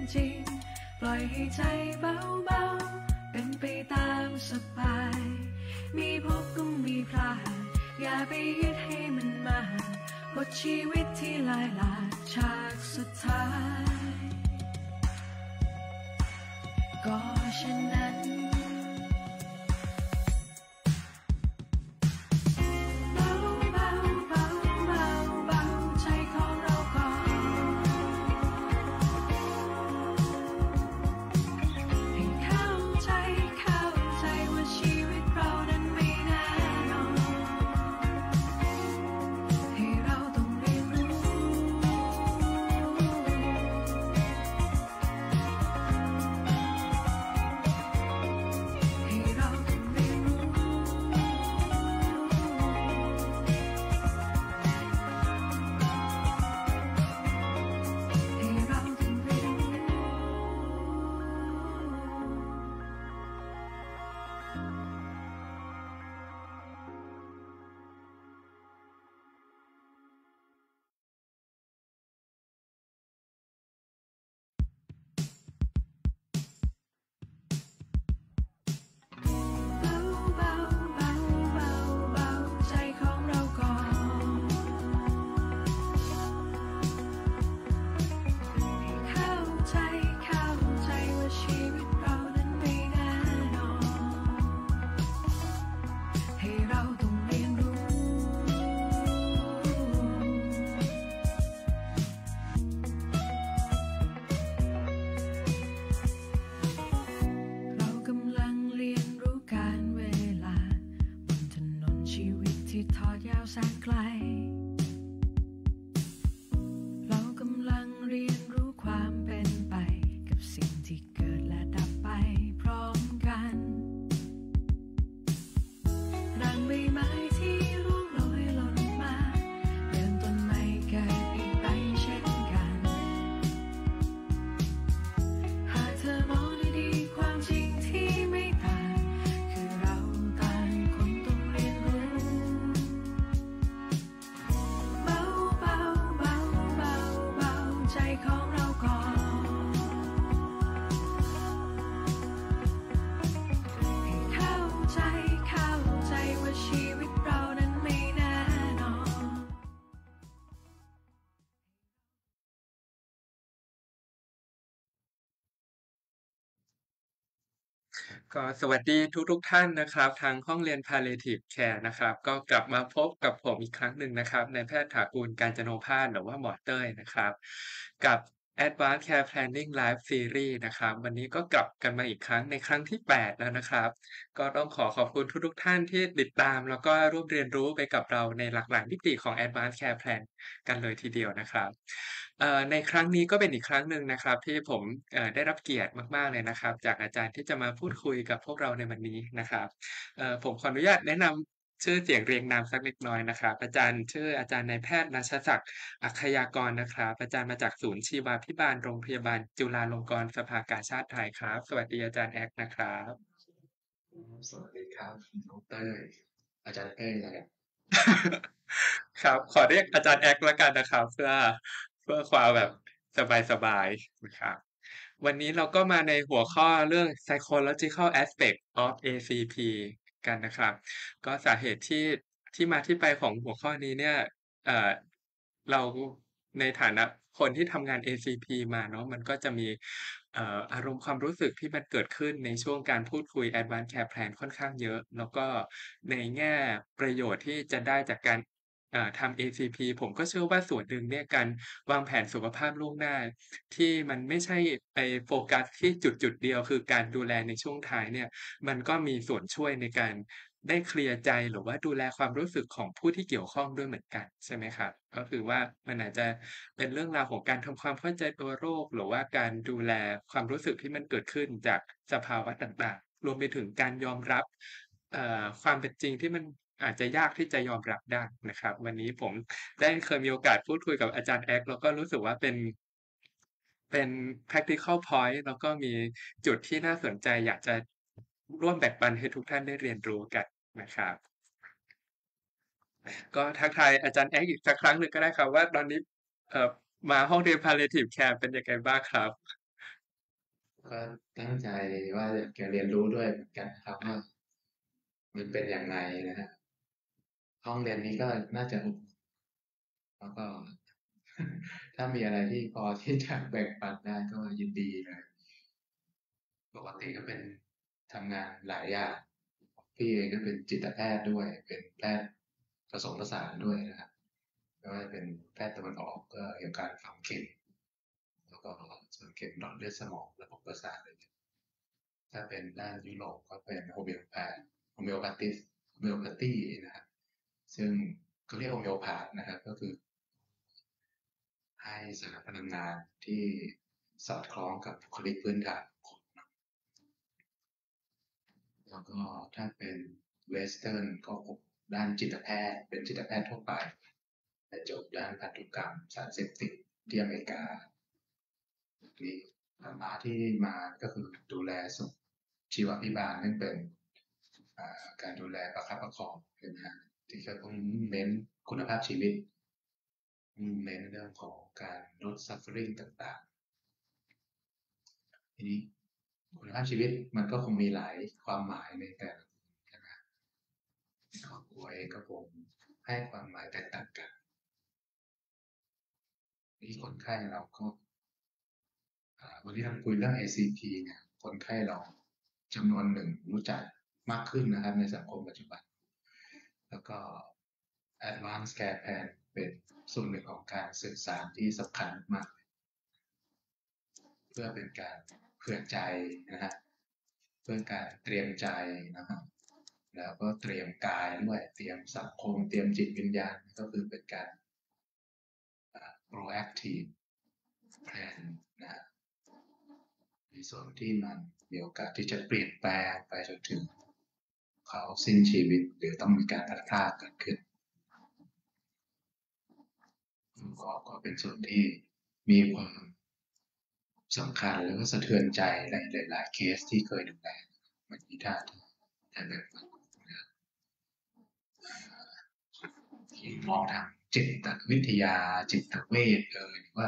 จริงปล่อยให้ใจเบาๆเป็นไปตามสบายมีพบก็มีพลาดอย่าไปยึดให้มันมาบทชีวิตที่ลายหลากฉากสุดท้ายก็ฉะนั้นทอดยาวแสนไกลเรากำลังเรียนรู้ความเป็นไปกับสิ่งที่เกิดและดับไปพร้อมกันดังใบไม้ที่ร่วงโรยหล่นมาเริ่มต้นใหม่เกิดอีกใบเช่นกันหากเธอมองดีๆความจริงที่ไม่ต่างคือเราต่างคนต้องเรียนรู้ใจของเราก่อนให้เข้าใจว่าชีวิตเรานั้นไม่แน่นอนก็สวัสดีทุกท่านนะครับทางห้องเรียน Palliative Care นะครับก็กลับมาพบกับผมอีกครั้งหนึ่งนะครับนายแพทย์ถากูลกาญจโนภาสหรือว่าหมอเต้ยนะครับกับ Advanced Care Planning Live Series นะครับวันนี้ก็กลับกันมาอีกครั้งในครั้งที่8แล้วนะครับก็ต้องขอบคุณทุกท่านที่ติดตามแล้วก็ร่วมเรียนรู้ไปกับเราในหลากหลายมิติของ Advanced Care Plan กันเลยทีเดียวนะครับในครั้งนี้ก็เป็นอีกครั้งหนึ่งนะครับที่ผมได้รับเกียรติมากๆเลยนะครับจากอาจารย์ที่จะมาพูดคุยกับพวกเราในวันนี้นะครับผมขออนุญาตแนะนำชื่อเสียงเรียงนามสักเล็กน้อยนะครับอาจารย์ชื่ออาจารย์นายแพทย์ณัชศักดิ์อัคยากรนะครับอาจารย์มาจากศูนย์ชีวาภิบาลโรงพยาบาลจุฬาลงกรณ์สภากาชาดไทยครับสวัสดีอาจารย์แอกนะครับสวัสดีครับน้องเต้ยอาจารย์เต้ยนะครับครับขอเรียกอาจารย์แอกแล้วกันนะครับเพื่อความแบบสบายๆนะครับวันนี้เราก็มาในหัวข้อเรื่อง psychological aspect of ACP กันนะครับก็สาเหตุที่มาที่ไปของหัวข้อนี้เนี่ยเอ่อเราในฐานะคนที่ทำงาน ACP มาเนาะมันก็จะมีอารมณ์ความรู้สึกที่มันเกิดขึ้นในช่วงการพูดคุย Advanced Care Plan ค่อนข้างเยอะแล้วก็ในแง่ประโยชน์ที่จะได้จากการทำ ACP ผมก็เชื่อว่าส่วนหนึ่งเนี่ยการวางแผนสุขภาพล่วงหน้าที่มันไม่ใช่ไปโฟกัสที่จุดๆเดียวคือการดูแลในช่วงท้ายเนี่ยมันก็มีส่วนช่วยในการได้เคลียร์ใจหรือว่าดูแลความรู้สึกของผู้ที่เกี่ยวข้องด้วยเหมือนกันใช่ไหมครับก็คือว่ามันอาจจะเป็นเรื่องราวของการทำความเข้าใจตัวโรคหรือว่าการดูแลความรู้สึกที่มันเกิดขึ้นจากสภาวะต่างๆรวมไปถึงการยอมรับความเป็นจริงที่มันอาจจะยากที่จะยอมรับได้นะครับวันนี้ผมเคยมีโอกาสพูดคุยกับอาจารย์แอ๊กแล้วก็รู้สึกว่าเป็น practical point แล้วก็มีจุดที่น่าสนใจอยากจะร่วมแบ่งปันให้ทุกท่านได้เรียนรู้กันนะครับก็ทักทายอาจารย์แอ๊กอีกสักครั้งหนึ่งก็ได้ครับว่าตอนนี้เอ่อมาห้องเรียน Palliative Care เป็นยังไงบ้างครับก็ตั้งใจว่าอยากจะเรียนรู้ด้วยเหมือนกันครับว่ามันเป็นยังไงนะฮะห้องเรียนนี้ก็น่าจะอบอุ่นแล้วก็ ถ้ามีอะไรที่พอที่จะแบ่งปันได้ก็ยินดีเลยปกติก็เป็นทำงานหลายอย่างพี่เองก็เป็นจิตแพทย์ด้วยเป็นแพทย์ผสมผสานด้วยนะครับไม่ว่าจะเป็นแพทย์ตะวันออกก็เกี่ยวกับการฝังเข็มแล้วก็ส่วนเข็มหลอดเลือดสมองระบบประสาทอะไรอย่างเงี้ยถ้าเป็นด้านยุโรปก็เป็นโฮมิโอแพทโฮมิโอพาติสโฮมิโอพาตีนะครับซึ่งเขาเรียกโฮมิโอพาธนะครับก็คือให้สารพลังงานที่สอดคล้องกับบุคลิกพื้นฐานของคน แล้วก็ถ้าเป็นเวสเทิร์นก็ด้านจิตแพทย์เป็นจิตแพทย์ทั่วไปแต่จบด้านพันธุกรรมสารเสพติดที่อเมริกานี่มาที่มาก็คือดูแลสุขชีวพิบาลนั่นเป็นการดูแลประคับประคองนะฮะที่ก็ต้องเน้นคุณภาพชีวิตเน้นเรื่องของการลด suffering ต่างๆทีนี้คุณภาพชีวิตมันก็คงมีหลายความหมายในแต่ละคนใช่ไหมครอบครัวเองก็คงให้ความหมายแตกต่างกันที่คนไข้เราก็วันนี้เราคุยเรื่อง ACP เนี่ยคนไข้เราจำนวนหนึ่งรู้จักมากขึ้นนะครับในสังคมปัจจุบันแล้วก็ Advanced Care Plan เป็นส่วนหนึ่งของการสื่อสารที่สำคัญมากเพื่อเป็นการเผื่อใจนะฮะเพื่อการเตรียมใจนะครับแล้วก็เตรียมกายด้วยเตรียมสังคมเตรียมจิตวิญญาณก็คือเป็นการproactive plan นะฮะในส่วนที่มันมีโอกาสที่จะเปลี่ยนแปลงไปจนถึงเขาสิ้นชีวิตหรือต้องมีการพัดพรากเกิดขึ้นก็เป็นส่วนที่มีความสำคัญแล้วก็สะเทือนใจหลายๆเคสที่เคยดูแลมันมีท่าแต่แบบที่มองทางจิตวิทยาจิตเวชหรือว่า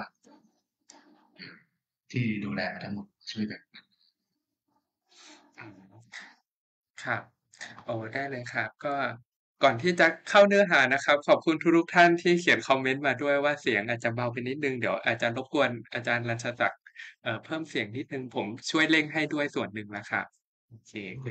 ที่ดูแลมาทั้งหมดช่วยแบบครับโอ้ได้เลยครับก็ก่อนที่จะเข้าเนื้อหานะครับขอบคุณทุกๆท่านที่เขียนคอมเมนต์มาด้วยว่าเสียงอาจจะเบาไปนิดนึงเดี๋ยวอาจจะรบกวนอาจารย์รัชจักรเพิ่มเสียงนิดนึงผมช่วยเร่งให้ด้วยส่วนหนึ่งนะครับโอเค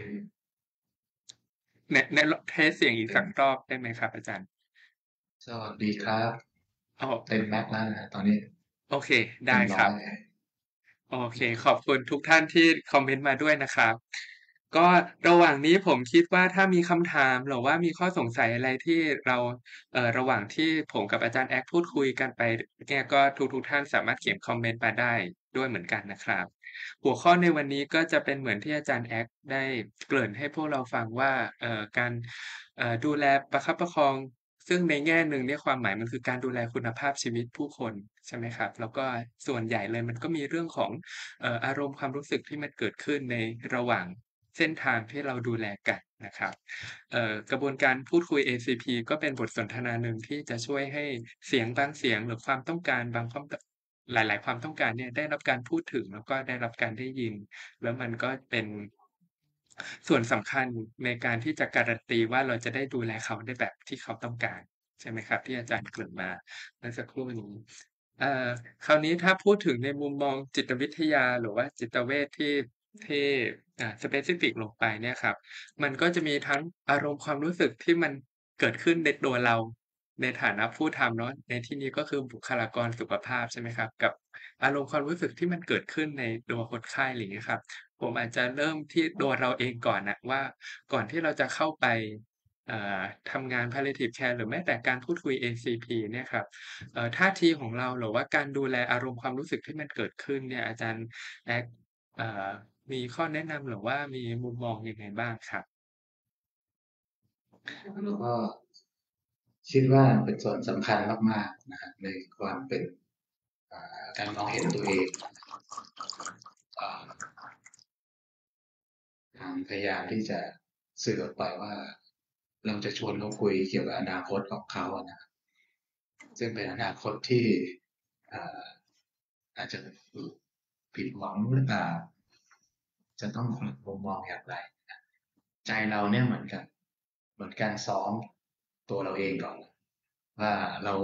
ในเทสเสียงอีกสักรอบได้ไหมครับอาจารย์สวัสดีครับอ๋อเต็มแม็กแล้วนะตอนนี้โอเคเต็ได้ครับมร้อยโอเคขอบคุณทุกท่านที่คอมเมนต์มาด้วยนะครับก็ระหว่างนี้ผมคิดว่าถ้ามีคำถามหรือว่ามีข้อสงสัยอะไรที่เราระหว่างที่ผมกับอาจารย์แอ๊กพูดคุยกันไปเนี่ยก็ทุกท่านสามารถเขียนคอมเมนต์มาได้ด้วยเหมือนกันนะครับหัวข้อในวันนี้ก็จะเป็นเหมือนที่อาจารย์แอ๊กได้เกริ่นให้พวกเราฟังว่าการดูแลประคับประคองซึ่งในแง่หนึ่งเนี่ยความหมายมันคือการดูแลคุณภาพชีวิตผู้คนใช่ไหมครับแล้วก็ส่วนใหญ่เลยมันก็มีเรื่องของอารมณ์ความรู้สึกที่มันเกิดขึ้นในระหว่างเส้นทางที่เราดูแลกันนะครับกระบวนการพูดคุย ACP ก็เป็นบทสนทนาหนึ่งที่จะช่วยให้เสียงบางเสียงหรือความต้องการบางความหลายๆความต้องการเนี่ยได้รับการพูดถึงแล้วก็ได้รับการได้ยินแล้วมันก็เป็นส่วนสำคัญในการที่จะการันตีว่าเราจะได้ดูแลเขาได้แบบที่เขาต้องการใช่ไหมครับที่อาจารย์เกริ่นมาเมื่อสักครู่นี้ เอ่อคราวนี้ถ้าพูดถึงในมุมมองจิตวิทยาหรือว่าจิตเวชที่specific ลงไปเนี่ยครับมันก็จะมีทั้งอารมณ์ความรู้สึกที่มันเกิดขึ้นในตัวเราในฐานะผู้ทำเนาะในที่นี้ก็คือบุคลากรสุขภาพใช่ไหมครับกับอารมณ์ความรู้สึกที่มันเกิดขึ้นในตัวคนไข้อะไรอย่างเงี้ยครับผมอาจจะเริ่มที่ตัวเราเองก่อนน่ะว่าก่อนที่เราจะเข้าไปอ่าทำงาน palliative care หรือแม้แต่การพูดคุย ACP เนี่ยครับ ท่าทีของเราหรือว่าการดูแลอารมณ์ความรู้สึกที่มันเกิดขึ้นเนี่ยอาจารย์แอ๊กเอ่อมีข้อแนะนำหรือว่ามีมุมมองยังไงบ้างครับแล้วก็คิดว่าเป็นส่วนสำคัญมากๆนะครับในความเป็นการมองเห็นตัวเองพยายามที่จะสื่อออกไปว่าเราจะชวนเขาคุยเกี่ยวกับอนาคตของเขานะซึ่งเป็นอนาคตที่อาจจะผิดหวังหรือเปล่าจะต้องปรับมุมมองอย่างไรใจเราเนี่ยเหมือนการซ้อมตัวเราเองก่อนว่าเรา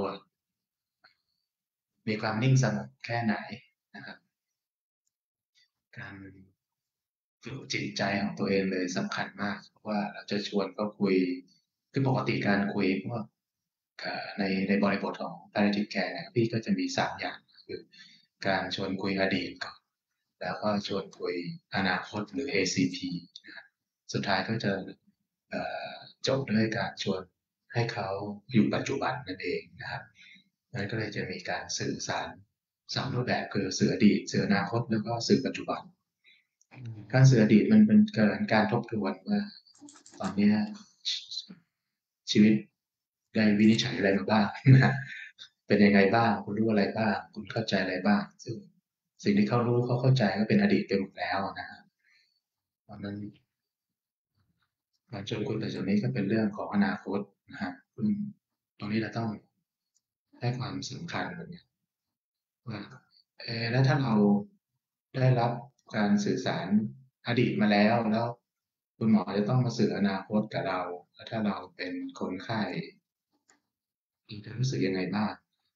มีความนิ่งสงบแค่ไหนนะครับการฝึกจิตใจของตัวเองเลยสำคัญมากเพราะว่าเราจะชวนเขาคุยคือปกติการคุยพวกในบริบทของ palliative care เนี่ยพี่ก็จะมี3อย่างคือการชวนคุยอดีตก่อนแล้วก็ชวนคุยอนาคตหรือ ACP นะสุดท้ายก็จะจบด้วยการชวนให้เขาอยู่ปัจจุบันนั่นเองนะครับนั้นก็เลยจะมีการสื่อสาร3รูปแบบคือสื่ออดีตสื่ออนาคตแล้วก็สื่อปัจจุบันการสื่ออดีตมันเป็นการทบทวนว่าตอนนี้ชีวิตได้วินิจฉัยอะไรมาบ้างนะเป็นยังไงบ้างคุณรู้อะไรบ้างคุณเข้าใจอะไรบ้างซึ่งสิ่งที่เขารู้เขาเข้าใจก็เป็นอดีตไปหมดแล้วนะครับเพราะนั้นการชวนคุยต่อจากนี้ก็เป็นเรื่องของอนาคตนะฮะซึ่งตรงนี้เราต้องให้ความสำคัญแบบนี้ว่าแล้วถ้าเราได้รับการสื่อสารอดีตมาแล้วคุณหมอจะต้องมาสื่ออนาคตกับเราแล้วถ้าเราเป็นคนไข้จะรู้สึกยังไงบ้าง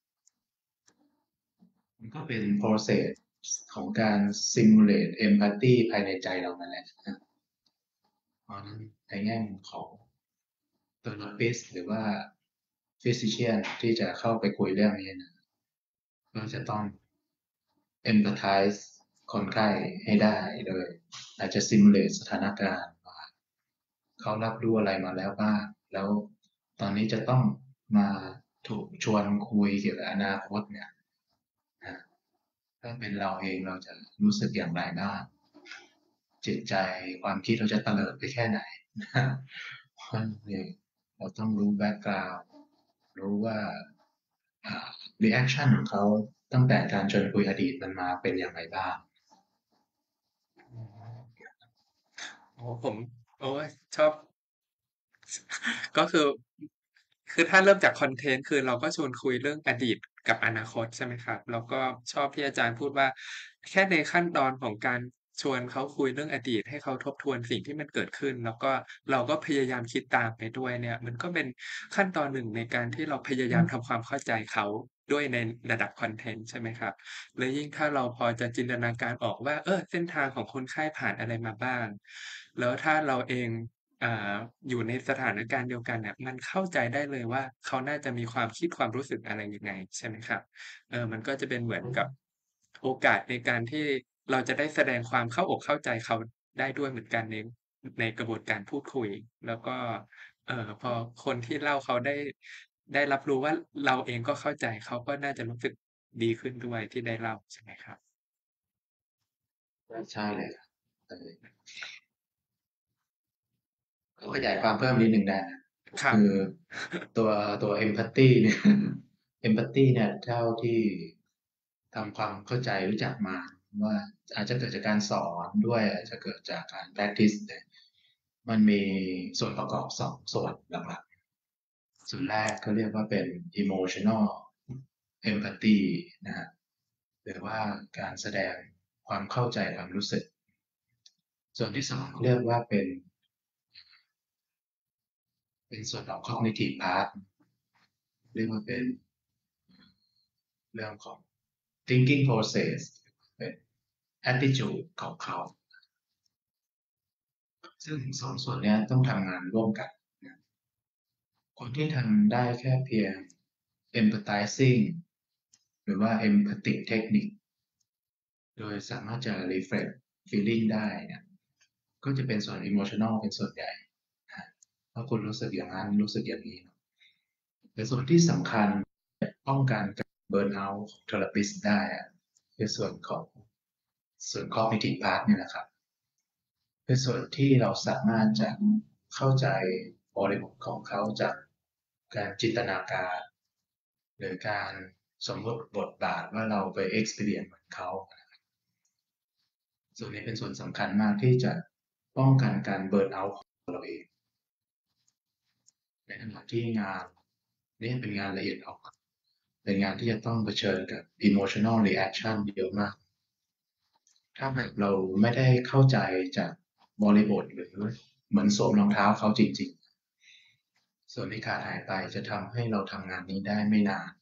มันก็เป็น process ของการ simulate empathy ภายในใจเรานั่นแหละเพราะนั้นในแง่ของ therapist หรือว่า physician ที่จะเข้าไปคุยเรื่องนี้นะก็จะต้อง empathize คนไข้ให้ได้โดยอาจจะ simulate สถานการณ์ว่าเขารับรู้อะไรมาแล้วบ้างแล้วตอนนี้จะต้องมาถูกชวนคุยเกี่ยวกับอนาคตเนี่ยนะถ้าเป็นเราเองเราจะรู้สึกอย่างไรบ้างจิตใจความคิดเราจะเตลิดไปแค่ไหนนะเพราะนี่เราต้องรู้ background รู้ว่าreaction ของเขาตั้งแต่การชวนคุยอดีตมันมาเป็นอย่างไรบ้างโอ้ผมโอ้ยชอบ ก็คือถ้าเริ่มจากคอนเทนต์คือเราก็ชวนคุยเรื่องอดีตกับอนาคตใช่ไหมครับแล้วก็ชอบที่อาจารย์พูดว่าแค่ในขั้นตอนของการชวนเขาคุยเรื่องอดีตให้เขาทบทวนสิ่งที่มันเกิดขึ้นแล้วก็เราก็พยายามคิดตามไปด้วยเนี่ยมันก็เป็นขั้นตอนหนึ่งในการที่เราพยายามทำความเข้าใจเขาด้วยในระดับคอนเทนต์ใช่ไหมครับและยิ่งถ้าเราพอจะจินตนาการออกว่าเส้นทางของคนไข้ผ่านอะไรมาบ้างแล้วถ้าเราเอง อ่าอยู่ในสถานการณ์เดียวกันเนี่ยมันเข้าใจได้เลยว่าเขาน่าจะมีความคิดความรู้สึกอะไรยังไงใช่ไหมครับมันก็จะเป็นเหมือนกับโอกาสในการที่เราจะได้แสดงความเข้าอกเข้าใจเขาได้ด้วยเหมือนกันในกระบวนการพูดคุยแล้วก็พอคนที่เล่าเขาได้รับรู้ว่าเราเองก็เข้าใจเขาก็น่าจะรู้สึกดีขึ้นด้วยที่ได้เล่าใช่ไหมครับใช่เลยครับก็ขยายความเพิ่มนิดหนึ่งได้นะครับคือตัวempathy เนี่ย empathy เนี่ยเท่าที่ทำความเข้าใจรู้จักมาว่าอาจจะเกิดจากการสอนด้วยอาจจะเกิดจากการ practice เนี่ยมันมีส่วนประกอบ2ส่วนหลักๆส่วนแรกก็เรียกว่าเป็น emotional empathy นะฮะหรือว่าการแสดงความเข้าใจความรู้สึกส่วนที่2เรียกว่าเป็นส่วนของ cognitive part เรียกว่าเป็นเรื่องของ thinking process เป็น attitude ของเขาซึ่ง2ส่วนนี้ต้องทำงานร่วมกันคนที่ทำได้แค่เพียง empathizing หรือว่า empathic technique โดยสามารถจะ reflect feeling ได้เนี่ยก็จะเป็นส่วน emotional เป็นส่วนใหญ่เพราะคุณรู้สึกอย่างนั้นรู้สึกอย่างนี้แต่ส่วนที่สำคัญป้องกันการเบิร์นเอาท์ของเทอราปิสต์ได้คือส่วนของcognitive part นี่แหละครับคือส่วนที่เราสามารถจะเข้าใจบริบทของเขาจากการจินตนาการหรือการสมมติบทบาทว่าเราไป experience เหมือนเขาส่วนนี้เป็นส่วนสำคัญมากที่จะป้องกันการเบิร์นเอาท์ของเราเองในขณะที่งานนี้เป็นงานละเอียดอ่อนเป็นงานที่จะต้องเผชิญกับ emotional reaction เยอะมากถ้าแบบเราไม่ได้เข้าใจจากบริบทหรือเหมือนสวมรองเท้าเขาจริงๆส่วนที่ขาดหายไปจะทำให้เราทำงานนี้ได้ไม่นาน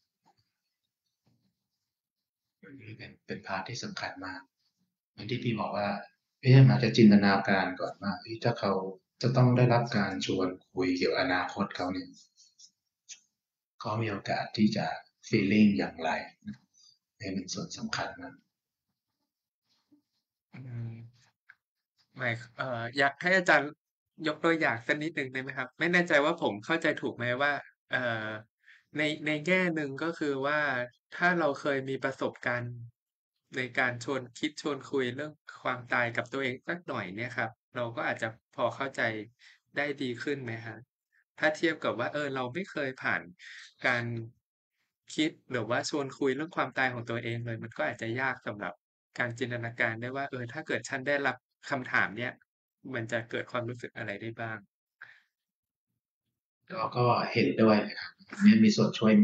นี่เป็นพาร์ทที่สำคัญมากเหมือนที่พี่บอกว่าพี่อาจจะจินตนาการก่อนว่าถ้าเขาจะต้องได้รับการชวนคุยเกี่ยวกับอนาคตเขาเนี่ยเขามีโอกาสที่จะ feeling อย่างไรนี่เป็นส่วนสำคัญมากอืมหมายอยากให้อาจารย์ยกตัวอย่างสักนิดหนึ่งได้ไหมครับไม่แน่ใจว่าผมเข้าใจถูกไหมว่าเอ่อในแง่หนึ่งก็คือว่าถ้าเราเคยมีประสบการณ์ในการชวนคิดชวนคุยเรื่องความตายกับตัวเองสักหน่อยเนี่ยครับเราก็อาจจะพอเข้าใจได้ดีขึ้นไหมครับถ้าเทียบกับว่าเราไม่เคยผ่านการคิดหรือว่าชวนคุยเรื่องความตายของตัวเองเลยมันก็อาจจะยากสำหรับการจินตนาการได้ว่าถ้าเกิดฉันได้รับคำถามเนี่ยมันจะเกิดความรู้สึกอะไรได้บ้างก็เห็นด้วยนะครับอันนี้มีส่วนช่วย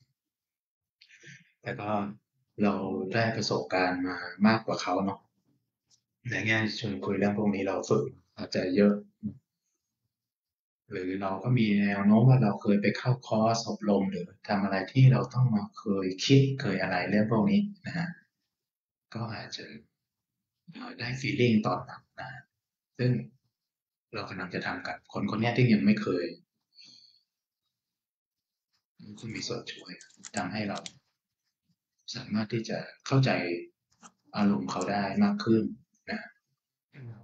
แต่ก็เราได้ประสบการณ์มามากกว่าเขาเนาะในแง่ชวนคุยเรื่องพวกนี้เราฝึกอาจจะเยอะหรือเราก็มีแนวโน้มว่าเราเคยไปเข้าคอร์สอบรมหรือทำอะไรที่เราต้องมาเคยคิดเคยอะไรเรื่องพวกนี้นะฮะก็อาจจะได้ feeling ตอนนั้นนะซึ่งเรากำลังจะทำกับคนคนนี้ที่ยังไม่เคยซึ่งมีส่วนช่วยทำให้เรา สามารถที่จะเข้าใจอารมณ์เขาได้มากขึ้นนะอืม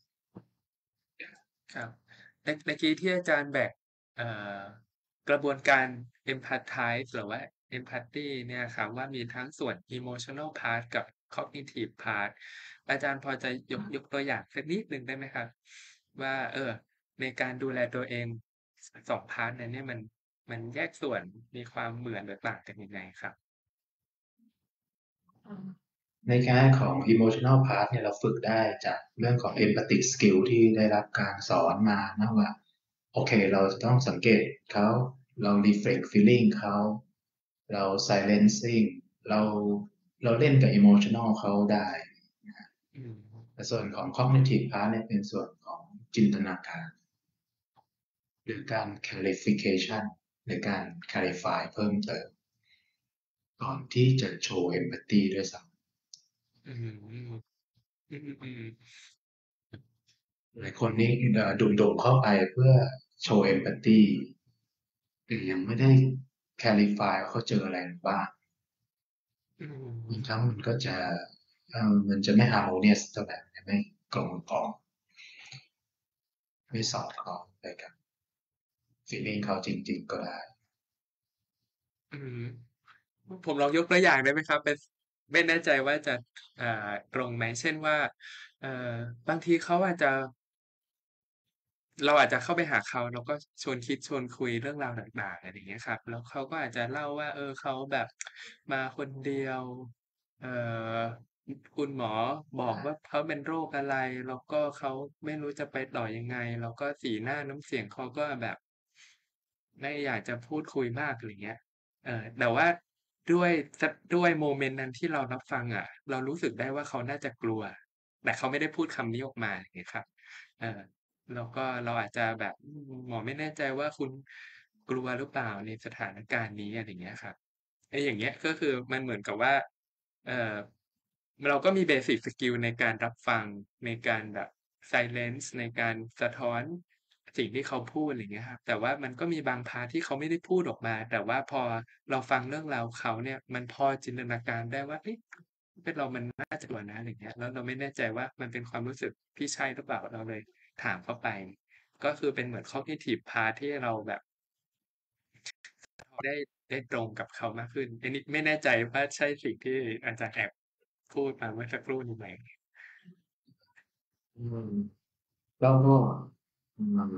ครับในกี้ที่อาจารย์แบ่งเอ่อกระบวนการ empathize หรือว่า empathy เนี่ยครับว่ามีทั้งส่วน emotional part กับ cognitive part อาจารย์พอจะยกตัวอย่างสักนิดหนึ่งได้ไหมครับว่าในการดูแลตัวเอง2พาร์ตนั้นเนี่ยมันแยกส่วนมีความเหมือนหรือต่างกันยังไงครับในแง่ของ emotional part เนี่ยเราฝึกได้จากเรื่องของ empathic skill ที่ได้รับการสอนมานะว่าโอเคเราจะต้องสังเกตเขาเรา reflect feeling เขาเรา silencing เราเราเล่นกับ emotional เขาได้อืมแต่ส่วนของ cognitive part เนี่ยเป็นส่วนของจินตนาการหรือการ clarification หรือการ clarify เพิ่มเติมก่อนที่จะโชว์ empathy ด้วยซ้อืมอืมอืมำหลายคนนี่ดุ่มๆเข้าไปเพื่อโชว์ empathy แต่ยังไม่ได้ clarify ว่าเขาเจออะไรบ้างอืบางคมรั้งมันก็จะมันจะไม่ harmonious เท่าไหร่ไม่กลมกล่อมไม่สอดคล้องไปกับ feeling เขาจริงๆก็ได้อืม ผมลองยกตัวอย่างได้ไหมครับเป็นไม่แน่ใจว่าจะตรงไหมเช่นว่าเอ่อบางทีเขาอาจจะเราอาจจะเข้าไปหาเขาแล้วก็ชวนคิดชวนคุยเรื่องราวต่างๆอะไรอย่างเงี้ยครับแล้วเขาก็อาจจะเล่าว่าเขาแบบมาคนเดียวเอ่อคุณหมอบอกว่าเขาเป็นโรคอะไรแล้วก็เขาไม่รู้จะไปต่อยังไงแล้วก็สีหน้าน้ำเสียงเขาก็แบบไม่อยากจะพูดคุยมากอะไรเงี้ยแต่ว่าด้วยด้วยโมเมนต์นั้นที่เรารับฟังอะเรารู้สึกได้ว่าเขาน่าจะกลัวแต่เขาไม่ได้พูดคำนี้ออกมาอย่างเงี้ยครับเออ แล้วก็เราอาจจะแบบหมอไม่แน่ใจว่าคุณกลัวหรือเปล่าในสถานการณ์นี้อะไรอย่างเงี้ยครับไอ้อย่างเงี้ยก็คือมันเหมือนกับว่าเอ่อเราก็มีเบสิ c สกิลในการรับฟังในการแบบ silence ในการสะท้อนสิ่งที่เขาพูดอะไรอย่างเงี้ยครับแต่ว่ามันก็มีบางพาร์ตที่เขาไม่ได้พูดออกมาแต่ว่าพอเราฟังเรื่องราวเขาเนี่ยมันพอจินตนาการได้ว่าเฮ้ยเป็นเรามันน่าจะกลัวนะอะไรอย่างเงี้ยแล้วเราไม่แน่ใจว่ามันเป็นความรู้สึกที่ใช่หรือเปล่าเราเลย ถามเข้าไปก็คือเป็นเหมือน cognitive part ที่เราแบบได้ได้ตรงกับเขามากขึ้นอันนี้ไม่แน่ใจว่าใช่สิ่งที่อาจารย์แอบพูดมาเมื่อสักครู่นี้ไหมอืมแล้วก็มัน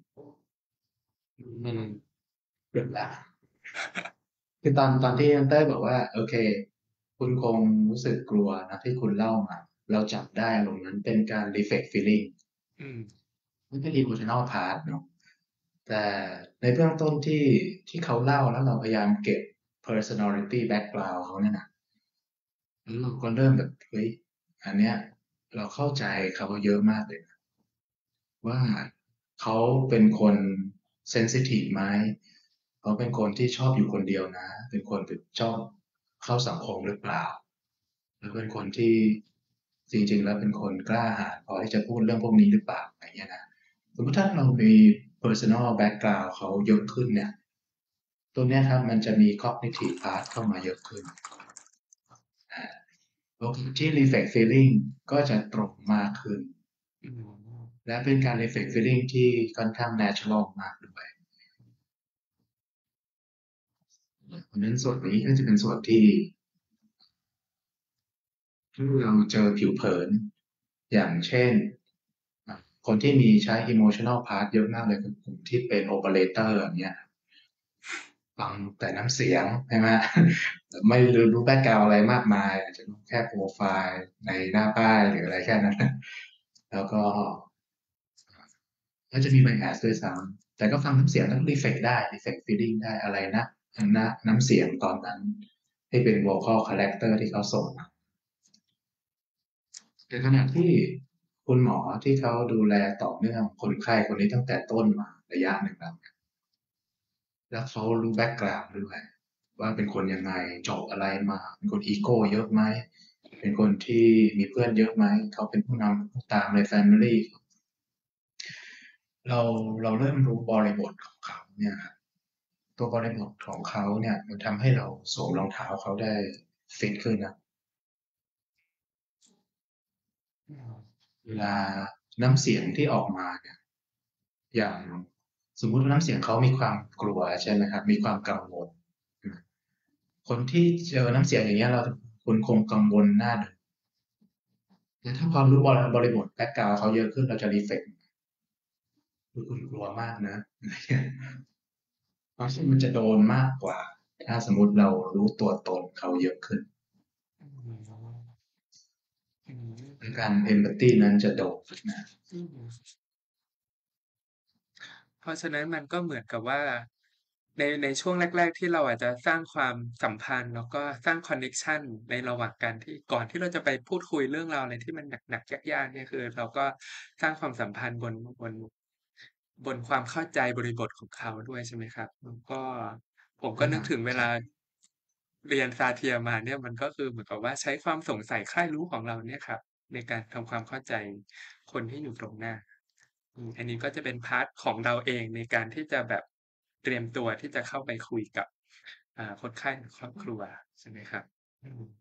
มันเกิดละคือตอนที่เต้ยบอกว่าโอเคคุณคงรู้สึกกลัวนะที่คุณเล่ามาเราจับได้อารมณ์นั้นเป็นการ reflect feeling อืมไม่ใช่ emotional part เนาะแต่ในเบื้องต้นที่เขาเล่าแล้วเราพยายามเก็บ personality background เขาเนี่ยนะแล้วเราก็เริ่มแบบเฮ้ยอันเนี้ยเราเข้าใจเขาเยอะมากเลยนะว่าเขาเป็นคนเซนซิทีฟไหมเขาเป็นคนที่ชอบอยู่คนเดียวนะเป็นคนที่ชอบเข้าสังคมหรือเปล่าหรือเป็นคนที่จริงๆแล้วเป็นคนกล้าหาญพอที่จะพูดเรื่องพวกนี้หรือเปล่าอะไรเงี้ยนะสมมติถ้าเรามี personal background เขาเยอะขึ้นเนี่ยตัวเนี้ยครับมันจะมี cognitive part เข้ามาเยอะขึ้นโอกาสที่ reflect feeling ก็จะตรงมากขึ้นอืมและเป็นการ reflect feeling ที่ค่อนข้าง natural มากด้วยเพราะฉะนั้นส่วนนี้ก็จะเป็นส่วนที่เราเจอผิวเผินอย่างเช่นคนที่มีใช้ emotional part เยอะมากเลยคือกลุ่มที่เป็น operator อย่างเงี้ยฟังแต่น้ำเสียงใช่ไหมไม่รู้แบ็กกราวอะไรมากมายอาจจะรู้แค่โปรไฟล์ในหน้าป้ายหรืออะไรแค่นั้นแล้วก็จะมี bias ด้วยซ้ำแต่ก็ฟังน้ำเสียงแล้วก็ reflect ได้ reflect feeling ได้อะไรนะน้ำเสียงตอนนั้นที่เป็น vocal character ที่เขาส่งมาในขณะที่คุณหมอที่เขาดูแลต่อเนื่องคนไข้คนนี้ตั้งแต่ต้นมาระยะหนึ่งแล้วเขารู้แบ็กกราวด์ด้วยว่าเป็นคนยังไงจบอะไรมาเป็นคนอีโก้เยอะไหมเป็นคนที่มีเพื่อนเยอะไหมเขาเป็นผู้นำผู้ตามใน family เราเราเริ่มรู้บริบทของเขาเนี่ยครับตัวบริบทของเขาเนี่ยมันทำให้เราสวมรองเท้าเขาได้ฟิตขึ้นนะอืมเวลาน้ำเสียงที่ออกมาเนี่ยอย่างสมมุติว่าน้ำเสียงเขามีความกลัวใช่ไหมครับมีความกังวลคนที่เจอน้ำเสียงอย่างเงี้ยเราคุณคงกังวลหน้าดูแต่ถ้าความรู้บริบทแบ็กกราวเขาเยอะขึ้นเราจะรีเฟกคุณกลัวมากนะเพราะฉะนั้นมันจะโดนมากกว่าถ้าสมมติเรารู้ตัวตนเขาเยอะขึ้นอืมอืมการเอมพัตตีนั้นจะโดดนะอืมเพราะฉะนั้นมันก็เหมือนกับว่าในช่วงแรกๆที่เราอาจจะสร้างความสัมพันธ์แล้วก็สร้างคอนเน็กชันในระหว่างกันที่ก่อนที่เราจะไปพูดคุยเรื่องราวอะไรที่มันหนักๆยากๆเนี่ยคือเราก็สร้างความสัมพันธ์บนความเข้าใจบริบทของเขาด้วยใช่ไหมครับแล้วก็ผมก็นึกถึงเวใช่ลาเรียน Satir มาเนี่ยมันก็คือเหมือนกับว่าใช้ความสงสัยใคร่รู้ของเราเนี่ยครับในการทำความเข้าใจคนที่อยู่ตรงหน้าอันนี้ก็จะเป็นพาร์ตของเราเองในการที่จะแบบเตรียมตัวที่จะเข้าไปคุยกับคนไข้หรือครอบครัวใช่ไหมครับอืม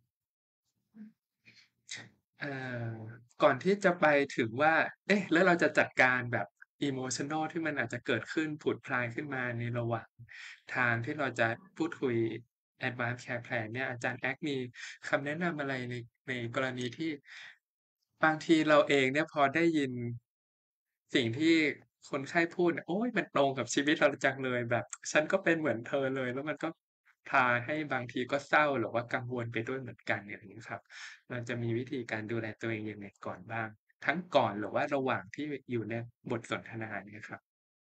เอ่อก่อนที่จะไปถึงว่าเอ๊ะแล้วเราจะจัดการแบบ emotional ที่มันอาจจะเกิดขึ้นผุดพลายขึ้นมาในระหว่างทางที่เราจะพูดคุย Advanced Care Plan เนี่ยอาจารย์แอ๊กมีคำแนะนำอะไรในกรณีที่บางทีเราเองเนี่ยพอได้ยินสิ่งที่คนไข้พูดเนี่ยโอ๊ยมันตรงกับชีวิตเราจังเลยแบบฉันก็เป็นเหมือนเธอเลยแล้วมันก็พาให้บางทีก็เศร้าหรือว่ากังวลไปด้วยเหมือนกันอย่างงี้ครับ เราจะมีวิธีการดูแลตัวเองยังไงก่อนบ้างทั้งก่อนหรือว่าระหว่างที่อยู่ในบทสนทนาเนี่ยครับ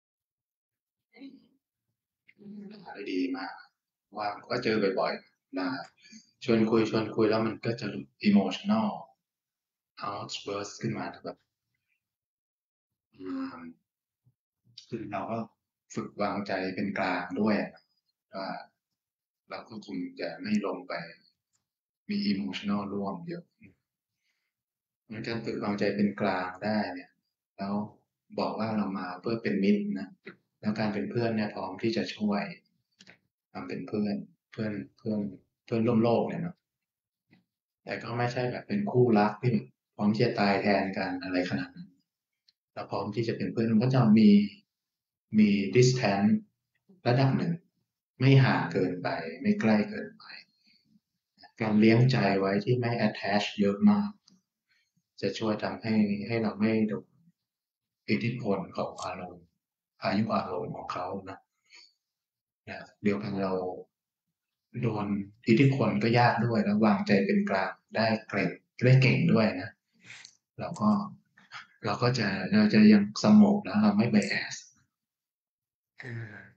หาได้ดีมากว่าก็เจอบ่อยๆนะชวนคุยแล้วมันก็จะหลุด emotional outburst ขึ้นมาแบบอืมคือเราก็ฝึกวางใจเป็นกลางด้วยว่าเราก็คงจะไม่ลงไปมี emotional ร่วมเยอะมันการฝึกวางใจเป็นกลางได้เนี่ยแล้วบอกว่าเรามาเพื่อเป็นมิตรนะแล้วการเป็นเพื่อนเนี่ยพร้อมที่จะช่วยทำเป็นเพื่อนร่วมโลกเนี่ยเนาะ แต่ก็ไม่ใช่แบบเป็นคู่รักที่แบบพร้อมที่จะตายแทนกันอะไรขนาดนั้นเราพร้อมที่จะเป็นเพื่อนมันก็จะมี distance ระดับหนึ่งไม่ห่างเกินไปไม่ใกล้เกินไปการเลี้ยงใจไว้ที่ไม่ attach เยอะมากจะช่วยทำให้เราไม่โดนอิทธิพลของอารมณ์พายุอารมณ์ของเขานะเดียวกันเราโดนอิทธิพลก็ยากด้วยแล้ววางใจเป็นกลางได้เก่งด้วยนะแล้วก็เราจะยังสงบแล้วเราไม่ bias อา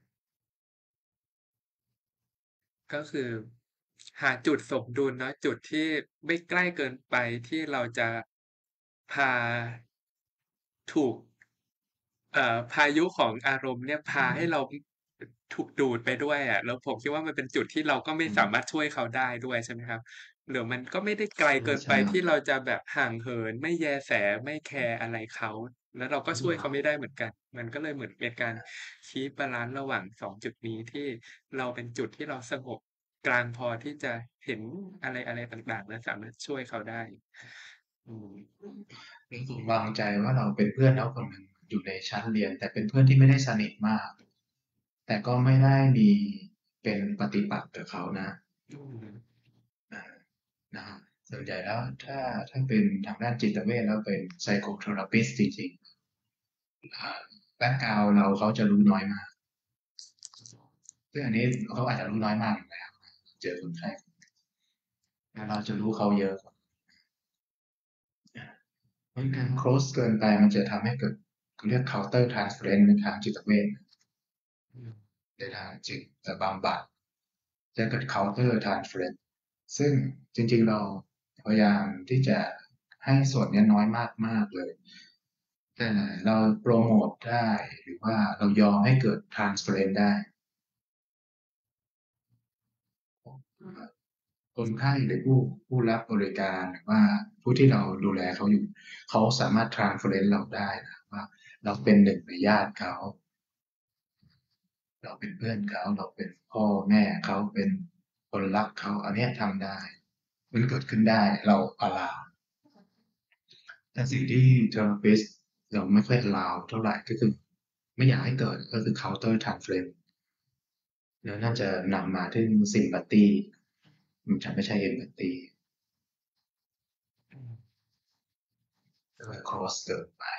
ก็คือหาจุดสมดุลเนาะจุดที่ไม่ใกล้เกินไปที่เราจะพาถูกพายุของอารมณ์เนี่ยพาให้เราถูกดูดไปด้วยอะแล้วผมคิดว่ามันเป็นจุดที่เราก็ไม่อืมสามารถช่วยเขาได้ด้วยใช่ไหมครับหรือมันก็ไม่ได้ไกลเกินไปใช่ที่เราจะแบบห่างเหินไม่แยแสไม่แคร์อะไรเขาแล้วเราก็อืช่วยเขาไม่มได้เหมือนกันมันก็เลยเหมือนเป็นการคีปบาลันซ์ระหว่าง2จุดนี้ที่เราเป็นจุดที่เราสงบกลางพอที่จะเห็นอะไรๆต่างๆและสามารถช่วยเขาได้อืมคือผมวางใจว่าเราเป็นเพื่อนเขาคนหนึ่งอยู่ในชั้นเรียนแต่เป็นเพื่อนที่ไม่ได้สนิทมากแต่ก็ไม่ได้มีเป็นปฏิปักษ์กับเขานะอืมอ่านะครับส่วนใหญ่แล้วถ้าเป็นทางด้านจิตเวชแล้วเป็น psychotherapist จริงๆแบ็กกราวด์เราเขาจะรู้น้อยมากซึ่งอันนี้เขาอาจจะรู้น้อยมากอยู่แล้วเจอคนไข้แต่เราจะรู้เขาเยอะกว่าเพราะการ close เกินไปมันจะทำให้เกิดเรียก counter transference ในทางจิตเวชอืมในทางจิตบำบัดจะเกิด counter transference ซึ่งจริงๆเราพยายามที่จะให้ส่วนนี้น้อยมากๆเลยแต่เราโปรโมทได้หรือว่าเรายอมให้เกิด transference ได้ คนไข้หรือผู้รับบริการหรือว่าผู้ที่เราดูแลเขาอยู่เขาสามารถ transference เราได้นะว่าเราเป็นหนึ่งในญาติเขาเราเป็นเพื่อนเขาเราเป็นพ่อแม่เขาเป็นคนรักเขาอันเนี้ยทำได้มันเกิดขึ้นได้เราallowแต่สิ่งที่ therapist เราไม่ค่อยallowเท่าไหร่ก็คือไม่อยากให้เกิดก็คือ counter transference แล้วน่าจะนำมาถึง sympathy มันจะไม่ใช่ empathy อืมก็ cross เกินไป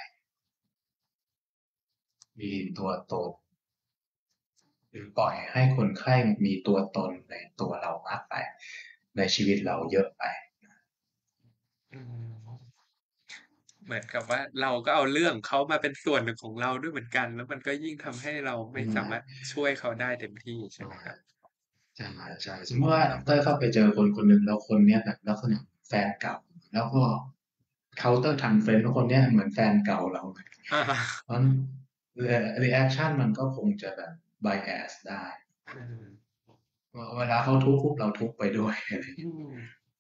มีตัวตน หรือปล่อยให้คนไข้มีตัวตนในตัวเรามากไปในชีวิตเราเยอะไปอืม เหมือนกับว่าเราก็เอาเรื่องเขามาเป็นส่วนหนึ่งของเราด้วยเหมือนกันแล้วมันก็ยิ่งทำให้เราไม่สามารถช่วยเขาได้เต็มที่ใช่ไหมครับใช่ใช่สมมติว่าดรเข้าไปเจอคนคนหนึ่งแล้วคนเนี้ยแบบลักษณะแฟนเก่าแล้วก็เคาน์เตอร์ทันเฟรนด์คนเนี้ยเหมือนแฟนเก่าเราอาเพราะรีแอคชั่นมันก็คงจะแบบ bias ได้อืมเวลาเขาทุกข์ปุ๊บเราทุกข์ไปด้วยอะไรอย่างอืเงี้ยม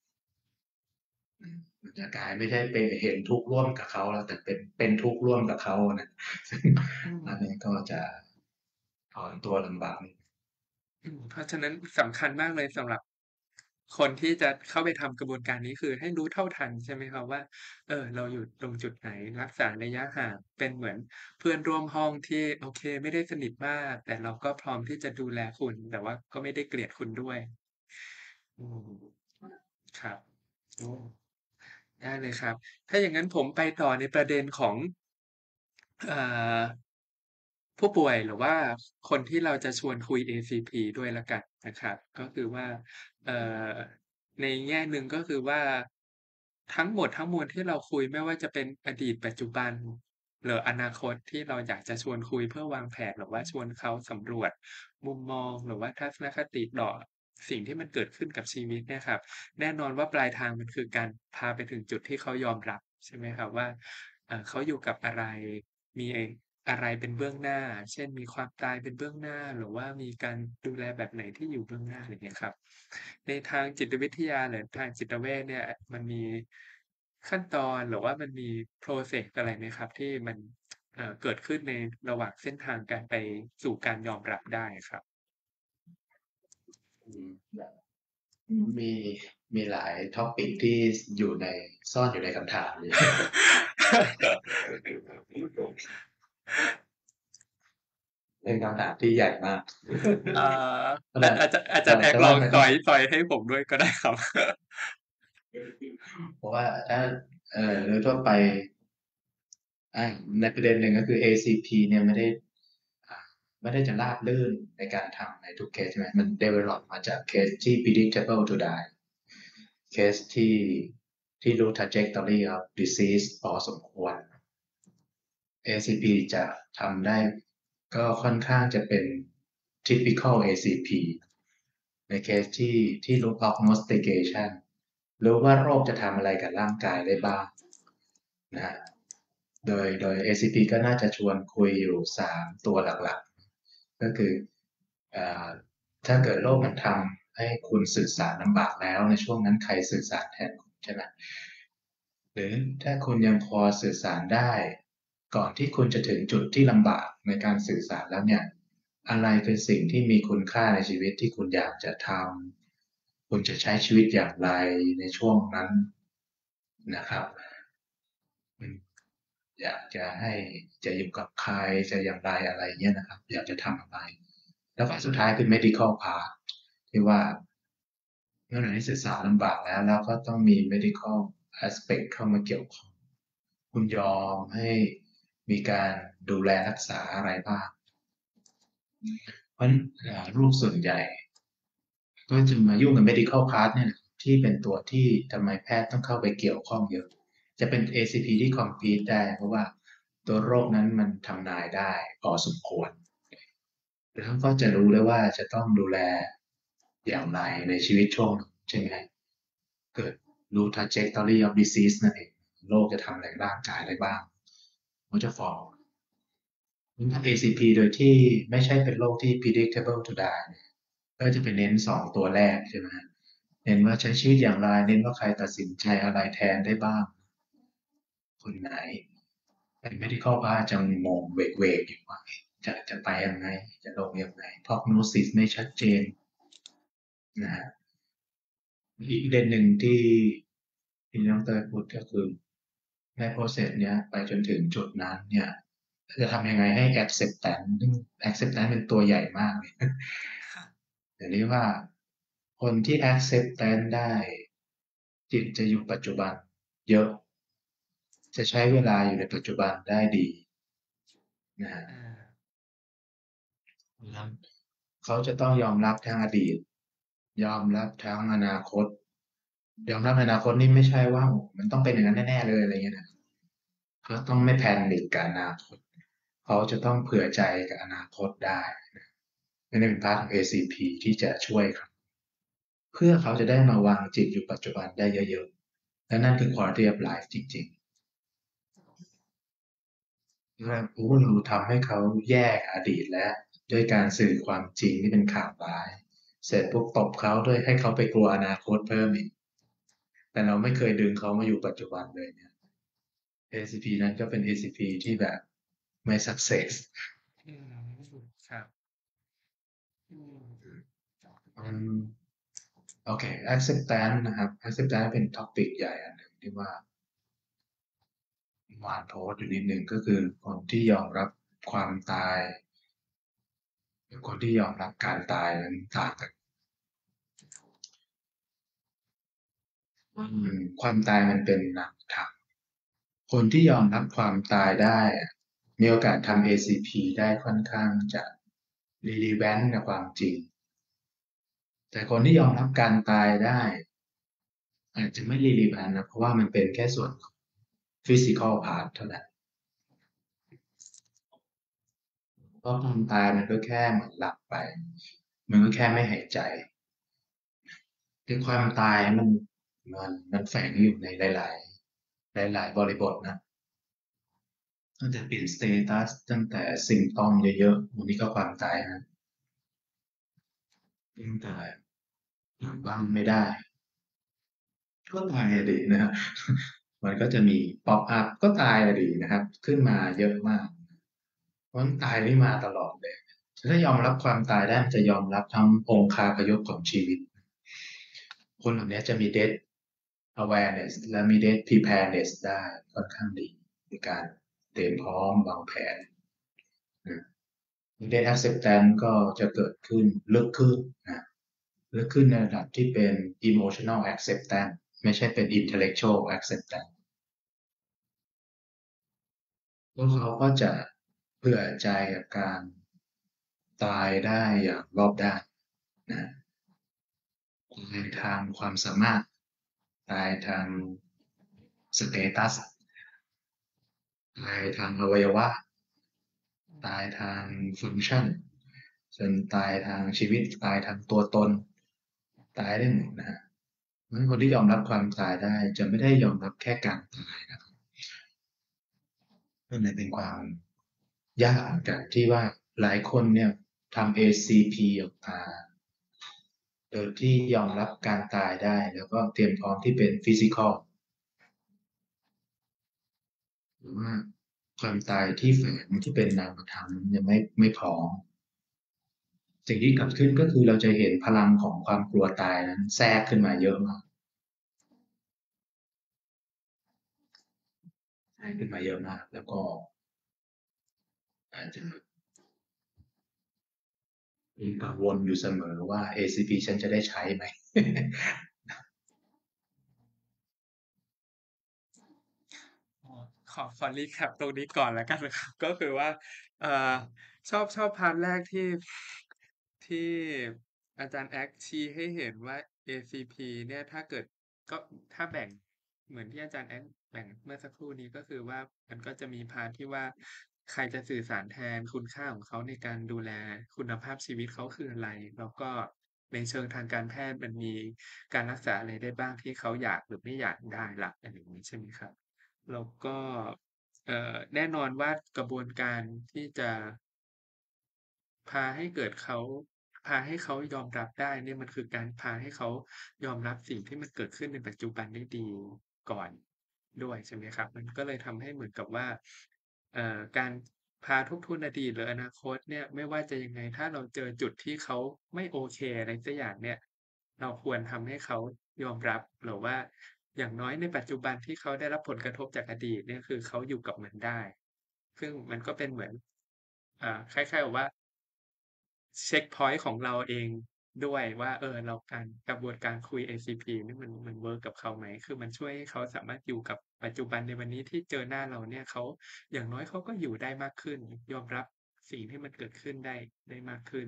มันจะกลายไม่ใช่ไปเห็นทุกข์ร่วมกับเขาแล้วแต่เป็นทุกข์ร่วมกับเขานะซึ่งอืมอันนี้ก็จะถอนตัวลำบากนิดเพราะฉะนั้นสำคัญมากเลยสำหรับคนที่จะเข้าไปทำกระบวนการนี้คือให้รู้เท่าทันใช่ไหมครับว่าเราอยู่ตรงจุดไหนรักษาระยะห่างเป็นเหมือนเพื่อนร่วมห้องที่โอเคไม่ได้สนิทมากแต่เราก็พร้อมที่จะดูแลคุณแต่ว่าก็ไม่ได้เกลียดคุณด้วยอืมครับโอ้ ได้เลยครับ ถ้าอย่างนั้นผมไปต่อในประเด็นของเอ่อผู้ป่วยหรือว่าคนที่เราจะชวนคุย ACP ด้วยแล้วกันนะครับก็คือว่าเอ่อในแง่หนึ่งก็คือว่าทั้งหมดทั้งมวลที่เราคุยไม่ว่าจะเป็นอดีตปัจจุบันหรืออนาคตที่เราอยากจะชวนคุยเพื่อวางแผนหรือว่าชวนเขาสำรวจมุมมองหรือว่าทัศนคติต่อสิ่งที่มันเกิดขึ้นกับชีวิตเนี่ยครับ แน่นอนว่าปลายทางมันคือการพาไปถึงจุดที่เขายอมรับใช่ไหมครับว่าเขาอยู่กับอะไรมีอะไรเป็นเบื้องหน้าเช่นมีความตายเป็นเบื้องหน้าหรือว่ามีการดูแลแบบไหนที่อยู่เบื้องหน้าอะไรเงี้ยครับในทางจิตวิทยาหรือทางจิตเวชเนี่ยมันมีขั้นตอนหรือว่ามันมี process อะไรไหมครับที่มันเกิดขึ้นในระหว่างเส้นทางการไปสู่การยอมรับได้ครับอืมมีมีหลายท็อปิกที่อยู่ในซ่อนอยู่ในคำถามนี้เป็นคำถามที่ใหญ่มากอ่าแต่อาจารย์แอกลองแต่ว่ามันต่อยให้ผมด้วยก็ได้ครับเพราะว่าถ้าโดยทั่วไปในประเด็นหนึ่งก็คือ ACP เนี่ยอ่าไม่ได้จะราบรื่นในการทำในทุกเคสใช่ไหมมัน develop มาจากเคสที่ predictable to die เคสที่รู้ trajectory of disease พอสมควร ACP จะทำได้ก็ค่อนข้างจะเป็น typical ACP ในเคสที่รู้ prognostication รู้ว่าโรคจะทำอะไรกับร่างกายได้บ้างนะฮะโดย ACP ก็น่าจะชวนคุยอยู่3ตัวหลักๆก็คืออ่าถ้าเกิดโลกมันทำให้คุณสื่อสารลำบากแล้วในช่วงนั้นใครสื่อสารแทนคุณใช่ไหมหรือถ้าคุณยังพอสื่อสารได้ก่อนที่คุณจะถึงจุดที่ลำบากในการสื่อสารแล้วเนี่ยอะไรคือสิ่งที่มีคุณค่าในชีวิตที่คุณอยากจะทำคุณจะใช้ชีวิตอย่างไรในช่วงนั้นนะครับอยากจะให้จะอยู่กับใครจะอย่างไรอะไรเงี้ยนะครับอยากจะทำอะไรแล้วก็สุดท้ายคือ medical part ที่ว่าเมื่อไหร่ที่ศึกษาลำบากแล้วก็ต้องมี medical aspect เข้ามาเกี่ยวข้องคุณยอมให้มีการดูแลรักษาอะไรบ้างเพราะรูปส่วนใหญ่ก็จะมายุ่งกับ medical part เนี่ยที่เป็นตัวที่ทำไมแพทย์ต้องเข้าไปเกี่ยวข้องเยอะจะเป็น ACP ที่ compete ได้เพราะว่าตัวโรคนั้นมันทำนายได้พอสมควรแล้วก็จะรู้เลยว่าจะต้องดูแลอย่างไรในชีวิตช่วงใช่ไหมเกิดรู้ trajectory of disease นั่นเองโรคจะทำอะไรร่างกายได้บ้างมันจะฟ้อง ACP โดยที่ไม่ใช่เป็นโรคที่ predictable to die ก็จะไปเน้น2ตัวแรกใช่ไหมเน้นว่าใช้ชีวิตอย่างไรเน้นว่าใครตัดสินใจอะไรแทนได้บ้างคนไหนเป็น medical ก็จะงงเวกอยู่ว่าจะไปยังไงจะลงยังไง prognosis ไม่ชัดเจนนะฮะอีกประเด็นหนึ่งที่น้องเตยพูดก็คือใน process เนี้ยไปจนถึงจุดนั้นเนี่ยจะทำยังไงให้ acceptance ซึ่ง acceptance เป็นตัวใหญ่มากเลยเดี๋ยวนี้ว่าคนที่ acceptance ได้จิตจะอยู่ปัจจุบันเยอะจะใช้เวลาอยู่ในปัจจุบันได้ดีนะฮะเขาจะต้องยอมรับทั้งอดีตยอมรับทั้งอนาคตยอมรับอนาคตนี่ไม่ใช่ว่ามันต้องเป็นอย่างนั้นแน่ๆเลยอะไรเงี้ยนะเขาต้องไม่แพนิคกับอนาคตเขาจะต้องเผื่อใจกับอนาคตได้นี่เป็นพาร์ทของ ACP ที่จะช่วยครับเพื่อเขาจะได้มาวางจิตอยู่ปัจจุบันได้เยอะๆและนั่นคือ quality of life จริงๆว่าเราทำให้เขาแยกอดีตและด้วยการสื่อความจริงที่เป็นข่าวร้ายเสร็จปุ๊บตบเขาด้วยให้เขาไปกลัวอนาคตเพิ่มอีกแต่เราไม่เคยดึงเขามาอยู่ปัจจุบันเลยเนี่ย ACP นั้นก็เป็น ACP ที่แบบไม่ success ครับโอเค acceptance นะครับ acceptance เป็นท็อปิกใหญ่อันหนึ่งที่ว่าหวานโพสต์อยู่นิดนึงก็คือคนที่ยอมรับความตายกับคนที่ยอมรับการตายนั้นต่างกันความตายมันเป็นนามธรรมคนที่ยอมรับความตายได้มีโอกาสทำ ACP ได้ค่อนข้างจะ relevant กับความจริงแต่คนที่ยอมรับการตายได้อาจจะไม่ relevant นะเพราะว่ามันเป็นแค่ส่วน physical part เท่านั้นเพราะความตายมันก็แค่เหมือนหลับไปมันก็แค่ไม่หายใจคือความตายมันแฝงอยู่ในหลายบริบทนะตั้งแต่เปลี่ยนสเตตัสตั้งแต่สิ่งต้องเยอะๆวันนี้ก็ความตายนะตั้งแต่อยู่บ้านไม่ได้ก็ตายดีนะฮะมันก็จะมีป๊อปอัพก็ตายดีนะครับขึ้นมาเยอะมากเพราะตายนี่มาตลอดเลยถ้ายอมรับความตายได้มันจะยอมรับทั้งองคาพยพของชีวิตคนเหล่านี้จะมี death awareness และมี death preparedness ได้ค่อนข้างดีในการเตรียมพร้อมวางแผน death acceptance ก็จะเกิดขึ้นลึกขึ้นนะลึกขึ้นในระดับที่เป็น emotional acceptance ไม่ใช่เป็น intellectual acceptance พวกเขาก็จะเผื่อใจกับการตายได้อย่างรอบด้านนะตายทางความสามารถตายทางสเตตัสตายทางอวัยวะตายทางฟังก์ชันจนตายทางชีวิตตายทางตัวตนตายได้หมดนะฮะเพราะฉะนั้นคนที่ยอมรับความตายได้จะไม่ได้ยอมรับแค่การตายนะครับมันเลยเป็นความยากจากที่ว่าหลายคนเนี่ยทำ ACP ออกมาโดยที่ยอมรับการตายได้แล้วก็เตรียมพร้อมที่เป็นฟิสิกอลหรือว่าความตายที่แฝงที่เป็นนามธรรมยังไม่พร้อมสิ่งที่เกิดขึ้นก็คือเราจะเห็นพลังของความกลัวตายนั้นแทรกขึ้นมาเยอะมากแทรกขึ้นมาเยอะมากแล้วก็อาจจะมีกังวลอยู่เสมอว่า ACP ฉันจะได้ใช้ไหมอ๋อขอรีแคปตรงนี้ก่อนแล้วกันนะครับก็คือว่าเอ่อชอบพาร์ทแรกที่อาจารย์แอ๊กชี้ให้เห็นว่า ACP เนี่ยถ้าเกิดก็ถ้าแบ่งเหมือนที่อาจารย์แอ๊กแบ่งเมื่อสักครู่นี้ก็คือว่ามันก็จะมีพาร์ทที่ว่าใครจะสื่อสารแทนคุณค่าของเขาในการดูแลคุณภาพชีวิตเขาคืออะไรแล้วก็ในเชิงทางการแพทย์มันมีการรักษาอะไรได้บ้างที่เขาอยากหรือไม่อยากได้ล่ะอะไรอย่างงี้ใช่ไหมครับ แล้วก็แน่นอนว่ากระบวนการที่จะพาให้เกิดเขาพาให้เขายอมรับได้เนี่ยมันคือการพาให้เขายอมรับสิ่งที่มันเกิดขึ้นในปัจจุบันได้ดีก่อนด้วยใช่ไหมครับมันก็เลยทำให้เหมือนกับว่าการพาทบทวนอดีตหรืออนาคตเนี่ยไม่ว่าจะยังไงถ้าเราเจอจุดที่เขาไม่โอเคอะไรสักอย่างเนี่ยเราควรทำให้เขายอมรับหรือว่า อย่างน้อยในปัจจุบันที่เขาได้รับผลกระทบจากอดีตเนี่ยคือเขาอยู่กับมันได้ซึ่งมันก็เป็นเหมือนคล้ายๆกับว่าเช็กพอยต์ของเราเองด้วยว่าเรากระบวนการคุย ACP นี่มันเวิร์กกับเขาไหมคือมันช่วยให้เขาสามารถอยู่กับปัจจุบันในวันนี้ที่เจอหน้าเราเนี่ยเขาอย่างน้อยเขาก็อยู่ได้มากขึ้นยอมรับสิ่งที่มันเกิดขึ้นได้มากขึ้น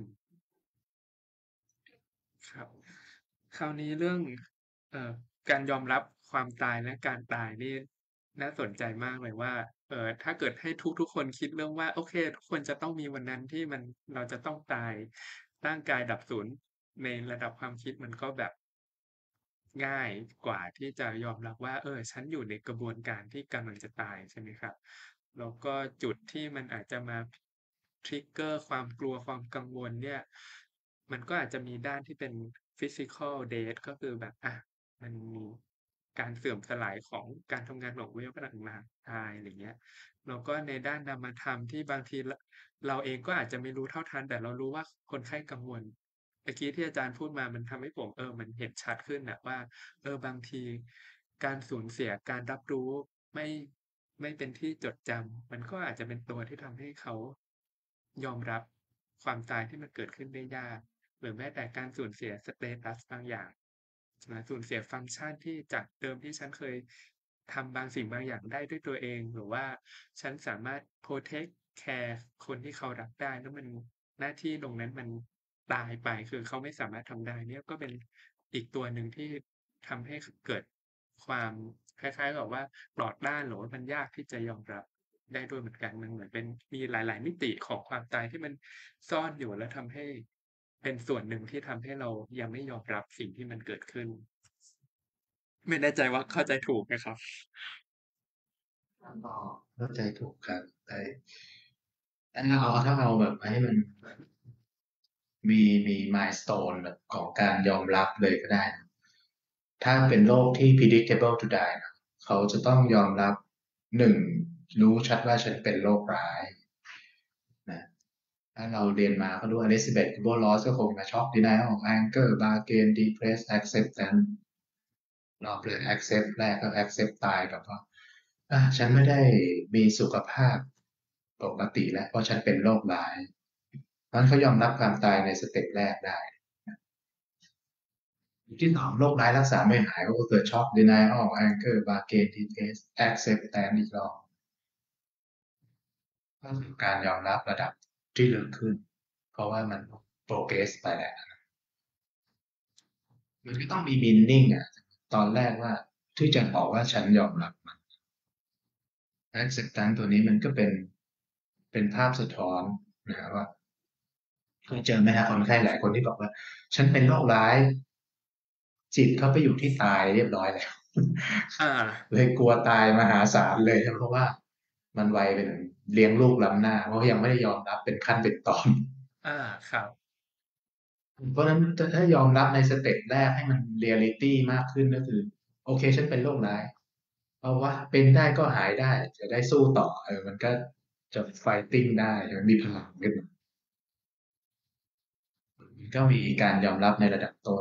ครับคราวนี้เรื่องเอ่อการยอมรับความตายและการตายนี่น่าสนใจมากเลยว่าถ้าเกิดให้ทุกๆคนคิดเรื่องว่าโอเคทุกคนจะต้องมีวันนั้นที่เราจะต้องตายร่างกายดับสูญในระดับความคิดมันก็แบบง่ายกว่าที่จะยอมรับว่าฉันอยู่ในกระบวนการที่กำลังจะตายใช่ไหมครับแล้วก็จุดที่มันอาจจะมา trigger ความกลัวความกังวลเนี่ย มันก็อาจจะมีด้านที่เป็น physical death ก็คือแบบมันมีการเสื่อมสลายของการทำงานของอวัยวะต่างๆตายอะไรเงี้ยแล้วก็ในด้านนามธรรมที่บางทีเราเองก็อาจจะไม่รู้เท่าทันแต่เรารู้ว่าคนไข้กังวลเมื่อกี้ที่อาจารย์พูดมามันทำให้ผมมันเห็นชัดขึ้นน่ะว่าบางทีการสูญเสียการรับรู้ไม่ไม่เป็นที่จดจำมันก็อาจจะเป็นตัวที่ทำให้เขายอมรับความตายที่มันเกิดขึ้นได้ยาก หรือแม้แต่การสูญเสียสเตตัสบางอย่างสูญเสียฟังก์ชันที่จากเดิมที่ฉันเคยทำบางสิ่งบางอย่างได้ด้วยตัวเองหรือว่าฉันสามารถ protect care คนที่เขารักได้แล้วมันหน้าที่ตรงนั้นมันตายไปคือเขาไม่สามารถทำได้เนี่ยก็เป็นอีกตัวหนึ่งที่ทำให้เกิดความคล้ายๆกับว่าปลอดด้านหรือว่ามันยากที่จะยอมรับได้ด้วยเหมือนกันมันเหมือนเป็นมีหลายๆมิติของความตายที่มันซ่อนอยู่แล้วทำให้ เป็นส่วนหนึ่งที่ทำให้เรายังไม่ยอมรับสิ่งที่มันเกิดขึ้นไม่แน่ใจว่าเข้าใจถูกไหมครับก็เข้าใจถูกครับแต่ถ้าเอาแบบให้มันมีมายสโตนแบบของการยอมรับเลยก็ได้นะถ้าเป็นโรคที่ predictable to die นะเขาจะต้องยอมรับหนึ่งรู้ชัดว่าฉันเป็นโรคร้ายนะถ้าเราเรียนมาก็รู้ Elizabeth Kubler-Ross ก็คงจะช็อก denial anger bargain depress acceptance รอบเลย accept แรกก็ accept ตายแบบว่าฉันไม่ได้มีสุขภาพปกติแล้วเพราะฉันเป็นโรคร้ายเพราะฉะนั้นเขายอมรับความตายในสเต็ปแรกได้ที่สองโรคร้ายรักษาไม่หายก็เกิดช็อก denial anger bargain depress acceptance อีกรอบก็คือการยอมรับระดับที่ลึกขึ้นเพราะว่ามัน progress ไปแล้วมันก็ต้องมี meaning ตอนแรกว่าที่จะบอกว่าฉันยอมรับมัน acceptance ตัวนี้มันก็เป็นภาพสะท้อนนะว่าเคยเจอไหมฮะคนไข้หลายคนที่บอกว่าฉันเป็นโรคร้ายจิตเขาไปอยู่ที่ตายเรียบร้อยแล้วอ่าเลยกลัวตายมหาศาลเลยเพราะว่ามันไวไปหน่อยเลี้ยงลูกล้ำหน้าเพราะยังไม่ได้ยอมรับเป็นขั้นเป็นตอนอาครับเพราะฉะนั้นถ้ายอมรับในสเต็ปแรกให้มันเรียลิตี้มากขึ้นก็คือโอเคฉันเป็นโรคร้ายเอาวะเป็นได้ก็หายได้จะได้สู้ต่อมันก็จะไฟติ้งได้มันมีพลังขึ้นมาก็มีการยอมรับในระดับต้น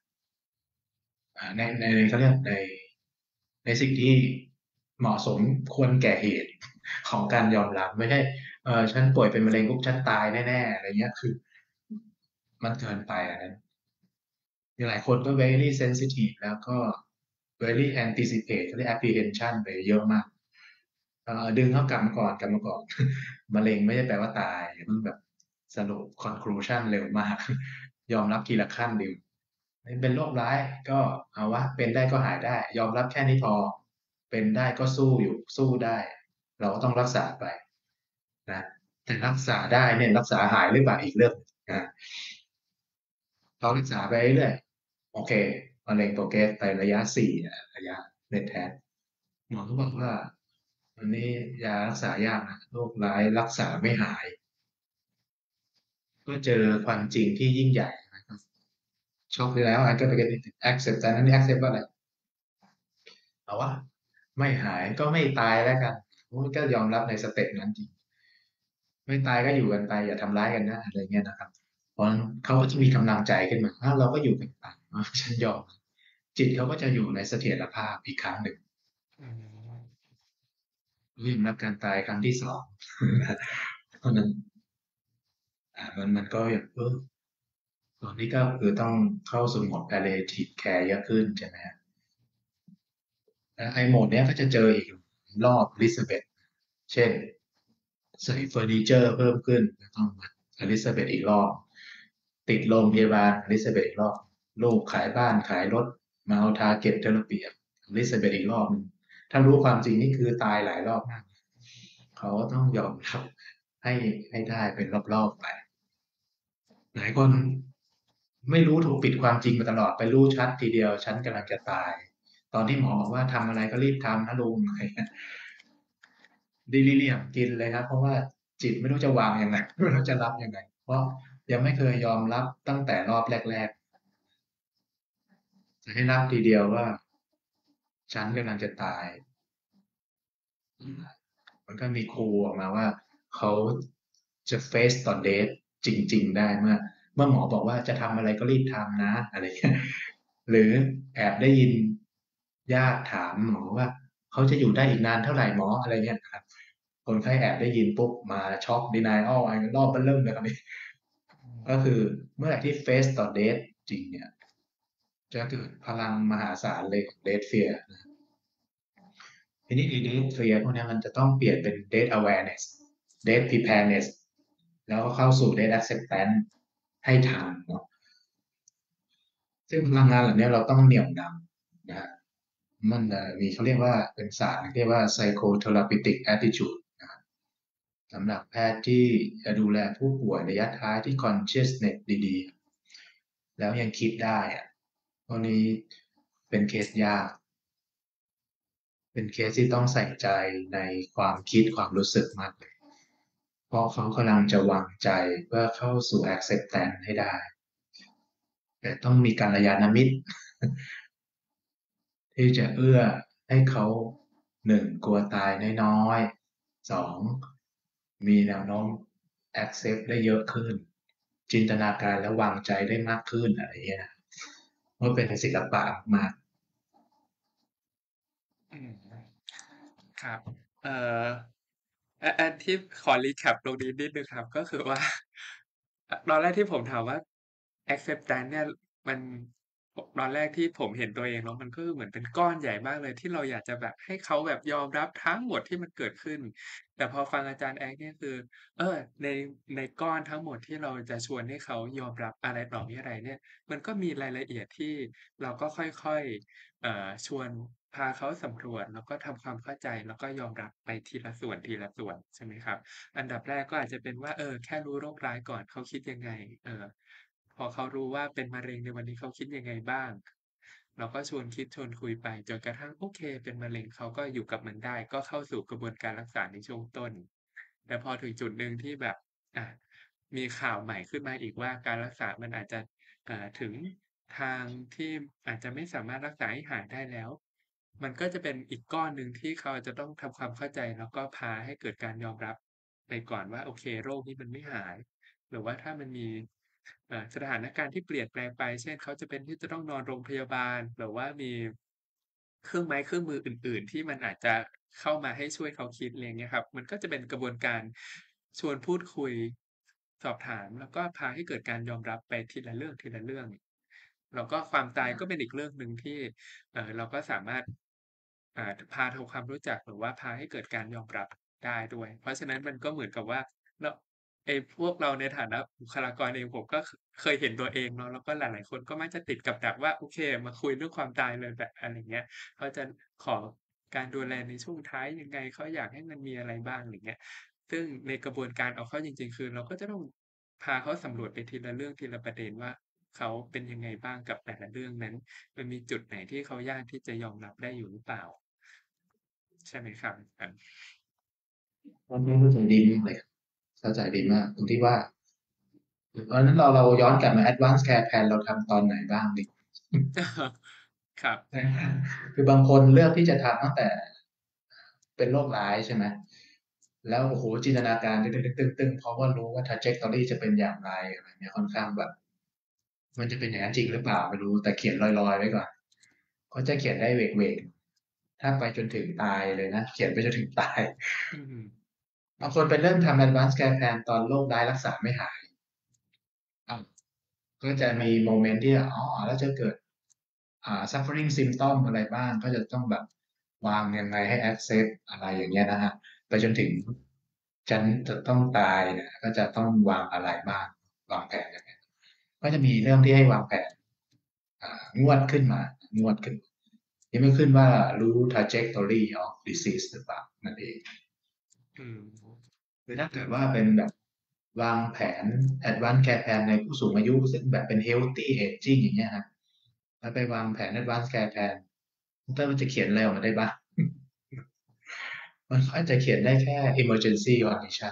ในเขาเรียกในสิ่งที่เหมาะสมควรแก่เหตุของการยอมรับไม่ใช่ฉันป่วยเป็นมะเร็งปุ๊บฉันตายแน่ๆอะไรเงี้ยคือมันเกินไปอันนั้น มีหลายคนก็ very sensitive แล้วก็ very anticipate เขาเรียก apprehension ไปเยอะมากดึงเขากลับมาก่อนกลับมาก่อนมะเร็งไม่ได้แปลว่าตายมันแบบสรุป conclusion เร็วมากยอมรับทีละขั้นดีเป็นโรคร้ายก็เอาวะเป็นได้ก็หายได้ยอมรับแค่นี้พอเป็นได้ก็สู้อยู่สู้ได้เราก็ต้องรักษาไปนะแต่รักษาได้เนี่ยรักษาหายหรือเปล่าอีกเรื่องนะเรารักษาไปเรื่อย โอเคมะเร็งโปรเกรสไประยะ4ระยะเน็ตแท้หมอก็บอกว่าอันนี้ยารักษายากนะโรคร้ายรักษาไม่หายก็เจอความจริงที่ยิ่งใหญ่นะครับช็อกไปแล้วไอ้ก็ไป accept แต่นั้นนี่ accept ว่าอะไรเอาว่าไม่หายก็ไม่ตายแล้วกันก็ยอมรับในสเต็ปนั้นจริงไม่ตายก็อยู่กันไปอย่าทำร้ายกันนะอะไรเงี้ยนะครับเพราะเขาก็จะมีกำลังใจขึ้นมาเราก็อยู่กันไปฉันยอมจิตเขาก็จะอยู่ในเสถียรภาพอีกครั้งหนึ่งอืมวิ่งรับการตายครั้งที่สองเพราะนั้นมันก็อย่างตอนนี้ก็คือต้องเข้าสู่โหมด palliative care เยอะขึ้นใช่ไหมฮะไอ้โหมดเนี้ยก็จะเจออีกรอบอลิซาเบธเช่นใส่เฟอร์นิเจอร์เพิ่มขึ้นต้องมาอลิซาเบธอีกรอบติดโรงพยาบาลอลิซาเบธอีกรอบลูกขายบ้านขายรถมาเอาทาร์เก็ตเทอราปีอลิซาเบธอีกรอบถ้ารู้ความจริงนี่คือตายหลายรอบมากเขาต้องยอมรับให้ให้ได้เป็นรอบๆไป หลายคนไม่รู้ถูกปิดความจริงมาตลอดไปรู้ชัดทีเดียวฉันกำลังจะตายตอนที่หมอบอกว่าทำอะไรก็รีบทำนะลุงอะไรเงี้ยดิลิเลียมกินเลยครับเพราะว่าจิตไม่รู้จะวางยังไงไม่รู้จะรับยังไงเพราะยังไม่เคยยอมรับตั้งแต่รอบแรกๆจะให้รับทีเดียวว่าฉันกำลังจะตายมันก็มีครูออกมาว่าเขาจะ face ต่อ death จริงๆได้เมื่อหมอบอกว่าจะทำอะไรก็รีบทำนะอะไรเงี้ยหรือแอบได้ยินญาติถามหมอว่าเขาจะอยู่ได้อีกนานเท่าไหร่หมออะไรเงี้ยครับคนไข้แอบได้ยินปุ๊บมาช็อก denial ไอ้รอบมันเริ่มเลยครับนี่ก็คือเมื่อไหร่ที่ face ต่อ death จริงเนี่ยจะเกิดพลังมหาศาลเลย death fear ทีนี้ไอ้ date fear พวกนี้มันจะต้องเปลี่ยนเป็น date awareness date preparedness แล้วก็เข้าสู่ date acceptance ให้ทันเนาะซึ่งพลังงานเหล่านี้เราต้องเหนี่ยวนำนะฮะมันมีเขาเรียกว่าเป็นศาสตร์เรียกว่า psychotherapeutic attitude นะครับสำหรับแพทย์ที่จะดูแลผู้ป่วยระยะท้ายที่ consciousness ดีๆแล้วยังคิดได้อะตอนนี้เป็นเคสยาก เป็นเคสที่ต้องใส่ใจในความคิดความรู้สึกมากเลยเพราะเขากำลังจะวางใจเพื่อเข้าสู่ acceptance ให้ได้ แต่ต้องมีกัลยาณมิตรที่จะเอื้อให้เขาหนึ่งกลัวตายน้อยๆสองมีแนวโน้ม accept ได้เยอะขึ้นจินตนาการและวางใจได้มากขึ้นอะไรเงี้ยนะว่าเป็นศิลปะมากอืมครับเอ่ออันที่ขอ recap ตรงนี้นิดหนึ่งครับก็คือว่าตอนแรกที่ผมถามว่า acceptance เนี่ยมันตอนแรกที่ผมเห็นตัวเองแล้วมันก็เหมือนเป็นก้อนใหญ่มากเลยที่เราอยากจะแบบให้เขาแบบยอมรับทั้งหมดที่มันเกิดขึ้นแต่พอฟังอาจารย์แอ๊กเนี่ยคือในก้อนทั้งหมดที่เราจะชวนให้เขายอมรับอะไรต่อมิอะไรเนี่ยมันก็มีรายละเอียดที่เราก็ค่อยๆชวนพาเขาสำรวจแล้วก็ทำความเข้าใจแล้วก็ยอมรับไปทีละส่วนทีละส่วนใช่ไหมครับอันดับแรกก็อาจจะเป็นว่าแค่รู้โรคร้ายก่อนเขาคิดยังไงพอเขารู้ว่าเป็นมะเร็งในวันนี้เขาคิดยังไงบ้างเราก็ชวนคิดชวนคุยไปจนกระทั่งโอเคเป็นมะเร็งเขาก็อยู่กับมันได้ก็เข้าสู่กระบวนการรักษาในช่วงต้นแต่พอถึงจุดหนึ่งที่แบบอ่ามีข่าวใหม่ขึ้นมาอีกว่าการรักษามันอาจจะถึงทางที่อาจจะไม่สามารถรักษาให้หายได้แล้วมันก็จะเป็นอีกก้อนหนึ่งที่เขาจะต้องทำความเข้าใจแล้วก็พาให้เกิดการยอมรับไปก่อนว่าโอเคโรคนี้มันไม่หาย หรือว่าถ้ามันมีสถานการณ์ที่เปลี่ยนแปลงไปเช่นเขาจะเป็นที่จะต้องนอนโรงพยาบาลหรือว่ามีเครื่องไม้เครื่องมืออื่นๆที่มันอาจจะเข้ามาให้ช่วยเขาคิดไรเงี้ยครับมันก็จะเป็นกระบวนการชวนพูดคุยสอบถามแล้วก็พาให้เกิดการยอมรับไปทีละเรื่องทีละเรื่องแล้วก็ความตายก็เป็นอีกเรื่องหนึ่งที่เราก็สามารถพาทำความรู้จักหรือว่าพาให้เกิดการยอมรับได้ด้วยเพราะฉะนั้นมันก็เหมือนกับว่าเรา พวกเราในฐานะบุคลากรเองผมก็เคยเห็นตัวเองเนาะแล้วก็หลายๆคนก็มักจะติดกับดักว่าโอเคมาคุยเรื่องความตายเลยแบบอะไรอย่างเงี้ยเขาจะขอการดูแลในช่วงท้ายยังไงเขาอยากให้มันมีอะไรบ้างอะไรเงี้ยซึ่งในกระบวนการเอาเข้าจริงๆคือเราก็จะต้องพาเขาสำรวจไปทีละเรื่องทีละประเด็นว่าเขาเป็นยังไงบ้างกับแต่ละเรื่องนั้นมันมีจุดไหนที่เขายากที่จะยอมรับได้อยู่หรือเปล่าใช่ไหมครับตอนนี้เข้าใจดีมากเลยเข้าใจดีมากตรงที่ว่าเพราะฉะนั้นเราย้อนกลับมา advance care plan เราทำตอนไหนบ้างดิครับคือบางคนเลือกที่จะทำตั้งแต่เป็นโรคร้ายใช่ไหมแล้วโอ้โหจินตนาการตึงๆเพราะว่ารู้ว่า trajectory จะเป็นอย่างไรอะไรเนี่ยค่อนข้างแบบมันจะเป็นอย่างนั้นจริงหรือเปล่าไม่รู้แต่เขียนลอยๆไว้ก่อนเขาจะเขียนได้เวกๆถ้าไปจนถึงตายเลยนะเขียนไปจนถึงตายอืมบางคนไปเริ่มทำ advance care plan ตอนโรคร้ายรักษาไม่หายอ้าวก็จะมีโมเมนต์ที่แล้วจะเกิดsuffering symptom อะไรบ้างก็จะต้องแบบวางยังไงให้ accept อะไรอย่างเงี้ยนะฮะไปจนถึงฉันจะต้องตายเนี่ยก็จะต้องวางอะไรบ้างวางแผนยังไงก็จะมีเรื่องที่ให้วางแผนงวดขึ้นมางวดขึ้นยังไม่ขึ้นว่ารู้ trajectory of disease หรือเปล่านั่นเองอืมคือถ้าเกิดว่าเป็นแบบวางแผน advance care plan ในผู้สูงอายุซึ่งแบบเป็น healthy aging อย่างเงี้ยฮะแล้วไปวางแผน advance care plan มันจะเขียนอะไรออกมาได้บ้างมันอาจจะเขียนได้แค่ emergency condition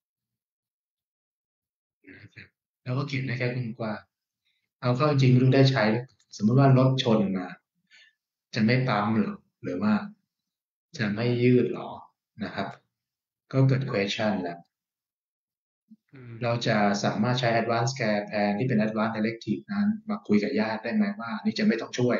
นะครับแล้วก็เขียนได้แค่กว้างๆเอาเข้าจริงไม่รู้ได้ใช้สมมติว่ารถชนมาจะไม่ปั๊มหรือว่าจะไม่ยืดหรอนะครับก็เกิด question แล้วอืมเราจะสามารถใช้ Advanced Care Plan ที่เป็น Advanced Directive นั้นมาคุยกับญาติได้ไหมว่านี่จะไม่ต้องช่วย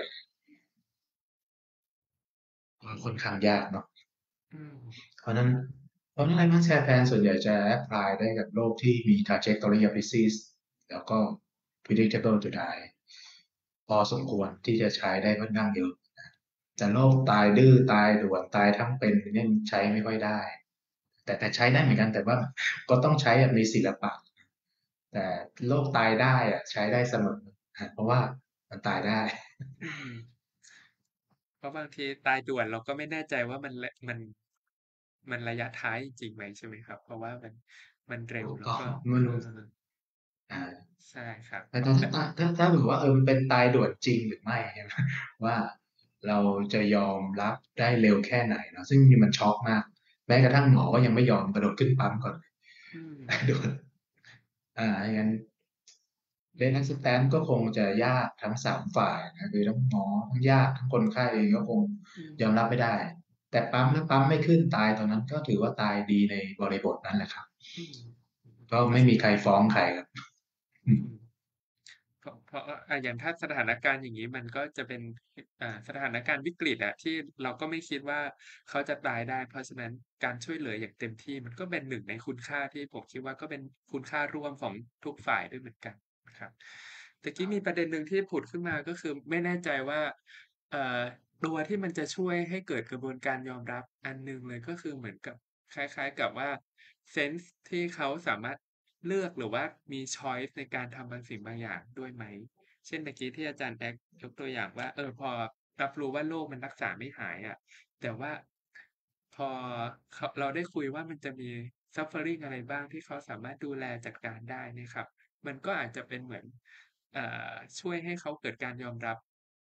ค่อนข้างยากเนาะอืมเพราะนั้น Advanced Care Plan ส่วนใหญ่จะ apply ได้กับโรคที่มี trajectory of disease แล้วก็ predictable to die พอสมควรที่จะใช้ได้ค่อนข้างเยอะแต่โรคตายดื้อตายด่วนตายทั้งเป็นเนี่ยใช้ไม่ค่อยได้ แต่ใช้ได้เหมือนกันแต่ว่าก็ต้องใช้แบบมีศิลปะแต่โรคตายได้อะใช้ได้เสมอเพราะว่ามันตายได้อืม เพราะบางทีตายด่วนเราก็ไม่แน่ใจว่ามันระยะท้ายจริงๆไหมใช่ไหมครับเพราะว่ามันเร็วถูกต้องแล้วก็ไม่เอรู้ออ่าใช่ครับแต่ถ้าถือว่ามันเป็นตายด่วนจริงหรือไม่ใช่ไหมว่าเราจะยอมรับได้เร็วแค่ไหนเนาะซึ่งนี่มันช็อกมากแม้กระทั่งหมอก็ยังไม่ยอมกระโดดขึ้นปั๊มก่อนอืมตายด่วนอย่างนั้นเรนนักสแตนก็คงจะยากทั้งสามฝ่ายนะคือทั้งหมอทั้งญาติทั้งคนไข้เองก็คงอืมยอมรับไม่ได้แต่ปั๊มถ้าปั๊มไม่ขึ้นตายตอนนั้นก็ถือว่าตายดีในบริบทนั้นแหละครับอืมก็เพราะไม่มีใครฟ้องใครครับอืมเพราะอย่างถ้าสถานการณ์อย่างงี้มันก็จะเป็นสถานการณ์วิกฤตอะที่เราก็ไม่คิดว่าเขาจะตายได้เพราะฉะนั้นการช่วยเหลืออย่างเต็มที่มันก็เป็นหนึ่งในคุณค่าที่ผมคิดว่าก็เป็นคุณค่าร่วมของทุกฝ่ายด้วยเหมือนกันนะครับตะกี้มีประเด็นหนึ่งที่ผุดขึ้นมาก็คือไม่แน่ใจว่าเอ่อตัวที่มันจะช่วยให้เกิดกระบวนการยอมรับอันหนึ่งเลยก็คือเหมือนกับคล้ายๆกับว่าเซนส์ที่เขาสามารถเลือกหรือว่ามีชอยซ์ในการทำบางสิ่งบางอย่างด้วยไหมเช่นตะกี้ที่อาจารย์แอ๊กยกตัวอย่างว่าพอรับรู้ว่าโรคมันรักษาไม่หายอะแต่ว่าพอเราได้คุยว่ามันจะมี suffering อะไรบ้างที่เขาสามารถดูแลจัดการได้เนี่ยครับมันก็อาจจะเป็นเหมือนเอ่ช่วยให้เขาเกิดการยอมรับ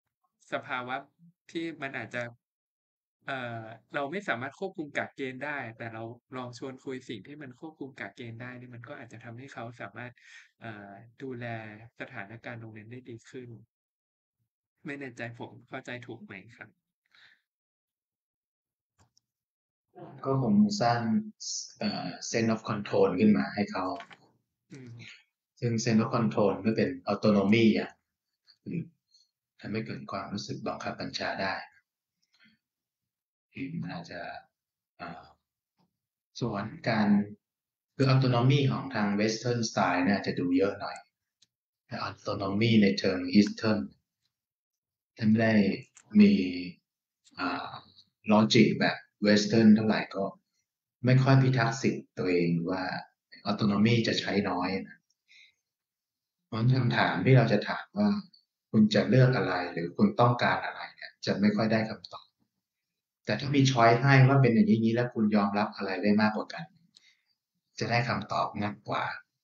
สภาวะที่มันอาจจะเอ่อเราไม่สามารถควบคุมกะเกณฑ์ได้แต่เราลองชวนคุยสิ่งที่มันควบคุมกะเกณฑ์ได้นี่มันก็อาจจะทำให้เขาสามารถดูแลสถานการณ์ตรงนั้นได้ดีขึ้นไม่แน่ใจผมเข้าใจถูกไหมครับก็คงสร้างsense of control ขึ้นมาให้เขาอืมซึ่ง sense of control ไม่เป็น autonomy อ่ะคือทำให้เกิดความรู้สึกบังคับบัญชาได้มันอาจจะส่วนการคือ autonomy ของทาง western style เนี่ยจะดูเยอะหน่อยแต่ autonomy ในเชิง eastern ท่านไม่ได้มีลอจิกแบบเวสเทิร์นเท่าไหร่ก็ไม่ค่อยพิทักษ์สิทธิ์ตัวเองว่าออโตโนมีจะใช้น้อยนะเพราะคำถามที่เราจะถามว่าคุณจะเลือกอะไรหรือคุณต้องการอะไรเนี่ยจะไม่ค่อยได้คำตอบแต่ถ้ามีช้อยให้ว่าเป็นอย่างนี้แล้วคุณยอมรับอะไรได้มากกว่ากันจะได้คำตอบมากกว่า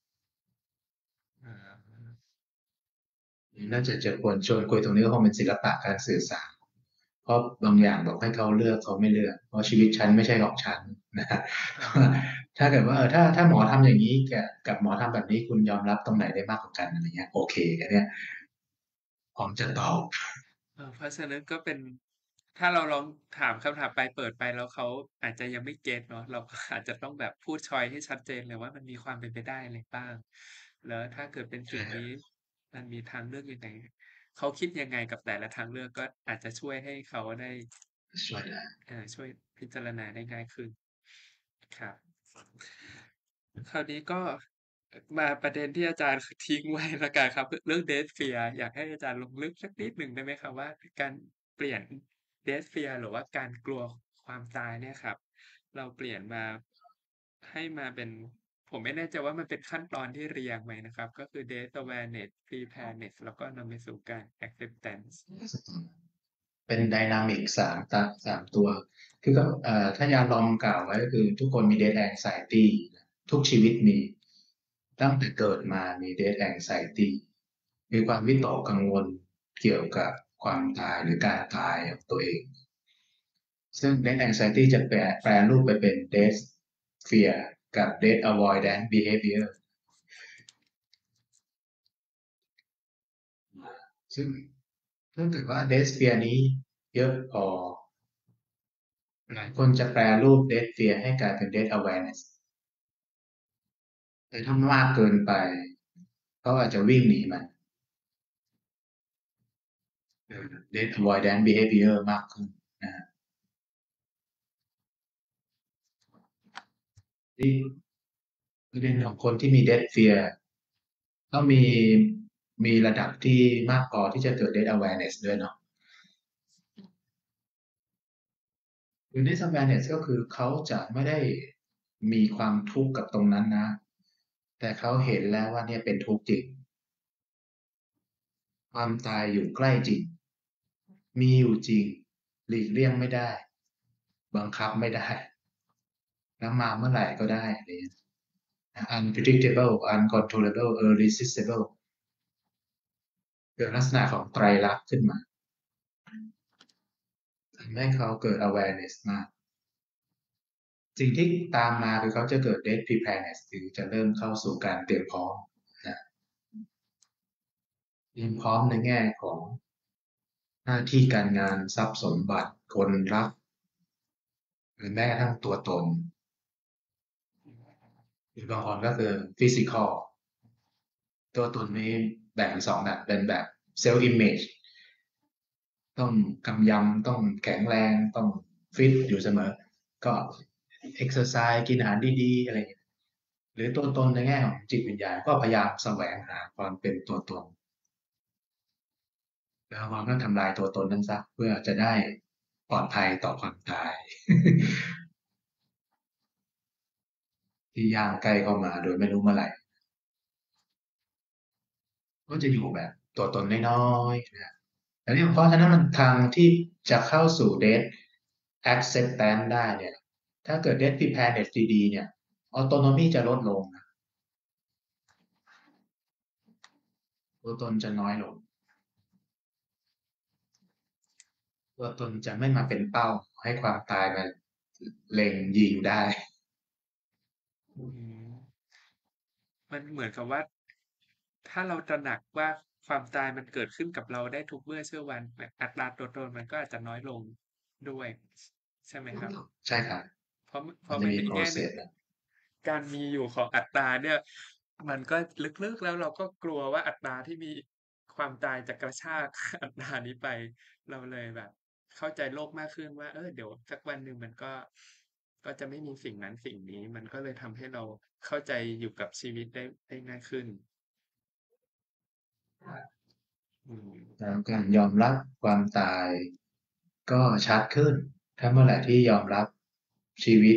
น่าจะควรชวนคุยตรงนี้ก็คงเป็นศิลปะการสื่อสารเพราะบางอย่างบอกให้เขาเลือกเขาไม่เลือกเพราะชีวิตฉันไม่ใช่ของฉันนะถ้าเกิดว่าถ้าหมอทำอย่างนี้กับหมอทำแบบนี้คุณยอมรับตรงไหนได้มากกว่ากันอะไรเงี้ยโอเคกันเนี่ยผมจะตอบเพราะฉะนั้นก็เป็นถ้าเราลองถามคำถามไปเปิดไปแล้วเขาอาจจะยังไม่เก็ตเนาะเราก็อาจจะต้องแบบพูดชอยให้ชัดเจนเลยว่ามันมีความเป็นไปได้อะไรบ้างแล้วถ้าเกิดเป็นสิ่งนี้มันมีทางเลือกยังไงเขาคิดยังไงกับแต่ละทางเลือกก็อาจจะช่วยให้เขาได้ช่วยได้ช่วยพิจารณาได้ง่ายขึ้นครับคราวนี้ก็มาประเด็นที่อาจารย์ทิ้งไว้แล้วกันครับเรื่อง Death Fear อยากให้อาจารย์ลงลึกสักนิดหนึ่งได้ไหมครับว่าการเปลี่ยน Death Fear หรือว่าการกลัวความตายเนี่ยครับเราเปลี่ยนมาให้มาเป็นผมไม่แน่ใจว่ามันเป็นขั้นตอนที่เรียงไหมนะครับก็คือ Death Awareness Preparedness แล้วก็นำไปสู่การ Acceptance เป็นไดนามิกสามตัวคือก็ถ้ายาลองกล่าวไว้ก็คือทุกคนมี death anxiety ทุกชีวิตมีตั้งแต่เกิดมามี death anxiety มีความวิตกกังวลเกี่ยวกับความตายหรือการตายของตัวเองซึ่ง death anxiety จะแปลรูปไปเป็น death fear กับ death avoidance behavior ซึ่งถ้าเกิดว่า death fear นี้เยอะพอหลายคนจะแปลรูป death fear ให้กลายเป็น death awareness แต่ถ้ามากเกินไปเขาอาจจะวิ่งหนีมัน death avoidance behavior มากขึ้นนะที่ประเด็นของคนที่มี death fear ต้องมีระดับที่มากพอที่จะเกิด death awareness ด้วยเนาะคือ death awareness ก็คือเขาจะไม่ได้มีความทุกข์กับตรงนั้นนะแต่เขาเห็นแล้วว่าเนี่ยเป็นทุกข์จริงความตายอยู่ใกล้จริงมีอยู่จริงหลีกเลี่ยงไม่ได้บังคับไม่ได้แล้วมาเมื่อไหร่ก็ได้อะไรอย่างเงี้ย unpredictable uncontrollable irresistible เกิดลักษณะของไตรลักษณ์ขึ้นมาทำให้เขาเกิด awareness มากสิ่งที่ตามมาคือเขาจะเกิด death preparedness คือจะเริ่มเข้าสู่การเตรียมพร้อมนะเตรียมพร้อมในแง่ของหน้าที่การงานทรัพย์สมบัติคนรักหรือแม้กระทั่งตัวตนหรือบางคนก็คือ physical ตัวตนนี้แบ่งเป็นสองแบบเป็นแบบ self image ต้องกำยำต้องแข็งแรงต้องฟิตอยู่เสมอก็ exercise กินอาหารดีๆอะไรอย่างเงี้ยหรือตัวตนในแง่ของจิตวิญญาณก็พยายามแสวงหาความเป็นตัวตนแล้วเราก็ทำลายตัวตนนั้นซะเพื่อจะได้ปลอดภัยต่อความตาย ที่ย่างใกล้เข้ามาโดยไม่รู้เมื่อไหร่ก็จะอยู่แบบตัวตนน้อยๆนะอันนี้เพราะฉะนั้นมันทางที่จะเข้าสู่ death acceptance ได้เนี่ยถ้าเกิด death preparedness ดีๆเนี่ย autonomy จะลดลงนะตัวตนจะน้อยลงตัวตนจะไม่มาเป็นเป้าให้ความตายมาเล็งยิงได้อืมมันเหมือนกับว่าถ้าเราตระหนักว่าความตายมันเกิดขึ้นกับเราได้ทุกเมื่อเช้าวันอัตราตัวตนมันก็อาจจะน้อยลงด้วยใช่ไหมครับใช่ครับเพราะในมันจะมีอีกแง่หนึ่ง process นะการมีอยู่ของอัตราเนี่ยมันก็ลึกๆแล้วเราก็กลัวว่าอัตราที่มีความตายจะกระชากอัตรานี้ไปเราเลยแบบเข้าใจโลกมากขึ้นว่าเดี๋ยวสักวันหนึ่งมันก็จะไม่มีสิ่งนั้นสิ่งนี้มันก็เลยทำให้เราเข้าใจอยู่กับชีวิตได้ง่ายขึ้นอืมแล้วการยอมรับความตายก็ชัดขึ้นถ้าเมื่อไหร่ที่ยอมรับชีวิต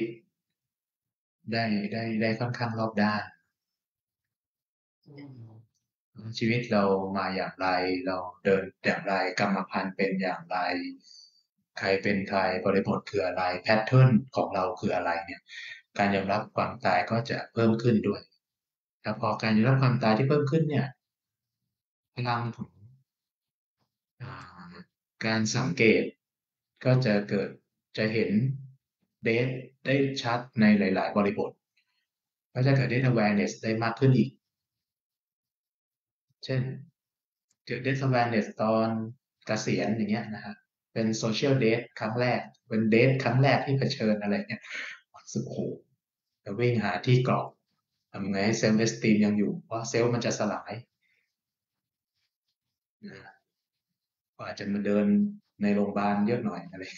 ได้ค่อนข้างรอบด้านอืมชีวิตเรามาอย่างไรเราเดินอย่างไรกรรมพันธุ์เป็นอย่างไรใครเป็นใครบริบทคืออะไรแพทเทิร์นของเราคืออะไรเนี่ยการยอมรับความตายก็จะเพิ่มขึ้นด้วยแล้วพอการยอมรับความตายที่เพิ่มขึ้นเนี่ยพลังของ อ่าการสังเกตก็จะเกิดจะเห็นเดทได้ชัดในหลายๆบริบทก็จะเกิด data awareness ได้มากขึ้นอีกเช่นเกิด data awareness ตอนเกษียณอย่างเงี้ยนะฮะเป็น social date ครั้งแรกเป็นเดทครั้งแรกที่เผชิญอะไรเนี่ยรู้สึกโอ้โหจะวิ่งหาที่เกาะทำไงให้เซลล์เอสตีมยังอยู่เพราะเซลล์มันจะสลายนะก็อาจจะมาเดินในโรงพยาบาลเยอะหน่อยอะไร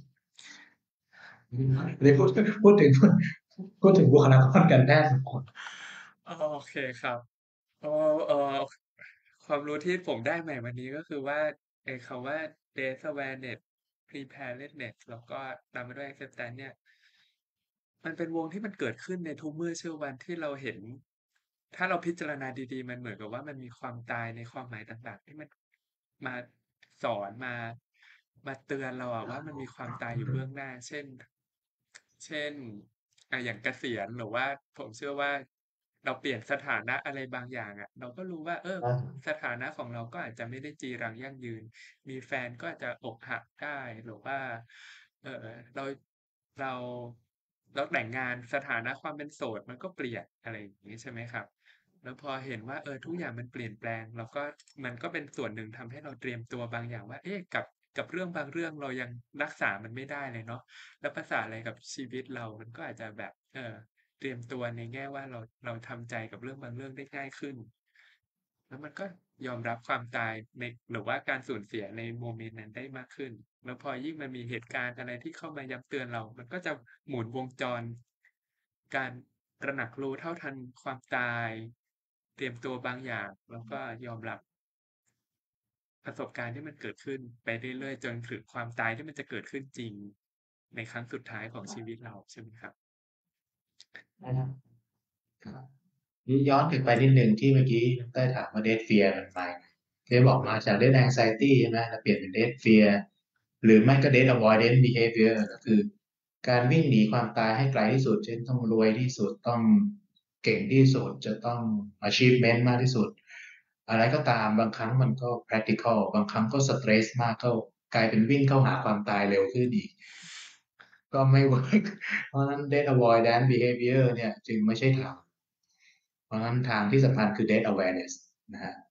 อันนี้พูดถึงบุคลากรการแพทย์ทุกคนโอเคครับเออเอ่อความรู้ที่ผมได้ใหม่วันนี้ก็คือว่าไอ้คำว่า data awareness preparedness แล้วก็ตามมาด้วย acceptance เนี่ย มันเป็นวงที่มันเกิดขึ้นในทุกเมื่อเชื่อวันที่เราเห็นถ้าเราพิจารณาดีๆมันเหมือนกับว่ามันมีความตายในความหมายต่างๆที่มันมาสอนมาเตือนเราอะว่ามันมีความตายอยู่เบื้องหน้าเช่นอย่างเกษียณหรือว่าผมเชื่อว่าเราเปลี่ยนสถานะอะไรบางอย่างอะเราก็รู้ว่าสถานะของเราก็อาจจะไม่ได้จีรังยั่งยืนมีแฟนก็อาจจะอกหักได้หรือว่าเอ่อเรา เราเราแต่งงานสถานะความเป็นโสดมันก็เปลี่ยนอะไรอย่างงี้ใช่ไหมครับแล้วพอเห็นว่าทุกอย่างมันเปลี่ยนแปลงเราก็มันก็เป็นส่วนหนึ่งทำให้เราเตรียมตัวบางอย่างว่ากับเรื่องบางเรื่องเรายังรักษามันไม่ได้เลยเนาะแล้วภาษาอะไรกับชีวิตเรามันก็อาจจะแบบเตรียมตัวในแง่ว่าเราทำใจกับเรื่องบางเรื่องได้ง่ายขึ้นแล้วมันก็ยอมรับความตายในหรือว่าการสูญเสียในโมเมนต์นั้นได้มากขึ้นแล้วพอยิ่งมันมีเหตุการณ์อะไรที่เข้ามาย้ำเตือนเรามันก็จะหมุนวงจรการตระหนักรู้เท่าทันความตายเตรียมตัวบางอย่างแล้วก็ยอมรับประสบการณ์ที่มันเกิดขึ้นไปเรื่อยๆจนถึงความตายที่มันจะเกิดขึ้นจริงในครั้งสุดท้ายของชีวิตเราใช่ไหมครับนะครับนี่ย้อนถึงไปนิดหนึ่งที่เมื่อกี้ได้ถามว่าเดทเฟียมันมาเดทบอกมาจากเดทแองไซตี้ใช่ไหมแล้วเปลี่ยนเป็นเดทเฟียหรือไม่ก็เดท avoidance behavior ก็คือการวิ่งหนีความตายให้ไกลที่สุดเช่นต้องรวยที่สุดต้องเก่งที่สุดจะต้อง achievement มากที่สุดอะไรก็ตามบางครั้งมันก็ practical บางครั้งก็ stress มากก็กลายเป็นวิ่งเข้าหาความตายเร็วขึ้นอีก ก็ไม่เวิร์กเพราะฉะนั้น date avoidance behavior เนี่ยจึงไม่ใช่ทางเพราะฉะนั้นทางที่สำคัญคือ date awareness นะฮะ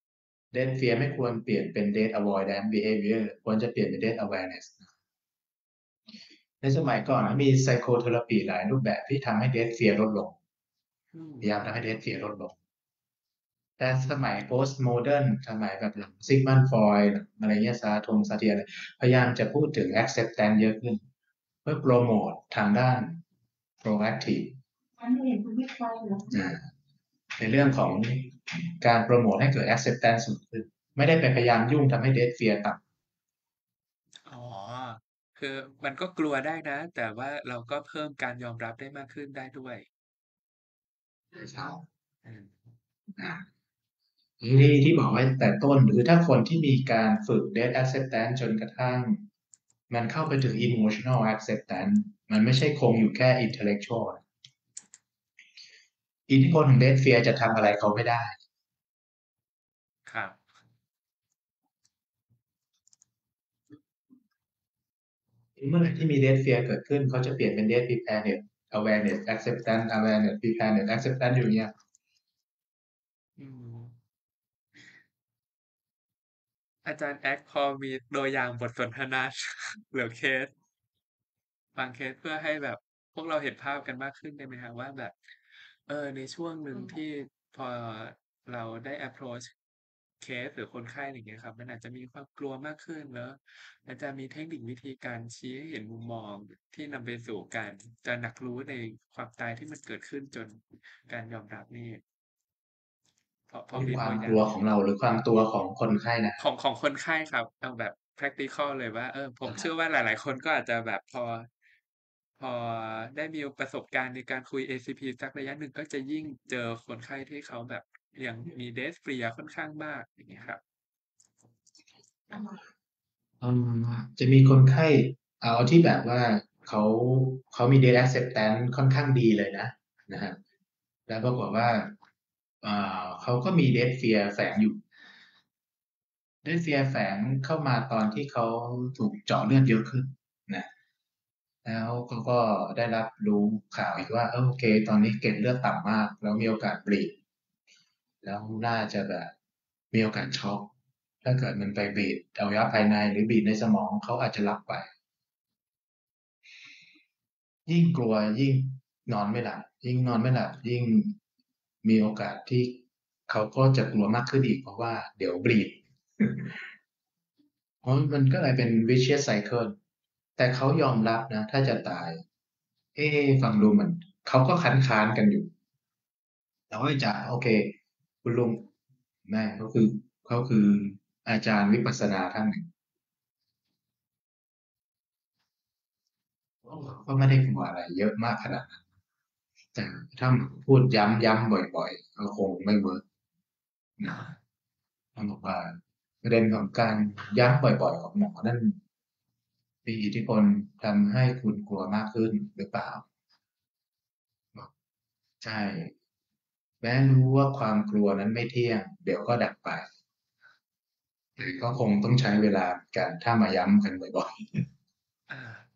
date fear ไม่ควรเปลี่ยนเป็น date avoidance behavior ควรจะเปลี่ยนเป็น date awareness ในสมัยก่อนมี psychotherapy หลายรูปแบบที่ทำให้ date fear ลดลงพยายามทำให้ date fear ลดลงแต่สมัย post modern สมัยแบบหลังซิกมันฟอยด์อะไรเงี้ยซาเทียพยายามจะพูดถึง acceptance เยอะขึ้นเพื่อโปรโมททางด้าน proactive ในเรื่องของการโปรโมทให้เกิด acceptance สูงขึ้นไม่ได้ไปพยายามยุ่งทำให้ date fear ต่อ๋อคือมันก็กลัวได้นะแต่ว่าเราก็เพิ่มการยอมรับได้มากขึ้นได้ด้วยำครับอืมที่บอกไว้แต่ต้นหรือถ้าคนที่มีการฝึก date acceptance จนกระทั่งมันเข้าไปถึง emotional acceptance มันไม่ใช่คงอยู่แค่ intellectual อิทธิพลของ date fear จะทำอะไรเขาไม่ได้ครับเมื่อไหร่ที่มี death fear เกิดขึ้นเขาจะเปลี่ยนเป็น death preparedness awareness acceptance awareness preparedness acceptance อยู่เนี่ยอืมอาจารย์แอคพอมีตัวอย่างบทสนทนา หรือเคสบางเคสเพื่อให้แบบพวกเราเห็นภาพกันมากขึ้นได้ไหมครับว่าแบบในช่วงหนึ่งที่พอเราได้ approach เคสหรือคนไข้อย่างเงี้ยครับมันอาจจะมีความกลัวมากขึ้นแล้วอาจจะมีเทคนิควิธีการชี้ให้เห็นมุมมองที่นำไปสู่การตระหนักรู้ในความตายที่มันเกิดขึ้นจนการยอมรับนี่พอเป็นมีความกตัวอย่างลัวของเราหรือความตัวของคนไข้นะของคนไข้ครับเอาแบบ practical เลยว่าผมเชื่อว่าหลายๆคนก็อาจจะแบบพอได้มีประสบการณ์ในการคุย ACP สักระยะหนึ่งก็จะยิ่งเจอคนไข้ที่เขาแบบยังมี death fear ค่อนข้างมากอย่างเงี้ยครับอืมจะมีคนไข้เอาที่แบบว่าเขาเขามี data acceptance ค่อนข้างดีเลยนะฮะแล้วปรากฏว่าเขาก็มี data fear แฝงอยู่ data fear แฝงเข้ามาตอนที่เขาถูกเจาะเลือดเยอะขึ้นนะแล้วเขาก็ได้รับรู้ข่าวอีกว่าโอเคตอนนี้เกล็ดเลือดต่ำมากแล้วมีโอกาสบลีดแล้วน่าจะแบบมีโอกาสช็อกถ้าเกิดมันไปบีดอวัยวะภายในหรือบีดในสมองเขาอาจจะหลับไป ยิ่งกลัวยิ่งนอนไม่หลับยิ่งนอนไม่หลับยิ่งมีโอกาสที่เขาก็จะกลัวมากขึ้นอีกเพราะว่าเดี๋ยวบลีดเพราะมันก็เลยเป็น vicious cycle แต่เขายอมรับนะถ้าจะตายฟังดูเหมือนเขาก็ค้านกันอยู่แต่ว่าจะโอเคคุณลุงแม่เขาคืออาจารย์วิปัสสนาท่านหนึ่งก็ไม่ได้กลัวอะไรเยอะมากขนาดนั้นแต่ถ้าพูดย้ำบ่อยๆก็คงไม่เวิร์กนะ ท่านบอกว่าประเด็นของการย้ำบ่อยๆของหมอนั่นมีอิทธิพลทำให้คุณกลัวมากขึ้นหรือเปล่าบอกใช่แม้รู้ว่าความกลัวนั้นไม่เที่ยงเดี๋ยวก็ดับไปแต่ก็คงต้องใช้เวลากันถ้ามาย้ำกันบ่อยอา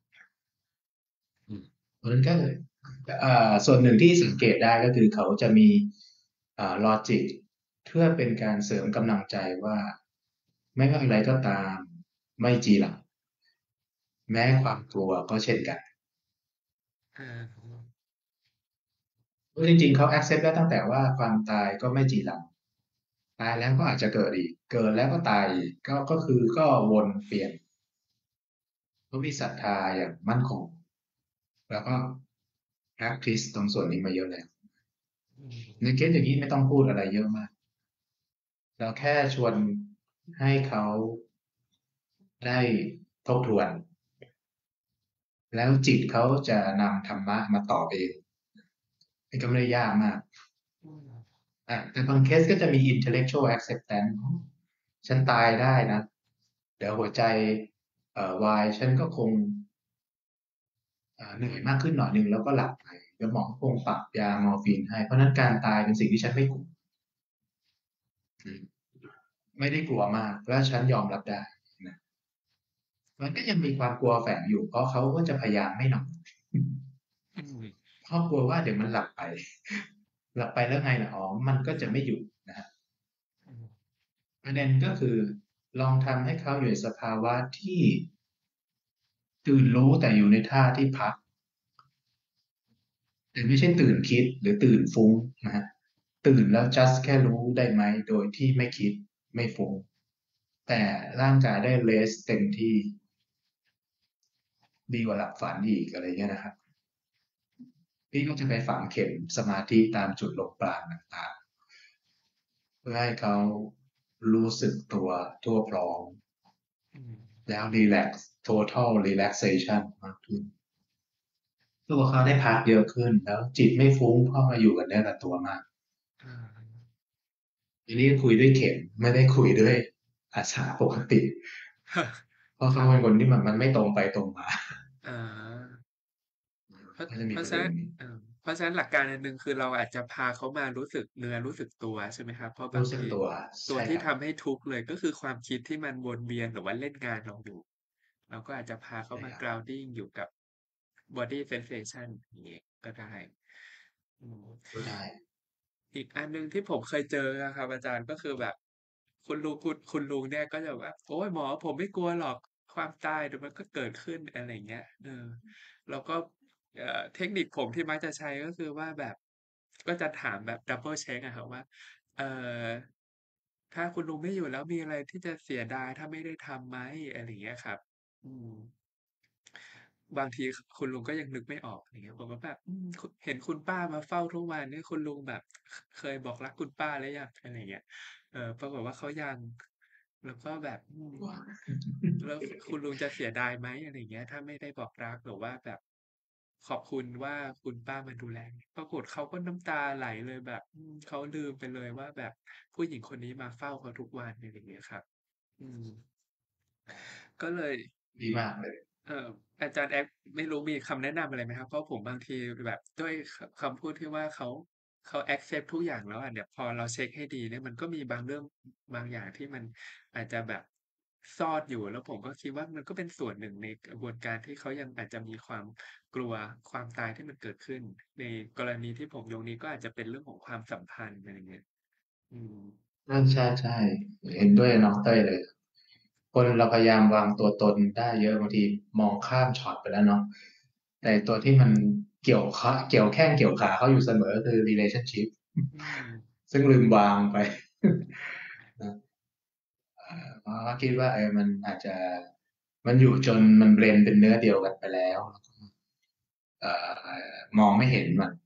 ๆเพราะฉะนั้นก็ส่วนหนึ่งที่สังเกตได้ก็คือเขาจะมีลอจิกเพื่อเป็นการเสริมกำลังใจว่าไม่ว่าอะไรก็ตามไม่จีหลังแม้ความกลัวก็เช่นกันอาเพราะจริงๆเขา accept ได้ตั้งแต่ว่าความตายก็ไม่จีรังตายแล้วก็อาจจะเกิดอีกเกิดแล้วก็ตายอีกก็คือก็วนเปลี่ยนเขามีศรัทธาอย่างมั่นคงแล้วก็ practice ตรงส่วนนี้มาเยอะแล้วอืมในเคสอย่างนี้ไม่ต้องพูดอะไรเยอะมากเราแค่ชวนให้เขาได้ทบทวนแล้วจิตเขาจะนำธรรมะมาตอบเองมันก็ไม่ได้ยากมากอืมแต่บางเคสก็จะมี intellectual acceptance ฉันตายได้นะเดี๋ยวหัวใจวายฉันก็คงเหนื่อยมากขึ้นหน่อยนึงแล้วก็หลับไปเดี๋ยวหมอคงปรับยามอร์ฟีนให้เพราะนั้นการตายเป็นสิ่งที่ฉันไม่กลัวไม่ได้กลัวมากและฉันยอมรับได้นะมันก็ยังมีความกลัวแฝงอยู่เพราะเขาก็จะพยายามไม่นอนอืมเพราะกลัวว่าเดี๋ยวมันหลับไปหลับไปแล้วไงนะอ๋อมันก็จะไม่อยู่นะฮะอืมประเด็นก็คือลองทำให้เขาอยู่ในสภาวะที่ ตื่นรู้แต่อยู่ในท่าที่พักแต่ไม่ใช่ตื่นคิดหรือตื่นฟุ้งนะฮะตื่นแล้ว just แค่รู้ได้ไหมโดยที่ไม่คิดไม่ฟุ้งแต่ร่างกายได้ rest เต็มที่ดีกว่าหลับฝันอีกอะไรเงี้ยนะครับพี่ก็จะไปฝังเข็มสมาธิตามจุดลงปราณต่างๆเพื่อให้เขารู้สึกตัวทั่วพร้อมอืมแล้ว relax total relaxation มากขึ้นตัวเขาได้พักเยอะขึ้นแล้วจิตไม่ฟุ้งเพราะมาอยู่กับเนื้อกับตัวมากอาอันนี้คุยด้วยเข็มไม่ได้คุยด้วยภาษาปกติเพราะครับเขาเป็นคนที่มันไม่ตรงไปตรงมาอาเพราะก็จะมีเพราะฉะนั้นประเด็นนี้เพราะฉะนั้นหลักการอันหนึ่งคือเราอาจจะพาเขามารู้สึกเนื้อรู้สึกตัวใช่ไหมครับเพราะบางทีรู้สึกตัวตัวที่ใช่ครับทำให้ทุกข์เลยก็คือความคิดที่มันวนเวียนหรือว่าเล่นงานเราอยู่เราก็อาจจะพาเขามาใช่ครับ grounding อยู่กับ body sensation อย่างงี้ก็ได้อืมก็ได้อีกอันหนึ่งที่ผมเคยเจออะครับอาจารย์ก็คือแบบคุณลุงเนี่ยก็จะแบบโอ้ยหมอผมไม่กลัวหรอกความตายเดี๋ยวมันก็เกิดขึ้นอะไรอย่างเงี้ยแล้วก็เทคนิคผมที่มักจะใช้ก็คือว่าแบบก็จะถามแบบ double check อะครับว่าเอ่อถ้าคุณลุงไม่อยู่แล้วมีอะไรที่จะเสียดายถ้าไม่ได้ทำไหมอะไรอย่างเงี้ยครับอืม บางทีคุณลุงก็ยังนึกไม่ออกอย่างเงี้ยผมก็แบบเห็นคุณป้ามาเฝ้าทุกวันเนี่ยคุณลุงแบบเคยบอกรักคุณป้าหรือยังอะไรอย่างเงี้ยปรากฏว่าเขายังแล้วก็แบบแล้วคุณลุงจะเสียดายไหมอะไรอย่างเงี้ยถ้าไม่ได้บอกรักหรือว่าแบบขอบคุณว่าคุณป้ามาดูแลปรากฏเขาก็น้ำตาไหลเลยแบบเขาลืมไปเลยว่าแบบผู้หญิงคนนี้มาเฝ้าเขาทุกวันอะไรอย่างเงี้ยครับอืมก็เลยดีมากเลยเอ่ออาจารย์แอ๊กไม่รู้มีคำแนะนำอะไรไหมครับเพราะผมบางทีแบบด้วยคำพูดที่ว่าเขา accept ทุกอย่างแล้วอะเนี่ยพอเราเช็คให้ดีเนี่ยมันก็มีบางเรื่องบางอย่างที่มันอาจจะแบบซ่อนอยู่แล้วผมก็คิดว่ามันก็เป็นส่วนหนึ่งในกระบวนการที่เขายังอาจจะมีความกลัวความตายที่มันเกิดขึ้นในกรณีที่ผมยกนี้ก็อาจจะเป็นเรื่องของความสัมพันธ์อะไรอย่างเงี้ยอืมใช่เห็นด้วยกับน้องเต้ยเลย คนเราพยายามวางตัวตนได้เยอะบางทีมองข้ามช็อตไปแล้วเนาะแต่ตัวที่มันเกี่ยวแข้งเกี่ยวขาเขาอยู่เสมอคือ relationship อืมซึ่งลืมวางไปนะเพราะว่าคิดว่ามันอาจจะมันอยู่จนมันเบลนเป็นเนื้อเดียวกันไปแล้วเอ่มองไม่เห็นมัน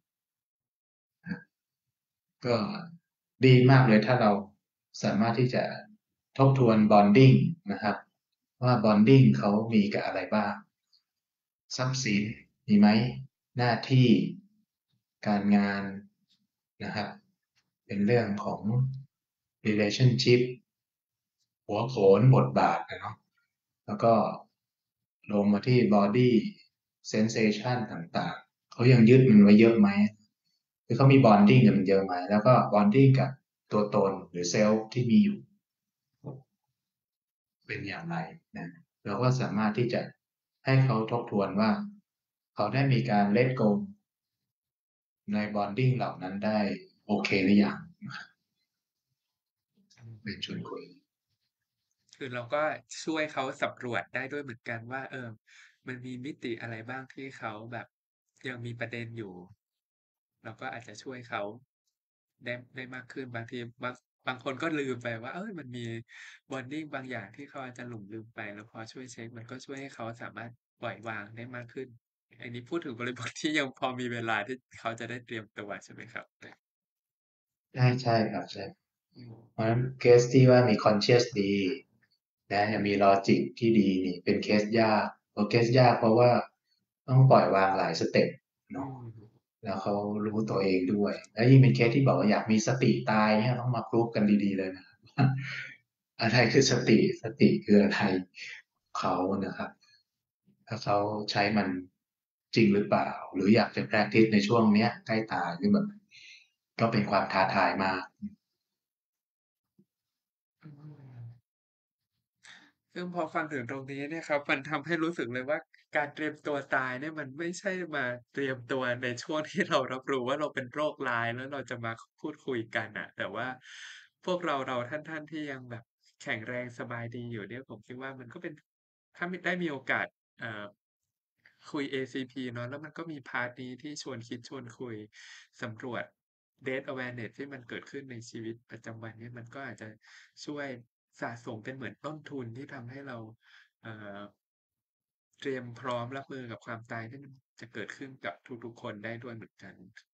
ก็ดีมากเลยถ้าเราสามารถที่จะทบทวนบอนดิ้งนะครับว่าบอนดิ้งเขามีกับอะไรบ้างทรัพย์สินมีไหมหน้าที่การงานนะครับเป็นเรื่องของ relationship หัวโขนบทบาทนะเนาะแล้วก็ลงมาที่ body sensation ต่างๆเขายังยึดมันไว้เยอะไหมคือเขามี bonding กับมันเยอะไหมแล้วก็ bonding กับตัวตนหรือเซลล์ที่มีอยู่เป็นอย่างไรนะเราก็สามารถที่จะให้เขาทบทวนว่าเขาได้มีการ let go ใน bonding เหล่านั้นได้โอเคหรือยังนะครับเป็นชวนคุยคือเราก็ช่วยเขาสำรวจได้ด้วยเหมือนกันว่ามันมีมิติอะไรบ้างที่เขาแบบยังมีประเด็นอยู่เราก็อาจจะช่วยเขาได้มากขึ้นบางทีบางคนก็ลืมไปว่ามันมี bonding บางอย่างที่เขาอาจจะหลงลืมไปแล้วพอช่วยเช็กมันก็ช่วยให้เขาสามารถปล่อยวางได้มากขึ้นอันนี้พูดถึงบริบทที่ยังพอมีเวลาที่เขาจะได้เตรียมตัวใช่ไหมครับใช่ครับใช่อืมเพราะฉะนั้นเคสที่ว่ามี conscious ดีนะยังมี logic ที่ดีนี่เป็นเคสยากเพราะเคสยากเพราะว่าต้องปล่อยวางหลายสเต็ปอืเนาะมแล้วเขารู้ตัวเองด้วยแล้วยิ่งเป็นเคสที่บอกว่าอยากมีสติตายเนี่ยต้องมาพรูฟกันดีๆเลยนะครับอะไรคือสติคืออะไรเขานะครับถ้าเขาใช้มันจริงหรือเปล่าหรืออยากจะ practice ในช่วงเนี้ยใกล้ตายหรือแบบก็เป็นความท้าทายมากอืม ซึ่งพอฟังถึงตรงนี้เนี่ยครับมันทำให้รู้สึกเลยว่าการเตรียมตัวตายเนี่ยมันไม่ใช่มาเตรียมตัวในช่วงที่เรารับรู้ว่าเราเป็นโรคร้ายแล้วเราจะมาพูดคุยกันอะแต่ว่าพวกเราท่านๆที่ยังแบบแข็งแรงสบายดีอยู่เนี่ยผมคิดว่ามันก็เป็นถ้าได้มีโอกาสเอ่อคุย ACP เนาะแล้วมันก็มีพาร์ตนี้ที่ชวนคิดชวนคุยสำรวจ Death Awareness ที่มันเกิดขึ้นในชีวิตประจำวันเนี่ยมันก็อาจจะช่วยสะสมเป็นเหมือนต้นทุนที่ทำให้เราเอ่อเตรียมพร้อมรับมือกับความตายที่มันจะเกิดขึ้นกับทุกๆคนได้ด้วยเหมือนกัน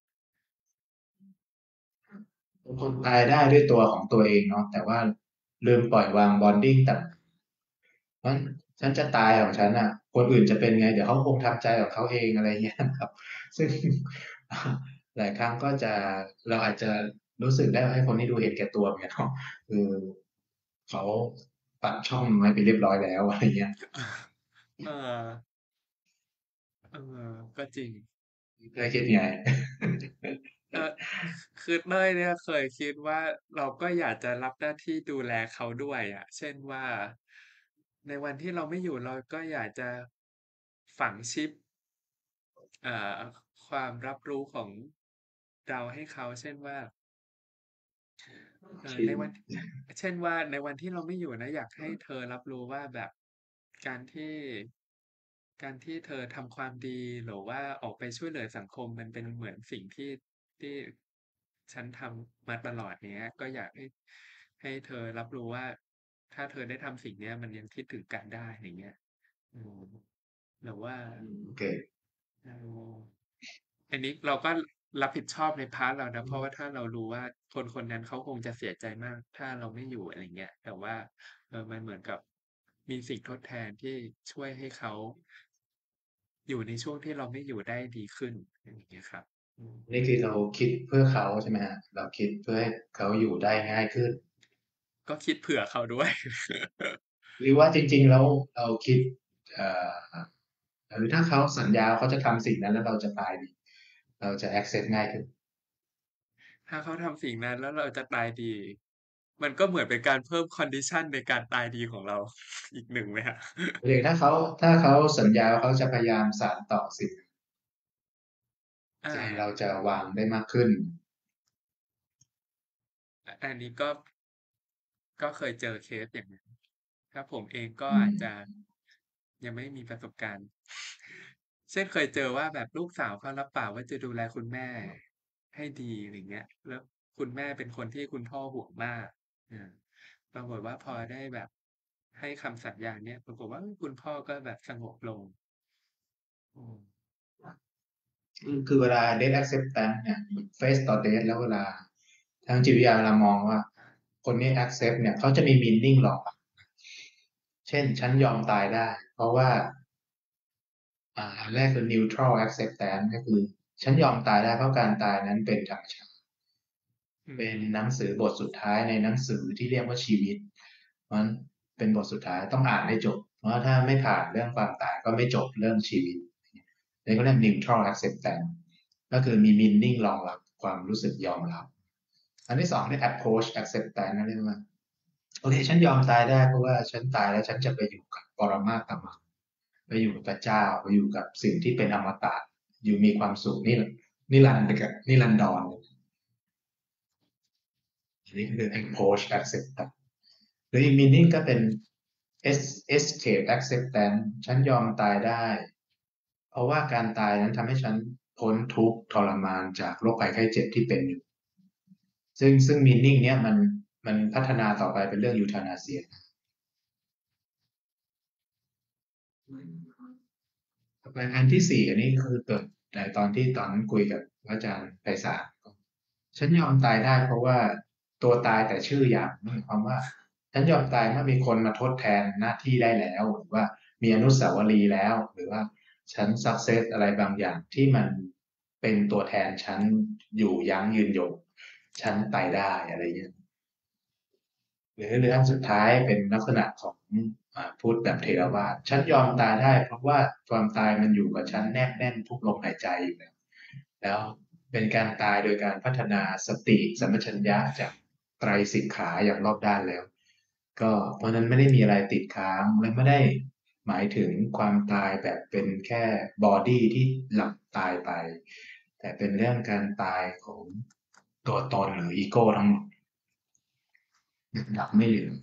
คนตายได้ด้วยตัวของตัวเองเนาะแต่ว่าลืมปล่อยวางบอนดิ้งแต่มันฉันจะตายของฉันอ่ะคนอื่นจะเป็นไงเดี๋ยวเขาคงทำใจของเขาเองอะไรเงี้ยครับซึ่งหลายครั้งก็จะเราอาจจะรู้สึกได้ว่าให้คนที่ดูเห็นแก่ตัวเหมือนกันเนาะคือเขาปัดช่องไว้ไปเรียบร้อยแล้วอะไรเงี้ยเออเออก็จริงเคยคิดไงเออคือเต้ยเนี่ยเคยคิดว่าเราก็อยากจะรับหน้าที่ดูแลเขาด้วยอะเช่นว่าในวันที่เราไม่อยู่เราก็อยากจะฝังชิปอ่าความรับรู้ของเราให้เขา เช่นว่าชินในวันเช่นว่าในวันที่เราไม่อยู่นะอยากให้เธอรับรู้ว่าแบบการที่การที่เธอทำความดีหรือว่าออกไปช่วยเหลือสังคมมันเป็นเหมือนสิ่งที่ฉันทำมาตลอดเนี้ยก็อยากให้เธอรับรู้ว่าถ้าเธอได้ทำสิ่งเนี้ยมันยังคิดถึงกันได้อย่างเงี้ยอืมหรือว่าโอเคเอออันนี้เราก็รับผิดชอบในพาร์ตเรานะเพราะว่าถ้าเรารู้ว่าคนคนนั้นเขาคงจะเสียใจมากถ้าเราไม่อยู่อะไรเงี้ยแต่ว่ามันเหมือนกับมีสิ่งทดแทนที่ช่วยให้เขาอยู่ในช่วงที่เราไม่อยู่ได้ดีขึ้นอย่างเงี้ยครับอืมนี่คือเราคิดเพื่อเขาใช่ไหมฮะเราคิดเพื่อให้เขาอยู่ได้ง่ายขึ้นก็คิดเผื่อเขาด้วยหรือว่าจริงๆแล้วเราคิดเอ่อหรือถ้าเขาสัญญาเขาจะทำสิ่งนั้นแล้วเราจะตายดีเราจะ accept ง่ายขึ้นถ้าเขาทำสิ่งนั้นแล้วเราจะตายดีมันก็เหมือนเป็นการเพิ่ม condition ในการตายดีของเราอีกหนึ่งไหมครับหรือถ้าเขาสัญญาว่าเขาจะพยายามสานต่อสิ่งอาใจเราจะวางได้มากขึ้นอันนี้ก็เคยเจอเคสอย่างนั้นครับผมเองก็อืมอาจจะยังไม่มีประสบการณ์เช่นเคยเจอว่าแบบลูกสาวเขารับปากว่าจะดูแลคุณแม่ให้ดีอะไรเงี้ยแล้วคุณแม่เป็นคนที่คุณพ่อห่วงมากอาปรากฏว่าพอได้แบบให้คำสัญญาเนี้ยปรากฏว่าคุณพ่อก็แบบสงบลงอืมคือเวลา date acceptance เนี่ย face ต่อ date แล้วเวลาทางจิตวิทยาเวลามองว่าคนนี้ accept เนี่ยเขาจะมี meaning หรอกเช่นฉันยอมตายได้เพราะว่าอันแรกคือ neutral acceptance ก็คือฉันยอมตายได้เพราะการตายนั้นเป็นธรรมชาติอืเป็นหนังมสือบทสุดท้ายในหนังสือที่เรียกว่าชีวิตเพราะฉะนั้นเป็นบทสุดท้ายต้องอ่านให้จบเพราะถ้าไม่ผ่านเรื่องความตายก็ไม่จบเรื่องชีวิตนี่ก็เรียก neutral acceptance ก็คือมี meaning รองรับความรู้สึกยอมรับอันที่สองเรียก approach acceptance นั่นเรียกว่าโอเคฉันยอมตายได้เพราะว่าฉันตายแล้วฉันจะไปอยู่กับปรมาตมังไปอยู่กับพระเจ้าไปอยู่กับสิ่งที่เป็นอมตะอยู่มีความสุขนี่นิรันดร์กับนิรันดรอันนี้คือ approach acceptance หรืออีก meaning ก็เป็น escape acceptance ฉันยอมตายได้ เพราะว่าการตายนั้นทำให้ฉันพ้นทุกข์ทรมานจากโรคภัยไข้เจ็บที่เป็นอยู่ ซึ่ง meaning เนี้ยมันพัฒนาต่อไปเป็นเรื่องยูทานาเซียต่อไปอันที่สี่อันนี้คือเกิดในตอนที่ตอนนั้นคุยกับอาจารย์ไพศาลฉันยอมตายได้เพราะว่าตัวตายแต่ชื่ออย่างหมายความว่าฉันยอมตายเมื่อมีคนมาทดแทนหน้าที่ได้แล้วหรือว่ามีอนุสาวรีย์แล้วหรือว่าฉันสักเซสอะไรบางอย่างที่มันเป็นตัวแทนฉันอยู่ยั้งยืนยงฉันตายได้อะไรเงี้ยหรืออันสุดท้ายเป็นลักษณะของพูดแบบเทรวาทฉันยอมตายได้เพราะว่าความตายมันอยู่กับฉันแนบแน่นทุกลมหายใจอยู่แล้วเป็นการตายโดยการพัฒนาสติสัมปชัญญะจากไตรสิกขาอย่างรอบด้านแล้วก็เพราะนั้นไม่ได้มีอะไรติดค้างและไม่ได้หมายถึงความตายแบบเป็นแค่บอดี้ที่หลับตายไปแต่เป็นเรื่องการตายของตัวตนหรืออีโก้ทั้งหมดดับไม่เหลือ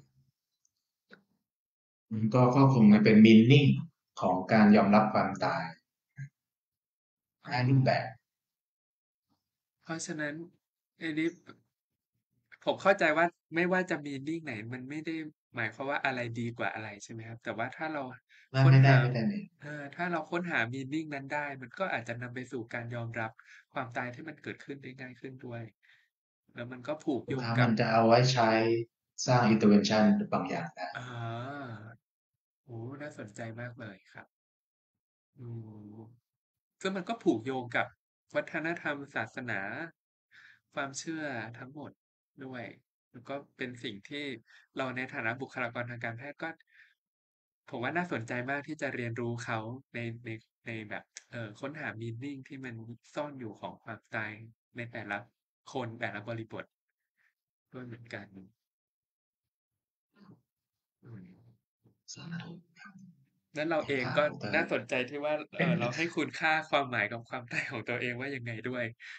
มันก็คงเป็นมีนิ่งของการยอมรับความตายอ๋อห้ารูปแบบเพราะฉะนั้นอันนี้ ผมเข้าใจว่าไม่ว่าจะมีนิ่งไหนมันไม่ได้หมายความว่าอะไรดีกว่าอะไรใช่ไหมครับแต่ว่าถ้าเราว่าไม่ได้ค้นหาไม่ได้เนี่ยถ้าเราค้นหา meaning นั้นได้มันก็อาจจะนำไปสู่การยอมรับความตายที่มันเกิดขึ้นได้ง่ายขึ้นด้วยแล้วมันก็ผูกโยงกับมันจะเอาไว้ใช้สร้าง intervention บางอย่างได้อาโอ้โฮน่าสนใจมากเลยครับอืมซึ่งมันก็ผูกโยงกับวัฒนธรรมศาสนาความเชื่อทั้งหมดด้วยแล้วก็เป็นสิ่งที่เราในฐานะบุคลากรทางการแพทย์ก็ผมว่าน่าสนใจมากที่จะเรียนรู้เขาในในในแบบค้นหา meaning ที่มันซ่อนอยู่ของความตายในแต่ละคนแต่ละบริบทด้วยเหมือนกันอืมสาธุครับแล้วเราของเองถามก็ดร. น่าสนใจที่ว่า เราให้คุณค่าความหมายกับความตายของตัวเองว่ายังไงด้วย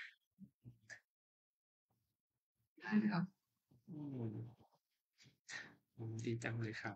ได้เลยครับอืม ดีจังเลยครับ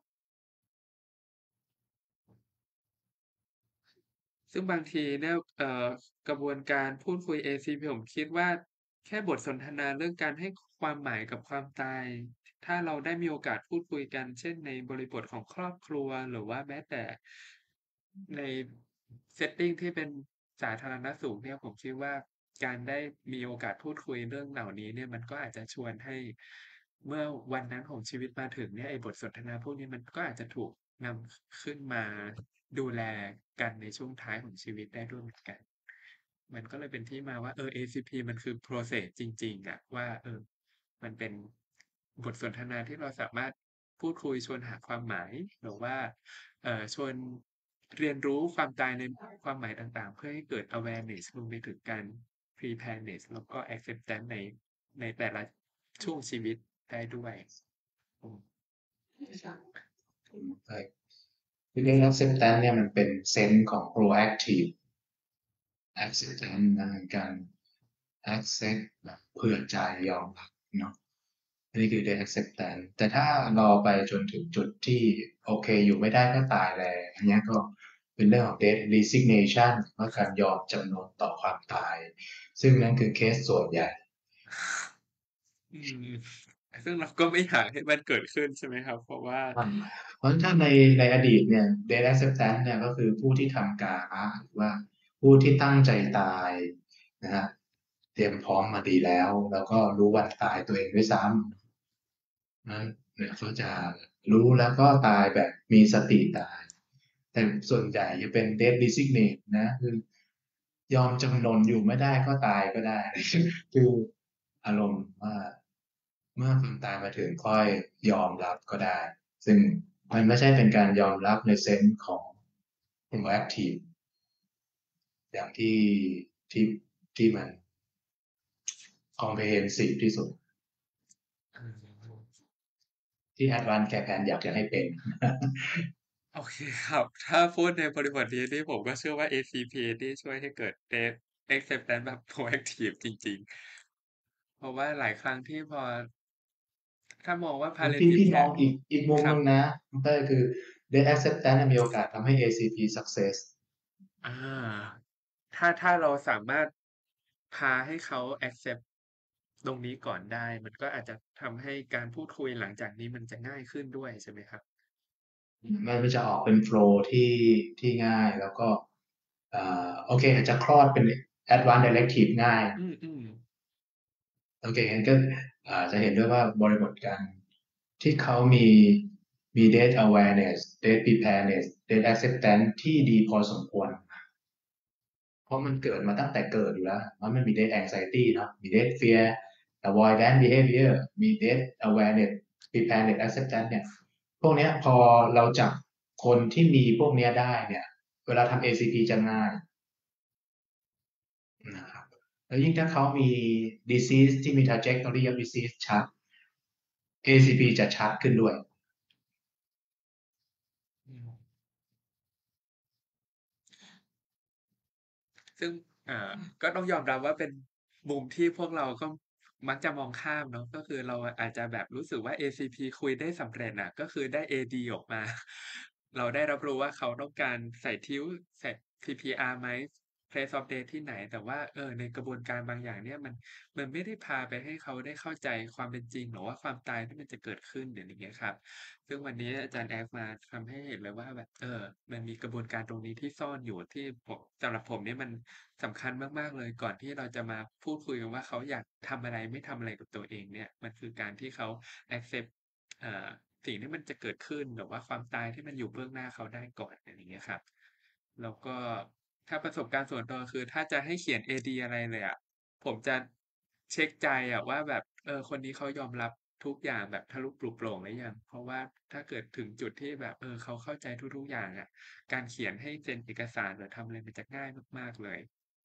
ซึ่งบางทีเนี่ย กระบวนการพูดคุย ACP ผมคิดว่าแค่บทสนทนาเรื่องการให้ความหมายกับความตาย ถ้าเราได้มีโอกาสพูดคุยกัน เช่น ในบริบทของครอบครัว หรือว่าแม้แต่ใน setting ที่เป็นสาธารณสุขเนี่ย ผมคิดว่าการได้มีโอกาสพูดคุยเรื่องเหล่านี้เนี่ย มันก็อาจจะชวนให้เมื่อวันนั้นของชีวิตมาถึงเนี่ย ไอ้บทสนทนาพวกนี้มันก็อาจจะถูกนำขึ้นมาดูแลกันในช่วงท้ายของชีวิตได้ด้วยเหมือนกัน มันก็เลยเป็นที่มาว่า ACP มันคือ process จริง ๆ อะว่า มันเป็นบทสนทนาที่เราสามารถพูดคุยชวนหาความหมาย หรือว่า ชวนเรียนรู้ความตายในความหมายต่าง ๆ เพื่อให้เกิด awareness รวมไปถึงการ preparedness แล้วก็ acceptance ในแต่ละช่วงชีวิตได้ด้วย อืมใช่ ทีนี้ acceptance เนี่ยมันเป็นเซนส์ของ proactive acceptance นะ การ accept แบบเผื่อใจยอมรับเนาะ อันนี้คือ acceptance แต่ถ้ารอไปจนถึงจุดที่โอเคอยู่ไม่ได้ก็ตายแหละ อันเนี้ยก็เป็นเรื่องของ death resignation ว่าการยอมจำนนต่อความตาย ซึ่งนั่นคือเคสส่วนใหญ่อืม ซึ่งเราก็ไม่อยากให้มันเกิดขึ้นใช่ไหมครับ? เพราะว่าเพราะถ้าในอดีตเนี่ย death acceptance เนี่ย ก็คือผู้ที่ทำกาละ หรือว่าผู้ที่ตั้งใจตายนะครับ เตรียมพร้อมมาดีแล้ว แล้วก็รู้วันตายตัวเองด้วยซ้ำ นั้นเนี่ยเขาจะรู้แล้วก็ตายแบบมีสติตาย แต่ส่วนใหญ่จะเป็น death resignate นะ คือยอมจำนนอยู่ไม่ได้ก็ตายก็ได้ คืออารมณ์ว่า เมื่อความตายมาถึงค่อยยอมรับก็ได้ ซึ่งมันไม่ใช่เป็นการยอมรับในเซนส์ของ proactive อย่างที่มัน comprehensive ที่สุด ที่ Advanced Care Plan อยากจะให้เป็นโอเคครับ ถ้าพูดในบริบทนี้นี่ผมก็เชื่อว่า ACP นี่ช่วยให้เกิด death acceptance แบบ proactive จริง ๆ เพราะว่าหลายครั้งที่พอ ถ้ามองว่าพี่ palliative พี่มอง care อีกมุมหนึ่งนะน้องเต้ย คือ death acceptance มีโอกาสทำให้ ACP success อา ถ้าเราสามารถพาให้เขา accept ตรงนี้ก่อนได้ มันก็อาจจะทำให้การพูดคุยหลังจากนี้มันจะง่ายขึ้นด้วยใช่ไหมครับ? มันจะออกเป็นโฟลว์ที่ง่าย แล้วก็ โอเค อาจจะคลอดเป็น Advanced Directive ง่ายอืม ๆโอเค งั้นก็ จะเห็นด้วยว่าบริบทการที่เขามี death awareness death preparedness death acceptance ที่ดีพอสมควร เพราะมันเกิดมาตั้งแต่เกิดอยู่แล้ว เพราะมันมี death anxiety เนาะ มี death fear avoidance behavior มี death awareness preparedness acceptance เนี่ย พวกเนี้ยพอเราจับคนที่มีพวกเนี้ยได้เนี่ย เวลาทำ ACP จะง่าย นะครับ แล้วยิ่งถ้าเขามี disease ที่มี trajectory of disease ชัด ACP จะชัดขึ้นด้วยอืม ซึ่ง ก็ต้องยอมรับว่าเป็นมุมที่พวกเราก็มักจะมองข้ามเนาะ ก็คือเราอาจจะแบบรู้สึกว่า ACP คุยได้สำเร็จอะ ก็คือได้ AD ออกมา เราได้รับรู้ว่าเขาต้องการใส่ทิ้ว ใส่ CPR ไหม Place of Death ที่ไหน แต่ว่า ในกระบวนการบางอย่างเนี่ยมันไม่ได้พาไปให้เขาได้เข้าใจความเป็นจริง หรือว่าความตายที่มันจะเกิดขึ้น อย่างเงี้ยครับ ซึ่งวันนี้อาจารย์แอ๊กมาทำให้เห็นเลยว่าแบบ มันมีกระบวนการตรงนี้ที่ซ่อนอยู่ ที่สำหรับผมเนี่ยมันสำคัญมาก ๆ เลย ก่อนที่เราจะมาพูดคุยกันว่าเขาอยากทำอะไร ไม่ทำอะไรกับตัวเองเนี่ย มันคือการที่เขา accept สิ่งที่มันจะเกิดขึ้น หรือว่าความตายที่มันอยู่เบื้องหน้าเขาได้ก่อน อย่างเงี้ยครับ แล้วก็ถ้าประสบการณ์ส่วนตัว คือถ้าจะให้เขียน AD อะไรเลยอะ ผมจะเช็กใจอะว่าแบบ คนนี้เขายอมรับทุกอย่างแบบทะลุปลุโปร่งหรือยัง เพราะว่าถ้าเกิดถึงจุดที่แบบ เขาเข้าใจทุก ๆ อย่างอะ การเขียนให้เซ็นเอกสารหรือทำอะไรมันจะง่ายมาก ๆ เลย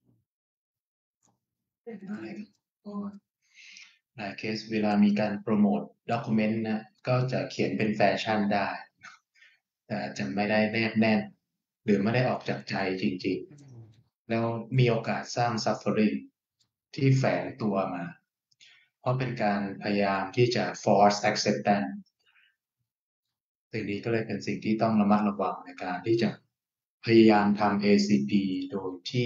ได้ครับ ก็หลายเคสเวลามีการโพรโมตด็อกิวเมนต์นะ ก็จะเขียนเป็นแฟชั่นได้แต่อาจจะไม่ได้แนบแน่นหรือไม่ได้ออกจากใจจริงๆแล้วมีโอกาสสร้าง suffering ที่แฝงตัวมา เพราะเป็นการพยายามที่จะ force acceptance สิ่งนี้ก็เลยเป็นสิ่งที่ต้องระมัดระวังในการที่จะพยายามทำ ACP โดยที่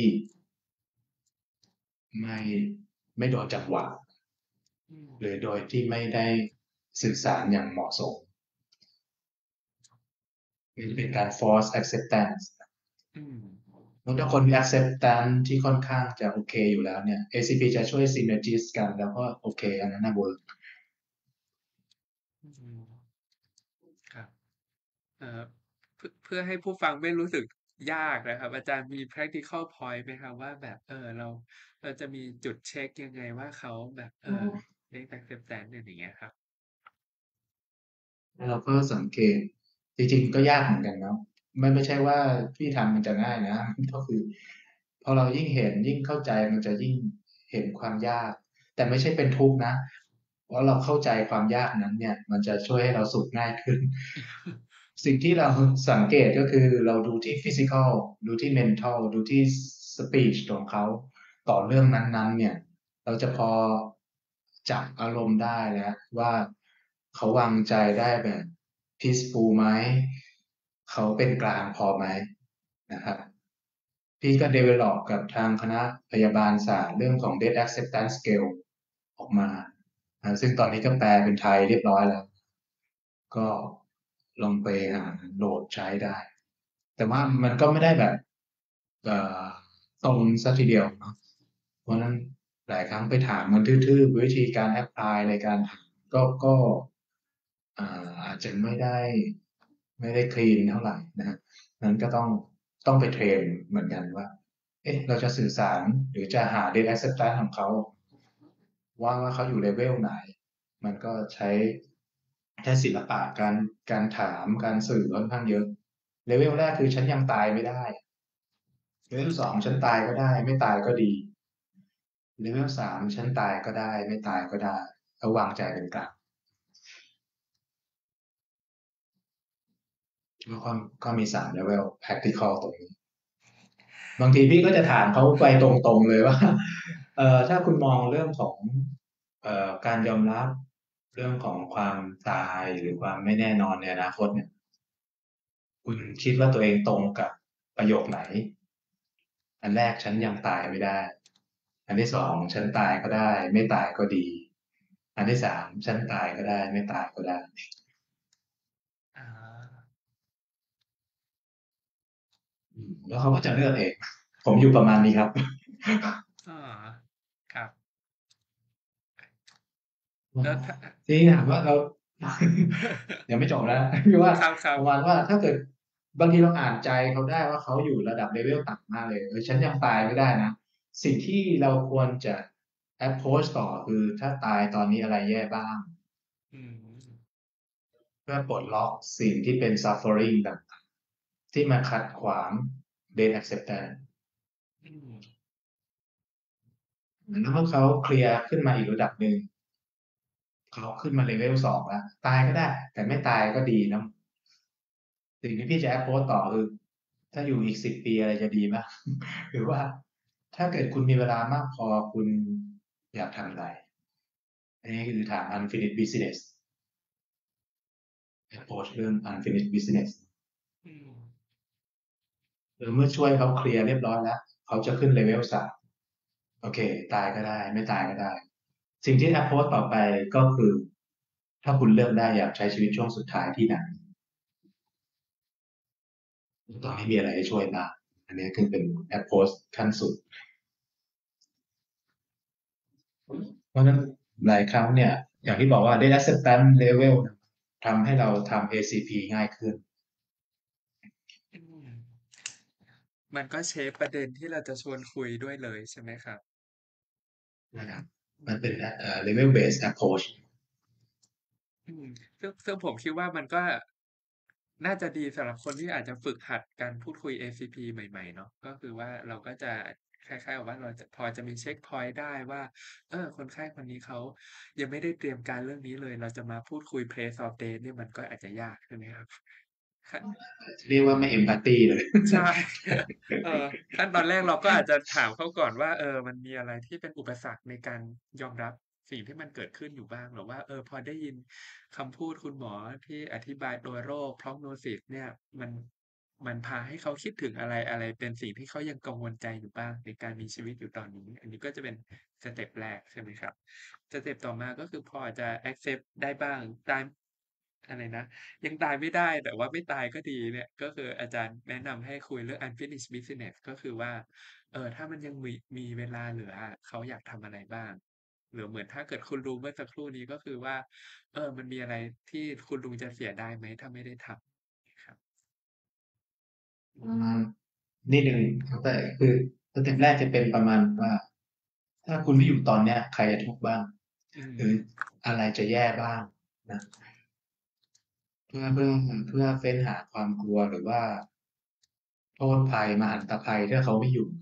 ไม่ไม่โดนจังหวะหรือโดยที่ไม่ได้สื่อสารอย่างเหมาะสมนี่เป็นการ force acceptance ถ้าคนมี acceptance ที่ค่อนข้างจะโอเคอยู่แล้วเนี่ย ACP จะช่วย synergize กันแล้วก็โอเคอันนั้นน่ะเวิร์กครับ เพื่อให้ผู้ฟังไม่รู้สึกยากนะครับอาจารย์มี practical point ไหมครับว่าแบบเราจะมีจุดเช็คยังไงว่าเขาแบบtake acceptance อย่างเงี้ยครับเราก็สังเกตจริงๆก็ยากเหมือนกันเนาะไม่ใช่ว่าที่ทำมันจะง่ายนะก็คือพอเรายิ่งเห็นยิ่งเข้าใจมันจะยิ่งเห็นความยากแต่ไม่ใช่เป็นทุกข์นะเพราะเราเข้าใจความยากนั้นเนี่ยมันจะช่วยให้เราสุขง่ายขึ้น สิ่งที่เราสังเกตก็คือเราดูที่ physical ดูที่ mental ดูที่ speech ของเขาต่อเรื่องนั้นๆเนี่ยเราจะพอจับอารมณ์ได้แล้วว่าเขาวางใจได้แบบ peaceful ไหมเขาเป็นกลางพอไหมนะครับพี่ก็ develop กับทางคณะพยาบาลศาสตร์เรื่องของ Death Acceptance Scale ออกมาซึ่งตอนนี้ก็แปลเป็นไทยเรียบร้อยแล้ว ก็ลองไปหาโหลดใช้ได้ แต่ว่ามันก็ไม่ได้แบบเอ่อตรงซะทีเดียวเนาะเพราะฉะนั้นหลายครั้งไปถามมันทื่อๆวิธีการแอพพลายในการถามก็อาจจะไม่ได้คลีนเท่าไหร่นะฮะนั้นก็ต้องไปเทรนเหมือนกันว่าเอ๊ะเราจะสื่อสารหรือจะหา data acceptance ของเขาว่าเขาอยู่เลเวลไหน มันก็ใช้ศิลปะการถามการสื่อค่อนข้างเยอะเลเวลแรกคือฉันยังตายไม่ได้เลเวลสองฉันตายก็ได้ไม่ตายก็ดีเลเวลสามฉันตายก็ได้ไม่ตายก็ได้เอาวางใจเป็นกลางแล้วก็มีสามเลเวล practical ตรงนี้บางทีพี่ก็จะถามเขาไปตรงๆเลยว่าถ้าคุณมองเรื่องของการยอมรับเรื่องของความตายหรือความไม่แน่นอนในอนาคตเนี่ย คุณคิดว่าตัวเองตรงกับประโยคไหน อันแรกฉันยังตายไม่ได้ อันที่สองฉันตายก็ได้ไม่ตายก็ดี อันที่สามฉันตายก็ได้ไม่ตายก็ได้แล้วเขาก็จะเลือกเอง ผมอยู่ประมาณนี้ครับอ๋อครับแล้วถ้าทีนี้ถามว่าเรา ยังไม่จบนะคือว่าครับประมาณว่าถ้าเกิดบางทีเราอ่านใจเขาได้ว่าเขาอยู่ระดับเลเวลต่ำมากเลยฉันยังตายไม่ได้นะสิ่งที่เราควรจะ approach ต่อคือถ้าตายตอนนี้อะไรแย่บ้างอืมเพื่อปลดล็อกสิ่งที่เป็น suffering ต่างๆที่มาขัดขวาง death acceptance อืมแล้วเมื่อเขาเคลียร์ขึ้นมาอีกระดับหนึ่งเขาขึ้นมาเลเวลสองแล้วตายก็ได้แต่ไม่ตายก็ดีนะ สิ่งที่พี่จะแอปโพสต่อคือถ้าอยู่อีก10 ปีอะไรจะดีมากหรือว่าถ้าเกิดคุณมีเวลามากพอคุณอยากทำอะไรอันนี้คือถาม unfinished business approach เรื่อง unfinished business อืมหรือเมื่อช่วยเขาเคลียร์เรียบร้อยแล้วเขาจะขึ้นเลเวล3โอเคตายก็ได้ไม่ตายก็ได้สิ่งที่ approach ต่อไปก็คือถ้าคุณเลือกได้อยากใช้ชีวิตช่วงสุดท้ายที่ไหนตอนนี้มีอะไรให้ช่วยบ้างอันนี้คือเป็น approach ขั้นสุด เพราะฉะนั้นหลายครั้งเนี่ยอย่างที่บอกว่า data acceptance level ทำให้เราทำ ACP ง่ายขึ้นอืมมันก็เชฟประเด็นที่เราจะชวนคุยด้วยเลยใช่ไหมครับนะครับมันเป็นlevel based approach อืมซึ่งผมคิดว่ามันก็น่าจะดีสำหรับคนที่อาจจะฝึกหัดการพูดคุย ACP ใหม่ๆเนาะก็คือว่าเราก็จะคล้ายๆกับว่าเราจะพอจะมีเช็กพอยต์ได้ว่าคนไข้คนนี้เขายังไม่ได้เตรียมการเรื่องนี้เลยเราจะมาพูดคุย Place of Date เนี่ยมันก็อาจจะยากใช่ไหมครับขั้นเรียกว่าไม่เอมพัตตีเลยใช่ ขั้นตอนแรกเราก็อาจจะถามเขาก่อนว่ามันมีอะไรที่เป็นอุปสรรคในการยอมรับสิ่งที่มันเกิดขึ้นอยู่บ้างหรือว่าพอได้ยินคำพูดคุณหมอที่อธิบายตัวโรค prognosis เนี่ยมันมันพาให้เขาคิดถึงอะไรอะไรเป็นสิ่งที่เขายังกังวลใจอยู่บ้างในการมีชีวิตอยู่ตอนนี้อันนี้ก็จะเป็นสเต็ปแรกใช่ไหมครับสเต็ปต่อมาก็คือพอจะ accept ได้บ้างตามอะไรนะ ยังตายไม่ได้แต่ว่าไม่ตายก็ดีเนี่ยก็คืออาจารย์แนะนำให้คุยเรื่อง unfinished business ก็คือว่าถ้ามันยังมีเวลาเหลืออะเขาอยากทำอะไรบ้างหรือเหมือนถ้าเกิดคุณลุงเมื่อสักครู่นี้ก็คือว่ามันมีอะไรที่คุณลุงจะเสียดายไหมถ้าไม่ได้ทำครับประมาณนิดนึงครับแต่คือสเต็ปแรกจะเป็นประมาณว่า ถ้าคุณไม่อยู่ตอนเนี้ยใครจะทุกข์บ้างอืมหรืออะไรจะแย่บ้างนะเพื่อเฟ้นหาความกลัวหรือว่าโทษภัยมหันตภัยถ้าเขาไม่อยู่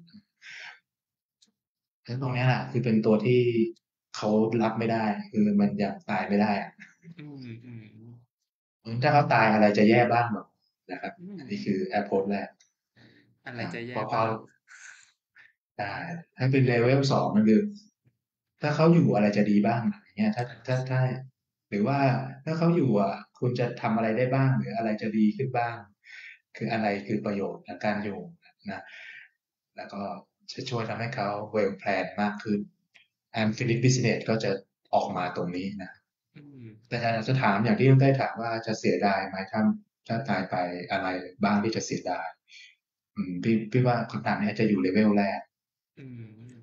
แล้วตรงเนี้ยแหละคือเป็นตัวที่เขารับไม่ได้คือมันยังตายไม่ได้อะอืมอืมถ้าเขาตายอะไรจะแย่บ้างหรอกนะครับอืมอันนี้คือแอปโพสแรกอะไรจะพอแย่บ้างได้ถ้าเป็นเลเวลสองมันคือถ้าเขาอยู่อะไรจะดีบ้างอย่างเงี้ยถ้าหรือว่าถ้าเขาอยู่คุณจะทำอะไรได้บ้างหรืออะไรจะดีขึ้นบ้างคืออะไรคือประโยชน์ในการอยู่นะแล้วก็จะช่วยทำให้เขา well plan มากขึ้น unfinished business ก็จะออกมาตรงนี้นะอืมแต่จะถามอย่างที่ได้ถามว่าจะเสียดายไหมถ้าตายไปอะไรบ้างที่จะเสียดายพี่ว่าคำถามนี้จะอยู่เลเวลแรกอืม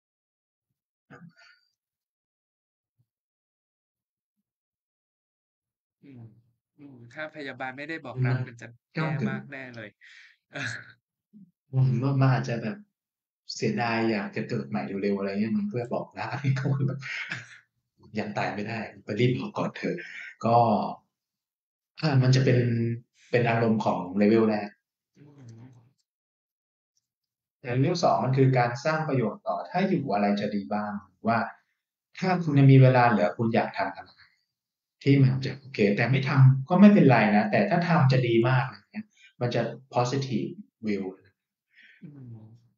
อืมถ้าพยาบาลไม่ได้บอกรัมันบมันจะก้ากึ่งแย่มากแน่เลยเออมันอาจจะแบบเสียดายอยากจะเกิดใหม่เร็วๆอะไรเงี้ยมันเพื่อบอกรักอันนี้ก็คือแบบยังตายไม่ได้ไปรีบบอกก่อนเถอะก็มันจะเป็นอารมณ์ของเลเวลแรกอืมแต่เลเวลสองมันคือการสร้างประโยชน์ต่อถ้าอยู่อะไรจะดีบ้างว่าถ้าคุณยังมีเวลาเหลือคุณอยากทำอะไรที่มันจะโอเคแต่ไม่ทำก็ไม่เป็นไรนะแต่ถ้าทำจะดีมากอะไรเงี้ยมันจะ positive view อืม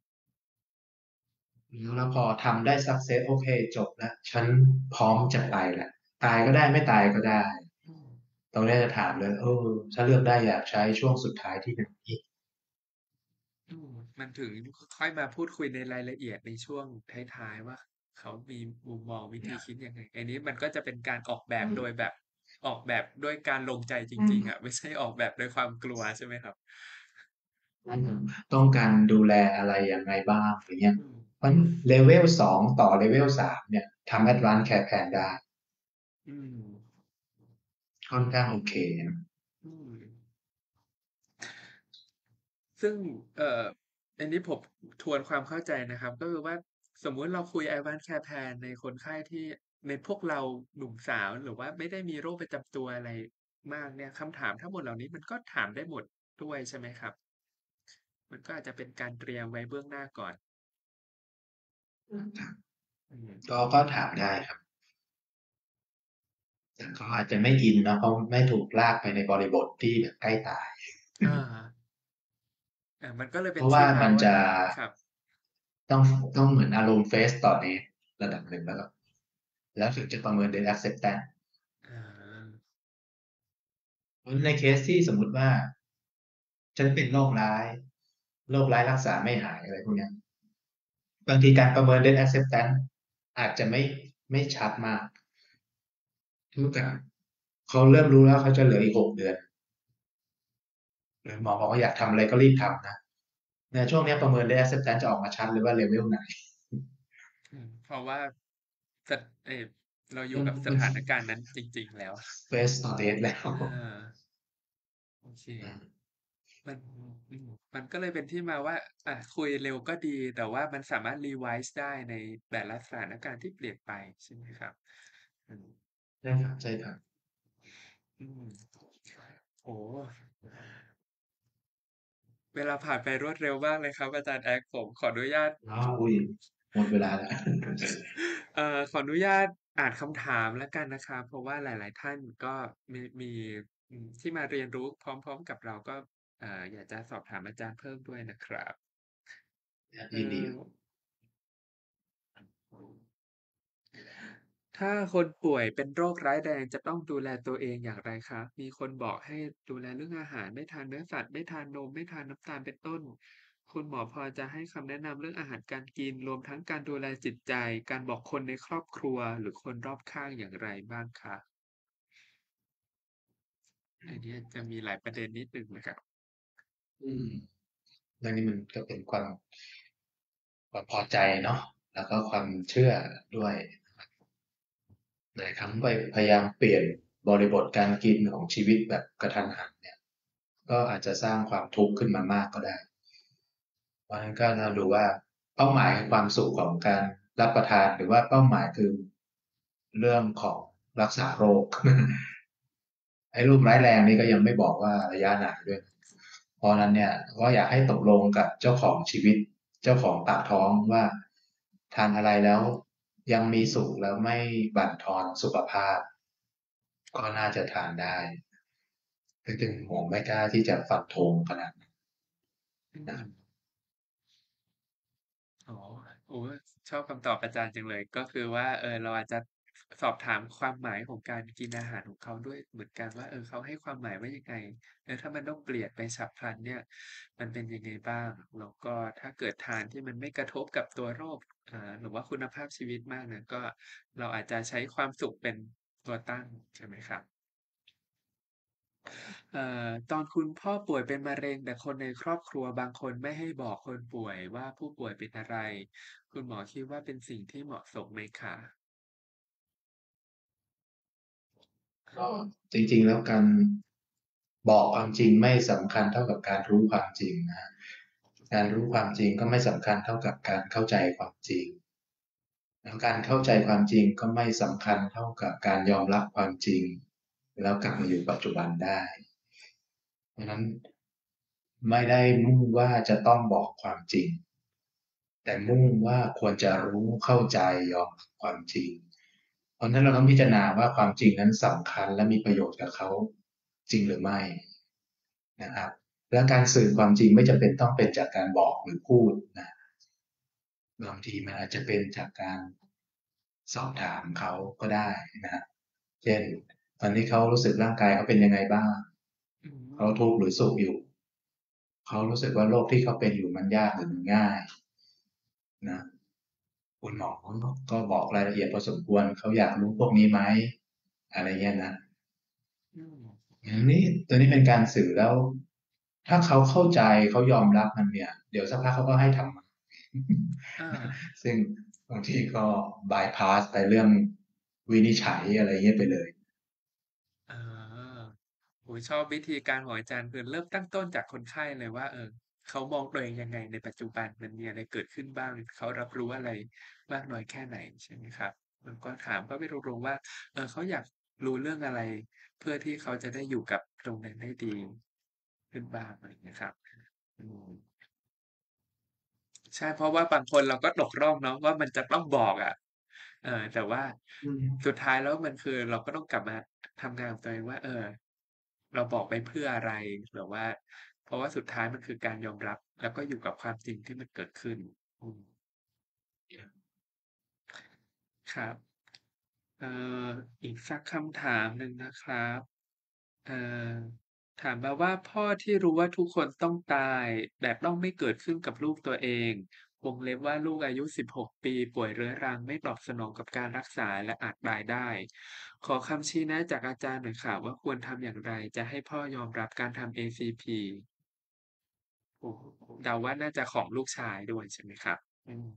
แล้วพอทำได้สักเซสโอเคจบแล้วฉันพร้อมจะไปแหละตายก็ได้ไม่ตายก็ได้อืมตรงนี้จะถามเลยถ้าเลือกได้อยากใช้ช่วงสุดท้ายที่เป็นอีกอืมมันถึงค่อยมาพูดคุยในรายละเอียดในช่วงท้ายๆว่าเขามีมุมมองวิธีคิดยังไงอันนี้มันก็จะเป็นการออกแบบโดยแบบออกแบบด้วยการลงใจจริงๆอะไม่ใช่ออกแบบด้วยความกลัวใช่ไหมครับต้องการดูแลอะไรยังไงบ้างอย่างเงี้ยอืมเพราะเลเวลสองต่อเลเวลสามเนี่ยทำ Advanced Care Plan ได้อืมค่อนข้างโอเคอืมซึ่งเอ่ออันนี้ผมทวนความเข้าใจนะครับก็คือว่าสมมุติเราคุย Advanced Care Plan ในคนไข้ที่ในพวกเราหนุ่มสาวหรือว่าไม่ได้มีโรคประจำตัวอะไรมากเนี่ยคำถามทั้งหมดเหล่านี้มันก็ถามได้หมดด้วยใช่ไหมครับ มันก็อาจจะเป็นการเตรียมไว้เบื้องหน้าก่อนอืมก็ถามได้ครับแต่เขาอาจจะไม่อินเนาะเขาไม่ถูกลากไปในบริบทที่แบบใกล้ตายอามันก็เลยเป็นเพราะว่าที่มาว่ามันจะครับต้องต้องเหมือนอารมณ์เฟสต่อนี้ระดับหนึ่งแล้วถึงจะประเมิน Debt Acceptance อาเพราะในเคสที่สมมุติว่าฉันเป็นโรคร้ายรักษาไม่หายอะไรพวกเนี้ยบางทีการประเมิน Debt Acceptance อาจจะไม่ชัดมากเท่ากับเขาเริ่มรู้แล้วเขาจะเหลืออีก6 เดือนหรือหมอบอกว่าอยากทำอะไรก็รีบทำนะในช่วงนี้ประเมิน Debt Acceptance จะออกมาชัดเลยว่าเลเวลไหนเพราะว่าสเอ่อเราอยู่กับสมันถานการณ์นั้นจริงๆแล้วเฟสต่อเดทแล้วอาโอเคมันมันก็เลยเป็นที่มาว่าคุยเร็วก็ดีแต่ว่ามันสามารถ revise ได้ในแต่ละสถานการณ์ที่เปลี่ยนไปใช่ไหมครับอืมใช่ครับใช่ครับอืมโอ้โฮ เวลาผ่านไปรวดเร็วมากเลยครับอาจารย์แอ๊กผมขออนุญาตอุ้ยหมดเวลาแล้วขออนุญาตอ่านคำถามแล้วกันนะครับเพราะว่าหลายๆท่านก็มีที่มาเรียนรู้พร้อมๆกับเราก็อยากจะสอบถามอาจารย์เพิ่มด้วยนะครับเอยินดีอ ถ้าคนป่วยเป็นโรคร้ายแรงจะต้องดูแลตัวเองอย่างไรครับมีคนบอกให้ดูแลเรื่องอาหารไม่ทานเนื้อสัตว์ไม่ทานนมไม่ทานน้ำตาลเป็นต้นคุณหมอพอจะให้คำแนะนำเรื่องอาหารการกินรวมทั้งการดูแลจิตใจการบอกคนในครอบครัวหรือคนรอบข้างอย่างไรบ้างครับอันนี้จะมีหลายประเด็นนิดหนึ่งนะครับอืมเรื่องนี้มันก็เป็นความพอใจเนาะแล้วก็ความเชื่อด้วยหลายครั้งไปพยายามเปลี่ยนบริบทการกินของชีวิตแบบกระทันหันเนี่ยก็อาจจะสร้างความทุกข์ขึ้นมามากก็ได้เพราะฉะนั้นก็เราดูว่าเป้าหมายความสุขของการรับประทานหรือว่าเป้าหมายคือเรื่องของรักษาโรค ไอ้รูปร้ายแรงนี่ก็ยังไม่บอกว่าระยะไหนด้วยเพราะนั้นเนี่ยก็อยากให้ตกลงกับเจ้าของชีวิตเจ้าของปากท้องว่าทานอะไรแล้วยังมีสุขแล้วไม่บั่นทอนสุขภาพก็น่าจะทานได้ถึงผมไม่กล้าที่จะฟันธงขนาดนั้นอืนะม อ๋อโอ้ชอบคำตอบอาจารย์จังเลยก็คือว่าเราอาจจะสอบถามความหมายของการกินอาหารของเขาด้วยเหมือนกันว่าเขาให้ความหมายว่ายังไงถ้ามันต้องเปลี่ยนไปฉับพลันเนี่ยมันเป็นยังไงบ้างแล้วก็ถ้าเกิดทานที่มันไม่กระทบกับตัวโรคหรือว่าคุณภาพชีวิตมากเนี่ยก็เราอาจจะใช้ความสุขเป็นตัวตั้งใช่ไหมครับ ตอนคุณพ่อป่วยเป็นมะเร็งแต่คนในครอบครัวบางคนไม่ให้บอกคนป่วยว่าผู้ป่วยเป็นอะไรคุณหมอคิดว่าเป็นสิ่งที่เหมาะสมไหมคะก็จริงๆแล้วการบอกความจริงไม่สำคัญเท่ากับการรู้ความจริงนะการรู้ความจริงก็ไม่สำคัญเท่ากับการเข้าใจความจริง แล้วการเข้าใจความจริงก็ไม่สำคัญเท่ากับการยอมรับความจริงแล้วกลับมาอยู่ปัจจุบันได้เพราะฉะนั้นไม่ได้มุ่งว่าจะต้องบอกความจริงแต่มุ่งว่าควรจะรู้เข้าใจยอมรับความจริงเพราะฉะนั้นเราต้องพิจารณาว่าความจริงนั้นสำคัญและมีประโยชน์กับเขาจริงหรือไม่นะครับและการสื่อความจริงไม่จำเป็นต้องเป็นจากการบอกหรือพูดนะบางทีมันอาจจะเป็นจากการสอบถามเขาก็ได้นะ เช่นตอนนี้เขารู้สึกร่างกายเขาเป็นยังไงบ้างอืเขามทุกข์หรือสุขอยู่เขารู้สึกว่าโรคที่เขาเป็นอยู่มันยากหรือมันง่ายนะคุณหมอก็บอกรายละเอียดพอสมควรเขาอยากรู้พวกนี้ไหมอะไรเงี้ยนะอืมอย่างนี้ตัวนี้เป็นการสื่อแล้วถ้าเขาเข้าใจเขายอมรับมันเนี่ยเดี๋ยวสักพักเขาก็ให้ทำอาซึ่งบางทีก็บายพาสไปเรื่องวินิจฉัยอะไรเงี้ยไปเลยอาโอ้โฮชอบวิธีการของอาจารย์คือเริ่มตั้งต้นจากคนไข้เลยว่าเขามองตัวเองยังไงในปัจจุบันมันมีอะไรเกิดขึ้นบ้างเขารับรู้อะไรมากน้อยแค่ไหนใช่ไหมครับแล้วก็ถามเขาไปตรงๆว่าเขาอยากรู้เรื่องอะไรเพื่อที่เขาจะได้อยู่กับตรงนั้นได้ดีขึ้นบ้างอะไรอย่างเงี้ยครับอืม ใช่เพราะว่าบางคนเราก็ตกร่องเนาะว่ามันจะต้องบอกอะแต่ว่าอืมสุดท้ายแล้วมันคือเราก็ต้องกลับมาทำงานกับตัวเองว่าเราบอกไปเพื่ออะไรหรือว่าเพราะว่าสุดท้ายมันคือการยอมรับแล้วก็อยู่กับความจริงที่มันเกิดขึ้นอืมครับเอ่ออีกสักคำถามหนึ่งนะครับเอ่อถามมาว่าพ่อที่รู้ว่าทุกคนต้องตายแต่ต้องไม่เกิดขึ้นกับลูกตัวเอง วงเล็บว่าลูกอายุ 16 ปีป่วยเรื้อรังไม่ตอบสนองกับการรักษาและอาจตายได้ ขอคำชี้แนะจากอาจารย์หน่อยค่ะว่าควรทำอย่างไรจะให้พ่อยอมรับการทำ ACP โอ้โฮเดาว่าน่าจะของลูกชายด้วยใช่ไหมครับอืม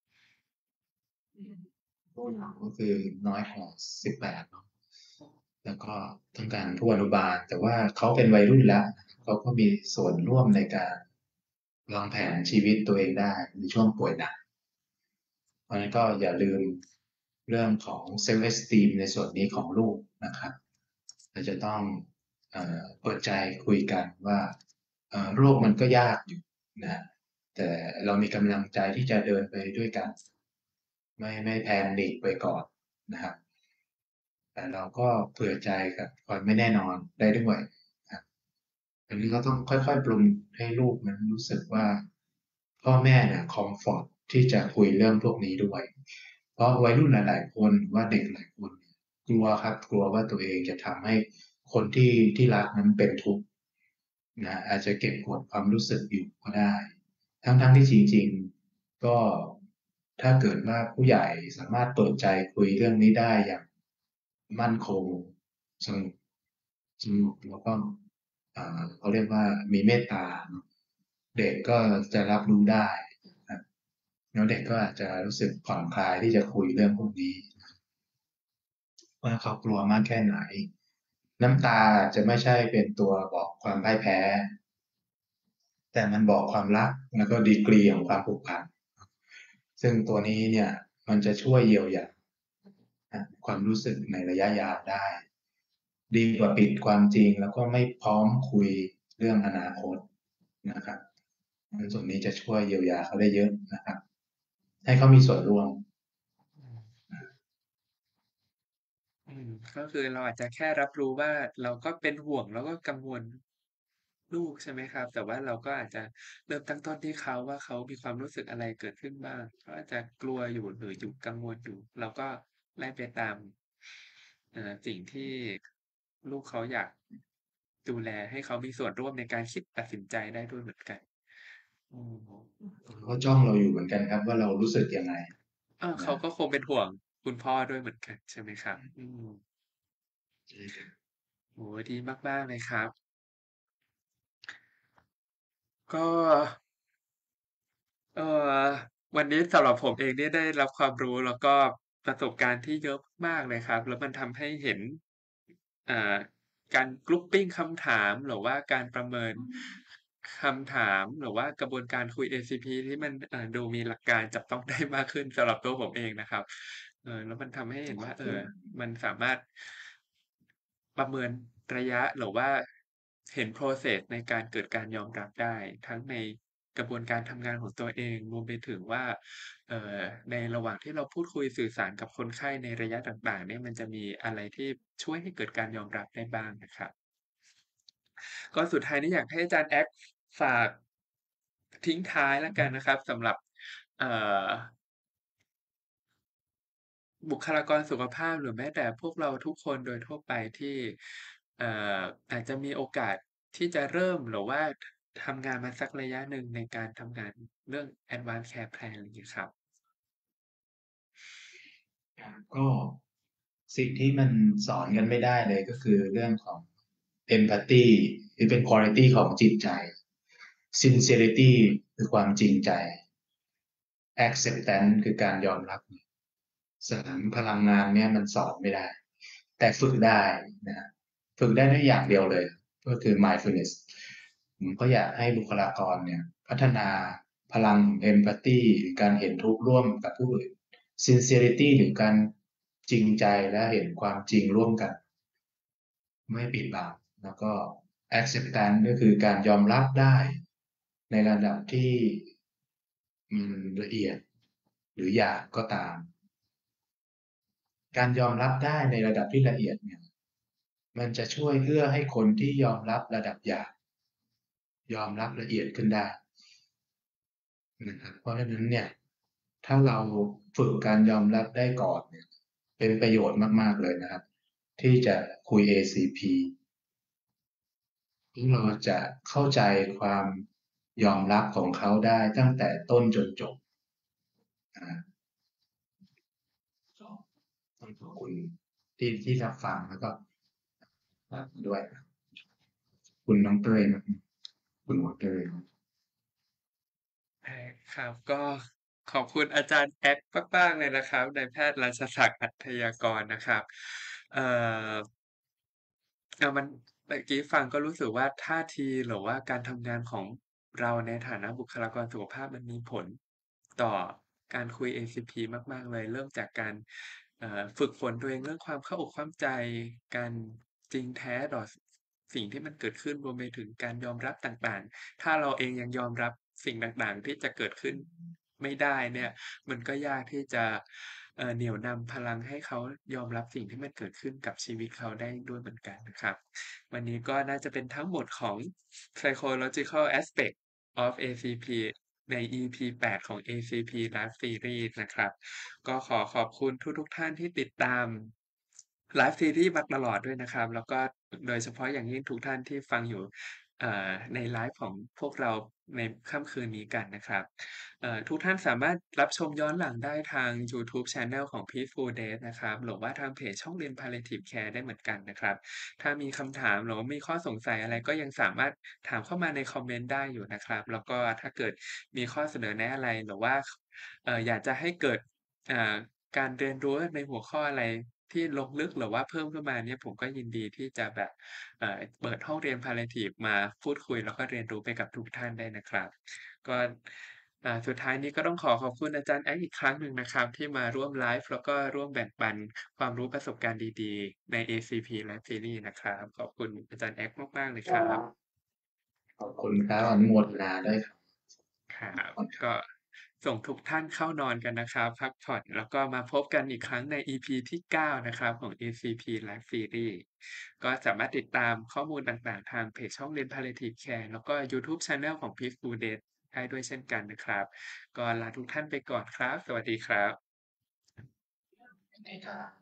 รุ่นก็คือน้อยกว่า18เนาะแล้วก็ต้องการทุกอนุบาลแต่ว่าเขาเป็นวัยรุ่นแล้วเขาก็มีส่วนร่วมในการวางแผนชีวิตตัวเองได้ในช่วงป่วยหนักเพราะฉะนั้นก็อย่าลืมเรื่องของ self esteem ในส่วนนี้ของลูกนะครับเราจะต้องเปิดใจคุยกันว่าโรคมันก็ยากอยู่นะแต่เรามีกำลังใจที่จะเดินไปด้วยกันไม่แพนิคไปก่อนนะครับแต่เราก็เผื่อใจกับความไม่แน่นอนได้ด้วยครับอันนี้ก็ต้องค่อยๆปรุงให้ลูกมันรู้สึกว่าพ่อแม่เนี่ยคอมฟอร์ตที่จะคุยเรื่องพวกนี้ด้วยเพราะวัยรุ่นหลายๆคนหรือว่าเด็กหลายคนเนี่ยกลัวครับกลัวว่าตัวเองจะทำให้คนที่รักนั้นเป็นทุกข์นะอาจจะเก็บกดความรู้สึกอยู่ก็ได้ทั้งที่จริงๆก็ถ้าเกิดว่าผู้ใหญ่สามารถเปิดใจคุยเรื่องนี้ได้อย่างมั่นคงสงบแล้วก็เขาเรียกว่ามีเมตตาเนอะเด็กก็จะรับรู้ได้ครับแล้วเด็กก็อาจจะรู้สึกผ่อนคลายที่จะคุยเรื่องพวกนี้ว่าเขากลัวมากแค่ไหนน้ำตาจะไม่ใช่เป็นตัวบอกความพ่ายแพ้แต่มันบอกความรักแล้วก็ดีกรีของความผูกพันซึ่งตัวนี้เนี่ยมันจะช่วยเยียวยาความรู้สึกในระยะยาวได้ดีกว่าปิดความจริงแล้วก็ไม่พร้อมคุยเรื่องอนาคตนะครับส่วนนี้จะช่วยเยียวยาเขาได้เยอะนะครับให้เขามีส่วนร่วมอืมก็คือเราอาจจะแค่รับรู้ว่าเราก็เป็นห่วงแล้วก็กังวลลูกใช่ไหมครับแต่ว่าเราก็อาจจะเริ่มตั้งต้นที่เขาว่าเขามีความรู้สึกอะไรเกิดขึ้นบ้างเขาอาจจะกลัวอยู่หรืออยู่กังวลอยู่เราก็ไล่ไปตามสิ่งที่ลูกเขาอยากดูแลให้เขามีส่วนร่วมในการคิดตัดสินใจได้ด้วยเหมือนกันอืมเขาจ้องเราอยู่เหมือนกันครับว่าเรารู้สึกยังไงเขานะก็คงเป็นห่วงคุณพ่อด้วยเหมือนกันใช่ไหมครับโอ้ดีมากๆเลยครับก็ เอ่อวันนี้สำหรับผมเองเนี่ยได้รับความรู้แล้วก็ประสบการณ์ที่เยอะมากเลยครับแล้วมันทำให้เห็นอ่าการ grouping คำถามหรือว่าการประเมินคำถามหรือว่ากระบวนการคุย ACP ที่มันดูมีหลักการจับต้องได้มากขึ้นสำหรับตัวผมเองนะครับแล้วมันทำให้เห็นว่ามันสามารถประเมินระยะหรือว่าเห็น process ในการเกิดการยอมรับได้ทั้งในกระบวนการทำงานของตัวเองรวมไปถึงว่าเอ่อในระหว่างที่เราพูดคุยสื่อสารกับคนไข้ในระยะต่างๆเนี่ยมันจะมีอะไรที่ช่วยให้เกิดการยอมรับได้บ้างนะครับก็สุดท้ายนี้อยากให้อาจารย์แอ๊กฝากทิ้งท้ายแล้วกันนะครับสำหรับเอ่อ บุคลากรสุขภาพหรือแม้แต่พวกเราทุกคนโดยทั่วไปที่เอ่ออาจจะมีโอกาสที่จะเริ่มหรือว่าทำงานมาสักระยะหนึ่งในการทำงานเรื่อง Advanced Care Plan อะไรอย่างงี้ครับก็สิ่งที่มันสอนกันไม่ได้เลยก็คือเรื่องของ empathy ที่เป็น quality ของจิตใจ sincerity คือความจริงใจ acceptance คือการยอมรับสามพลังงานเนี่ยมันสอนไม่ได้ แต่ฝึกได้นะฝึกได้ด้วยอย่างเดียวเลยก็คือ mindfulness ผมก็อยากให้บุคลากรเนี่ยพัฒนาพลัง empathy หรือการเห็นทุกข์ร่วมกับผู้อื่น sincerity หรือการจริงใจและเห็นความจริงร่วมกันไม่ปิดบังแล้วก็ acceptance ก็คือการยอมรับได้ในระดับที่มันละเอียดหรือหยาบก็ตาม การยอมรับได้ในระดับที่ละเอียดเนี่ยมันจะช่วยเอื้อให้คนที่ยอมรับระดับหยาบยอมรับละเอียดขึ้นได้นะครับเพราะฉะนั้นเนี่ยถ้าเราฝึกการยอมรับได้ก่อนเนี่ยเป็นประโยชน์มากๆเลยนะครับที่จะคุย ACP ที่เราจะเข้าใจความยอมรับของเขาได้ตั้งแต่ต้นจนจบนะต้องขอบคุณที่รับฟังแล้วก็ด้วยคุณน้องเต้ยนะคุณหมอเต้ยได้ครับก็ขอบคุณอาจารย์แอ๊กมากๆเลยนะครับนายแพทย์รัชศักดิ์อัธยากรนะครับเอ่อ มันเมื่อกี้ฟังก็รู้สึกว่าท่าทีหรือว่าการทำงานของเราในฐานะบุคลากรสุขภาพมันมีผลต่อการคุย ACP มากๆเลยเริ่มจากการฝึกฝนตัวเองเรื่องความเข้าอกเข้าใจการจริงแท้ต่อสิ่งที่มันเกิดขึ้นรวมไปถึงการยอมรับต่างๆถ้าเราเองยังยอมรับสิ่งต่างๆที่จะเกิดขึ้นไม่ได้เนี่ยมันก็ยากที่จะเหนี่ยวนำพลังให้เขายอมรับสิ่งที่มันเกิดขึ้นกับชีวิตเขาได้ด้วยเหมือนกันนะครับวันนี้ก็น่าจะเป็นทั้งหมดของ Psychological Aspect of ACP ใน EP 8 ของ ACP Live Series นะครับก็ขอขอบคุณทุกท่านที่ติดตาม Live Series มาตลอดด้วยนะครับแล้วก็โดยเฉพาะอย่างยิ่งทุกท่านที่ฟังอยู่ในไลฟ์ของพวกเราในค่ำคืนนี้กันนะครับทุกท่านสามารถรับชมย้อนหลังได้ทางยูทูบ Channel ของ Peaceful Days นะครับหรือว่าทางเพจช่องเรียน Palliative Care ได้เหมือนกันนะครับถ้ามีคำถามหรือว่ามีข้อสงสัยอะไรก็ยังสามารถถามเข้ามาในคอมเมนต์ได้อยู่นะครับแล้วก็ถ้าเกิดมีข้อเสนอแนะอะไรหรือว่าอยากจะให้เกิดอ่าการเรียนรู้ในหัวข้ออะไรที่ลงลึกหรือว่าเพิ่มขึ้นมาเนี่ยผมก็ยินดีที่จะแบบเปิดห้องเรียน Palliative มาพูดคุยแล้วก็เรียนรู้ไปกับทุกท่านได้นะครับก็สุดท้ายนี้ก็ต้องขอขอบคุณอาจารย์แอ๊กอีกครั้งหนึ่งนะครับที่มาร่วมไลฟ์แล้วก็ร่วมแบ่งปันความรู้ประสบการณ์ดีๆใน ACP Live Series นะครับขอบคุณอาจารย์แอ๊กมากๆเลยครับขอบคุณครับอนุโมทนาด้วยครับครับขอบคุณก็ส่งทุกท่านเข้านอนกันนะครับพักผ่อนแล้วก็มาพบกันอีกครั้งใน EP ที่9นะครับของ ACP Live Series ก็สามารถติดตามข้อมูลต่างๆทางเพจช่องเรียน Palliative Care แล้วก็ยูทูบ Channel ของ Peaceful Days ได้ด้วยเช่นกันนะครับก็ลาทุกท่านไปก่อนครับสวัสดีครับครับ